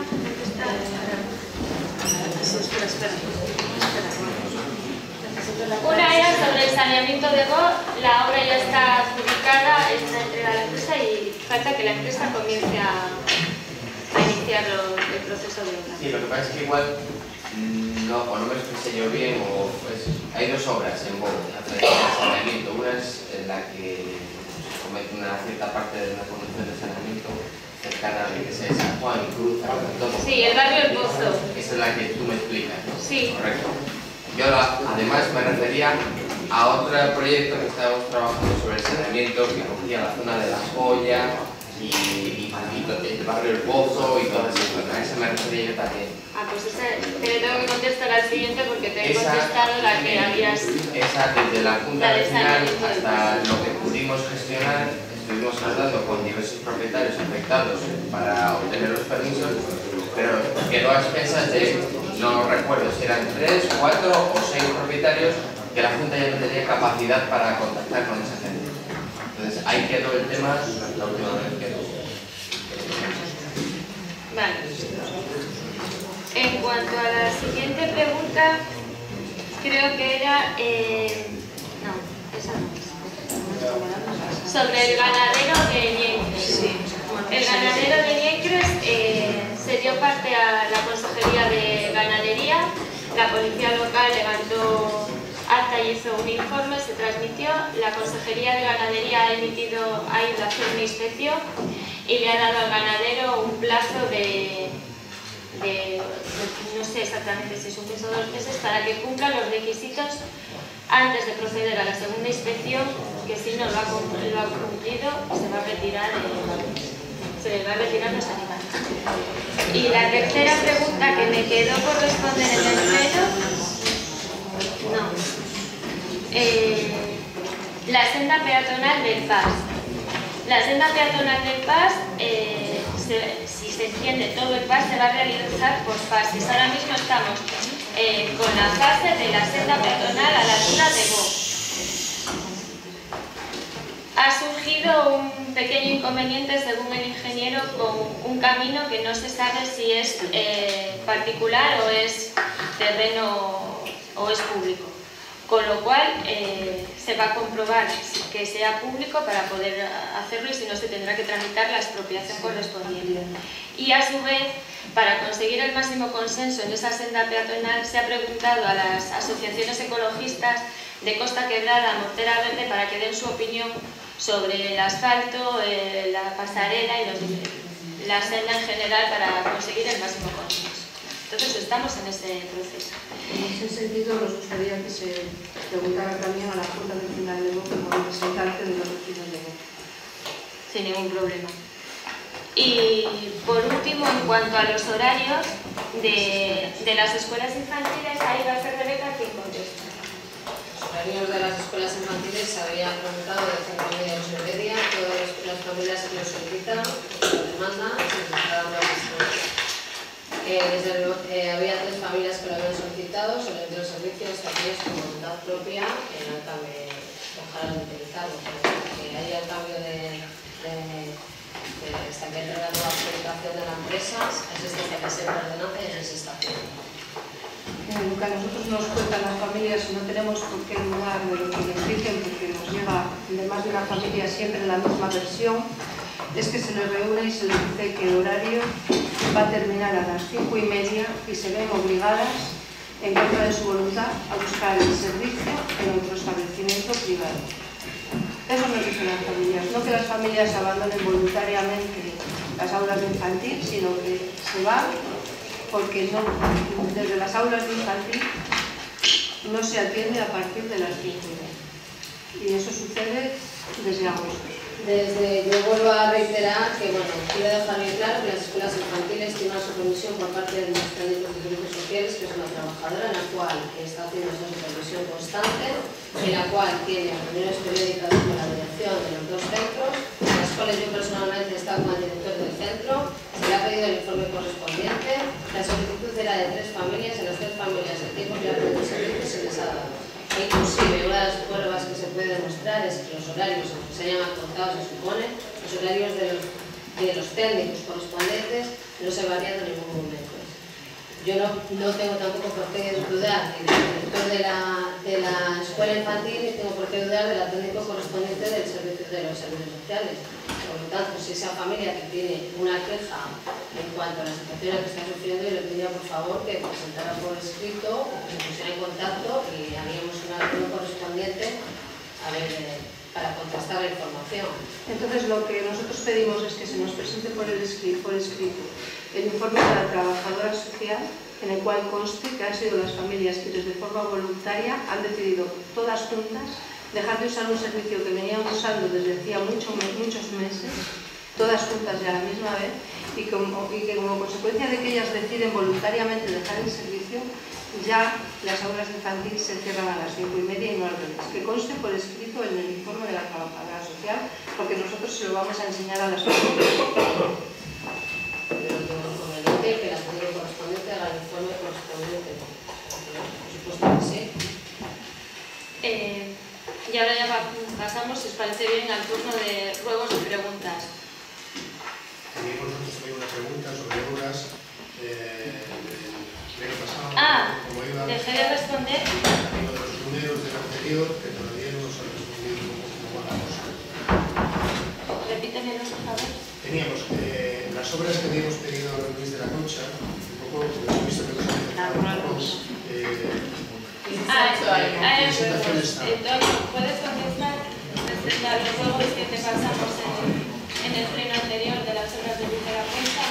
Una era sobre el saneamiento de Bo, la obra ya está adjudicada, está entregada a la empresa y falta que la empresa comience a, a iniciar lo, el proceso de obra. Sí, lo que pasa es que igual mmm, no, o no me expresé yo bien, o pues, hay dos obras en Bo, a través del saneamiento. Una es en la que se comete una cierta parte de una conducción de saneamiento cercana a la que sea San Juan, Cruz, Arroyo. Sí, el barrio El Pozo. Esa es la que tú me explicas, ¿no? Sí. Correcto. Yo la, además me refería a otro proyecto que estábamos trabajando sobre el saneamiento que cogía la zona de La Joya y, y, y el barrio El Pozo y toda esa zona. A esa me refería yo también. Ah, pues esa, te tengo que contestar al siguiente porque te he Esa, contestado la que habías... Esa desde la Junta La de Vecinal saneamiento. hasta lo que pudimos gestionar, estuvimos hablando con diversos propietarios afectados para obtener los permisos, pero quedó a expensas de... No recuerdo si eran tres, cuatro o seis propietarios que la Junta ya no tenía capacidad para contactar con esa gente. Entonces ahí quedó el tema la última vez que quedó. Vale. En cuanto a la siguiente pregunta, creo que era... Eh, no, esa no es. Sobre el ganadero de Ñencres. El ganadero de Ñencres eh, se dio parte a la Consejería de Ganadería, la Policía Local levantó acta y hizo un informe, se transmitió, la Consejería de Ganadería ha emitido, ha ido a hacer una inspección y le ha dado al ganadero un plazo de, de, no sé exactamente si es un mes o dos meses, para que cumpla los requisitos antes de proceder a la segunda inspección, que si no lo ha, lo ha cumplido se va a retirar el, se le va a retirar los animales. Y la tercera pregunta que me quedó por responder en el pleno, no, eh, la senda peatonal del P A S. La senda peatonal del P A S, eh, se, si se entiende todo el P A S, se va a realizar por fases. Ahora mismo estamos eh, con la fase de la senda peatonal a la altura de Bo. Ha surgido un pequeño inconveniente, según el ingeniero, con un camino que no se sabe si es eh, particular o es terreno o es público. Con lo cual eh, se va a comprobar que sea público para poder hacerlo y si no se tendrá que tramitar la expropiación correspondiente. Y a su vez, para conseguir el máximo consenso en esa senda peatonal, se ha preguntado a las asociaciones ecologistas de Costa Quebrada, Mortera Verde, para que den su opinión sobre el asfalto, eh, la pasarela y los, la senda en general para conseguir el máximo consenso. Entonces estamos en ese proceso. En ese sentido nos gustaría que se preguntara también a la Junta Vecinal de Bo como representante de los vecinos de Bo. Sin ningún problema. Y por último, en cuanto a los horarios de, de las escuelas infantiles, ahí va a ser Rebeca quien contesta. Los horarios de las escuelas infantiles se habían preguntado de cinco y media a ocho y media, todas las familias que lo solicitan, lo demandan, se les está dando asistencia. Eh, desde el, eh, había tres familias que lo habían solicitado, se les dio el servicio hasta aquellos con voluntad propia que no también dejaron de utilizarlo, que haya el cambio de, de, de hasta que entrega la autorización de la empresa, existe hasta que se ordenanza y es estación. lo que a nosotros nos cuentan las familias, no tenemos por qué dudar de lo que nos dicen, porque nos llega de más de una familia siempre la misma versión, es que se les reúne y se les dice que el horario va a terminar a las cinco y media y se ven obligadas, en contra de su voluntad, a buscar el servicio en otro establecimiento privado. Eso nos dicen las familias, no que las familias abandonen voluntariamente las aulas de infantil, sino que se van porque no, desde las aulas de infantil no se atiende a partir de las cinco y media. Y eso sucede desde agosto. Desde, yo vuelvo a reiterar que, bueno, quiero dejar bien claro que las escuelas infantiles tienen una supervisión por parte de los técnicos de servicios sociales, que es una trabajadora en la cual está haciendo esa supervisión constante, en la cual tiene reuniones periódicas con la dirección de los dos centros, en las cuales yo personalmente he estado con el director del centro, se le ha pedido el informe correspondiente, la solicitud era de tres familias, en las tres familias el tiempo que la de servicio se les ha dado. E inclusive una de las pruebas que se puede demostrar es que los horarios, aunque se hayan acortado, se supone, los horarios de los, de los técnicos correspondientes no se varían en ningún momento. Yo no, no tengo tampoco por qué dudar ni del director de la, de la escuela infantil, ni tengo por qué dudar del técnico correspondiente del servicio de los servicios sociales. Por lo tanto, si esa familia que tiene una queja en cuanto a la situación que está sufriendo, yo le pediría por favor que presentara por escrito, que se pusiera en contacto y haríamos una reunión correspondiente a ver, eh, para contrastar la información. Entonces, lo que nosotros pedimos es que se nos presente por, el escrito, por escrito el informe de la trabajadora social, en el cual conste que han sido las familias que desde forma voluntaria han decidido todas juntas dejar de usar un servicio que venían usando desde hacía mucho, muchos meses, todas juntas y a la misma vez, y, como, y que como consecuencia de que ellas deciden voluntariamente dejar el servicio, ya las aulas infantiles se cierran a las cinco y media y no al revés. Que conste por escrito en el informe de la trabajadora social, porque nosotros se lo vamos a enseñar a las familias. Yo no tengo inconveniente que la técnica correspondiente haga el informe correspondiente. Por supuesto que sí. Eh, y ahora ya pasamos, si os parece bien, al turno de ruegos y preguntas. También nosotros teníamos una pregunta sobre obras eh, del año pasado. Ah, como iba, dejé de responder. Uno de los números del anterior, que todavía no nos han respondido cómo va la cosa. Repítemelo, por favor. Teníamos eh, las obras que habíamos pedido a Luis de la Concha, un poco, hemos visto que nos han empezado un poco. Ah, hay juegos. Entonces, ¿puedes contestar respecto a los juegos que te pasamos en, en el pleno anterior de las obras de Luis de la Concha?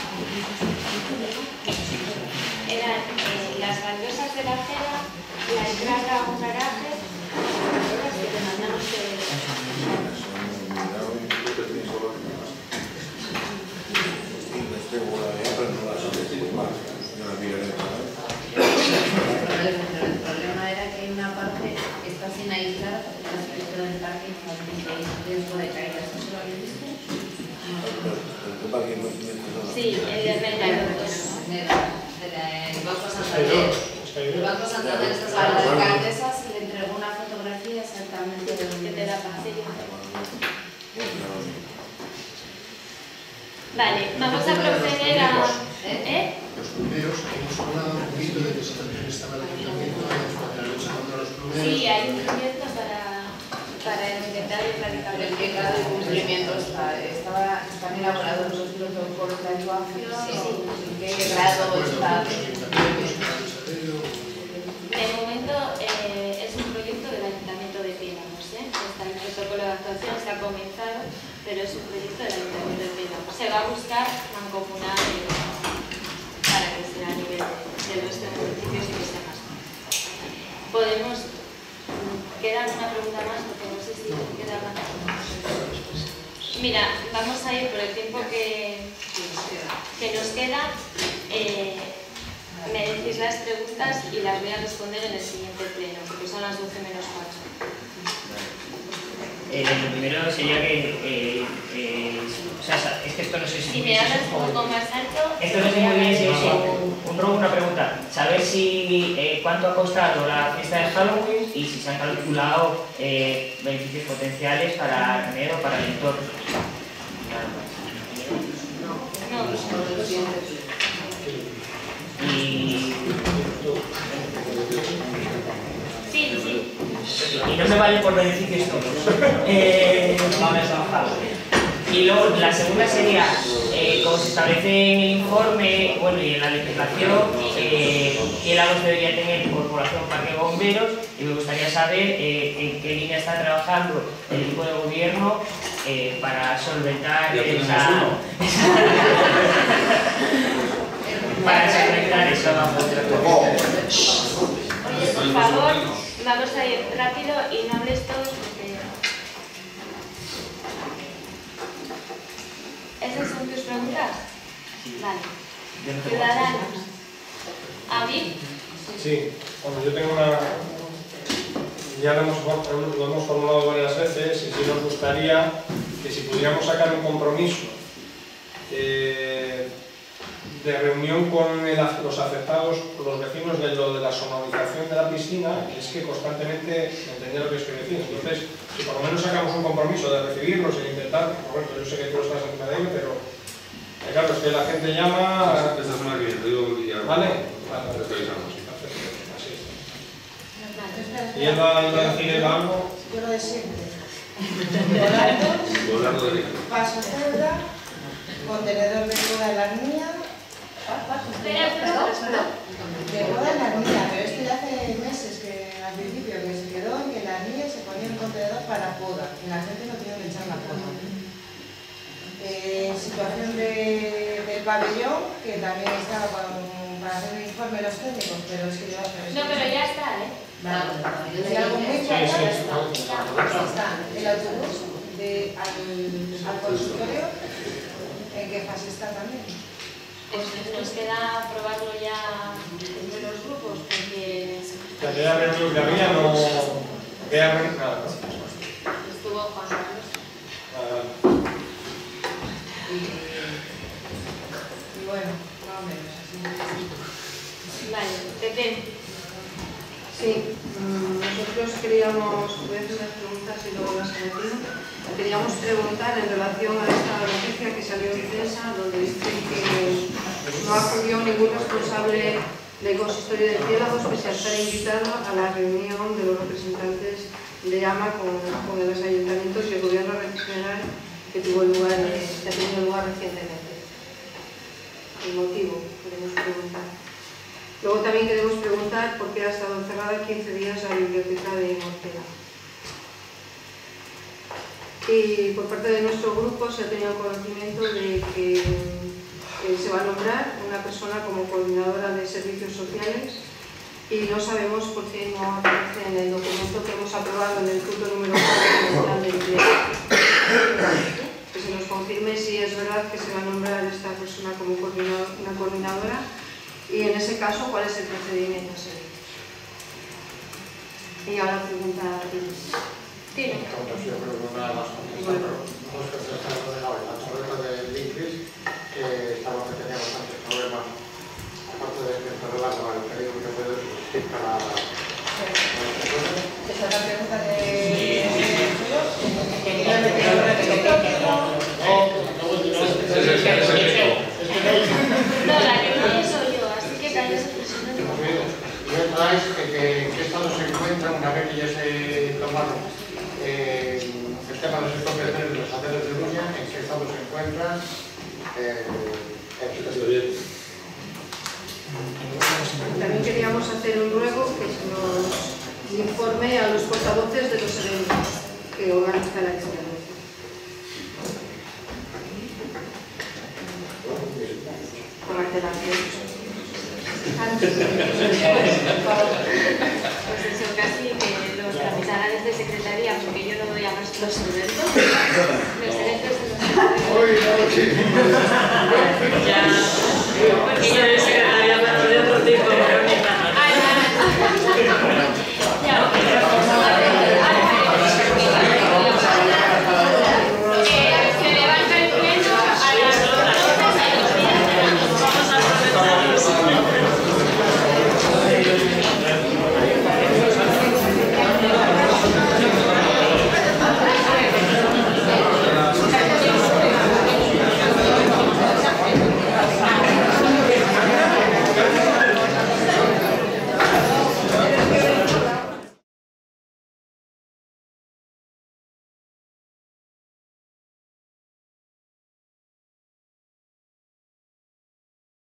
Eran eh, las baldosas de la acera, la entrada a un garaje, las obras que te mandamos de... El problema era que hay una parte que está sin aislar, el aspecto del parque no hay riesgo de caída. ¿Eso lo habéis visto? Sí, el de Mercados. El Banco Santander. El Banco Santander está a la alcaldesa se le entregó una fotografía exactamente de donde te la pasé yo. Vale, vamos a proceder a... ¿Eh? Los plumeros, hemos hablado un poquito de que también estaba el ayuntamiento de la lucha contra los plumeros. Sí, hay un proyecto para, para intentar erradicar el grado de cumplimiento. Está, estaba, están elaborados los protocolos de actuación, sí, sí. ¿En qué grado está? De momento eh, es un proyecto del Ayuntamiento de Piélagos, ¿eh? Está el protocolo de actuación, se ha comenzado, pero es un proyecto del Ayuntamiento de Piélagos. Se va a buscar mancomunar eh, para que sea a nivel de nuestros municipios y que sea más fácil. Podemos... ¿Queda alguna pregunta más? Porque no sé si queda más. Mira, vamos a ir por el tiempo que, que nos queda. Eh, me decís las preguntas y las voy a responder en el siguiente pleno, porque son las doce menos cuatro. Eh, lo primero sería que, eh, eh, o sea, es que esto no sé si... Si me hablas un poco más alto... Esto no sé muy bien si es un, un robo, una pregunta. Saber si eh, cuánto ha costado la fiesta de Halloween y si se han calculado eh, beneficios potenciales para Remedio o para el entorno. No, no. Y... no me valen por beneficios todos. Eh, y luego la segunda sería, eh, como se establece en el informe, bueno, y en la legislación, eh, qué lagos debería tener Corporación Parque Bomberos, y me gustaría saber eh, en qué línea está trabajando el equipo de gobierno eh, para solventar esa... para solventar eso. Oye, por favor, vamos a ir rápido y no hables todos porque... ¿Esas son tus preguntas? Vale. Ciudadanos. ¿Avi? Sí, bueno, yo tengo una... Ya lo hemos, lo hemos formulado varias veces y sí nos gustaría que si pudiéramos sacar un compromiso eh, de reunión con el, los afectados, los vecinos de lo de la sonorización de la piscina, es que constantemente entendía lo que estoy diciendo. Entonces, si por lo menos sacamos un compromiso de recibirlos e intentar, Roberto, yo sé que tú estás encima de ello, pero eh, claro, es que la gente llama... Esta semana que viene, te digo que ya... ¿Vale? Vale, te avisamos. Así es. ¿Y él va a decir algo? Yo lo de siempre. Volando de línea. Paso celda, contenedor de boda en la niña. Espera, espera, espera. De boda en la niña, pero esto ya hace meses que al principio que se quedó en que la niña se ponía un contenedor para poda y la gente no tenía que echar la poda. Eh, situación de, del pabellón, que también estaba con, para hacer un informe de los técnicos, pero es que yo... No, pero ya está, ¿eh? Vale, hay algo muy claro, está el autobús de, al, al consultorio, ¿en qué fase está también? Pues nos queda probarlo ya entre los grupos, porque... La que ya reunión que había no... Vea nada, ¿no? Estuvo Juan Carlos. Nada. Y, y bueno, más o menos así. Vale, Pepe. Sí, nosotros queríamos, voy a hacer unas preguntas y luego las metemos. Queríamos preguntar en relación a esta noticia que salió en prensa, donde dice que no acudió ningún responsable del consistorio de Ciélagos pese a estar invitado a la reunión de los representantes de AMA con, con los ayuntamientos y el gobierno regional que tuvo lugar, que ha tenido lugar recientemente. El motivo, queremos preguntar. Luego también queremos preguntar por qué ha estado cerrada quince días la biblioteca de Mortera. Y por parte de nuestro grupo se ha tenido conocimiento de que eh, se va a nombrar una persona como coordinadora de servicios sociales y no sabemos por qué no aparece en el documento que hemos aprobado en el punto número cuatro del plan de empleo. Que se nos confirme si es verdad que se va a nombrar esta persona como coordinador, una coordinadora. Y en ese caso, ¿cuál es el procedimiento a seguir? Y ahora pregunta a ti. Sí. Yo creo que una de las contestas, dos que se están ordenando en la tableta del Linkris, que estamos que tenía bastantes problemas, aparte de que se relata el periodo que puede existir para... Esa es la pregunta de... No, la que no soy yo, así que tal vez se presenta. Y otra es que, que, que esto no se encuentra una vez que ya se tomaron eh, el tema de los expropiaciones de los hoteles de Luña, en qué estado se encuentra eh, el También queríamos hacer un ruego que se nos informe a los portavoces de los eventos que organiza la Experiencia. Con alteraciones. Pues eso, casi que los tramitarán desde secretaría, porque yo no doy a más los eventos. Los eventos de los secretarios. Ya, porque yo soy secretaria.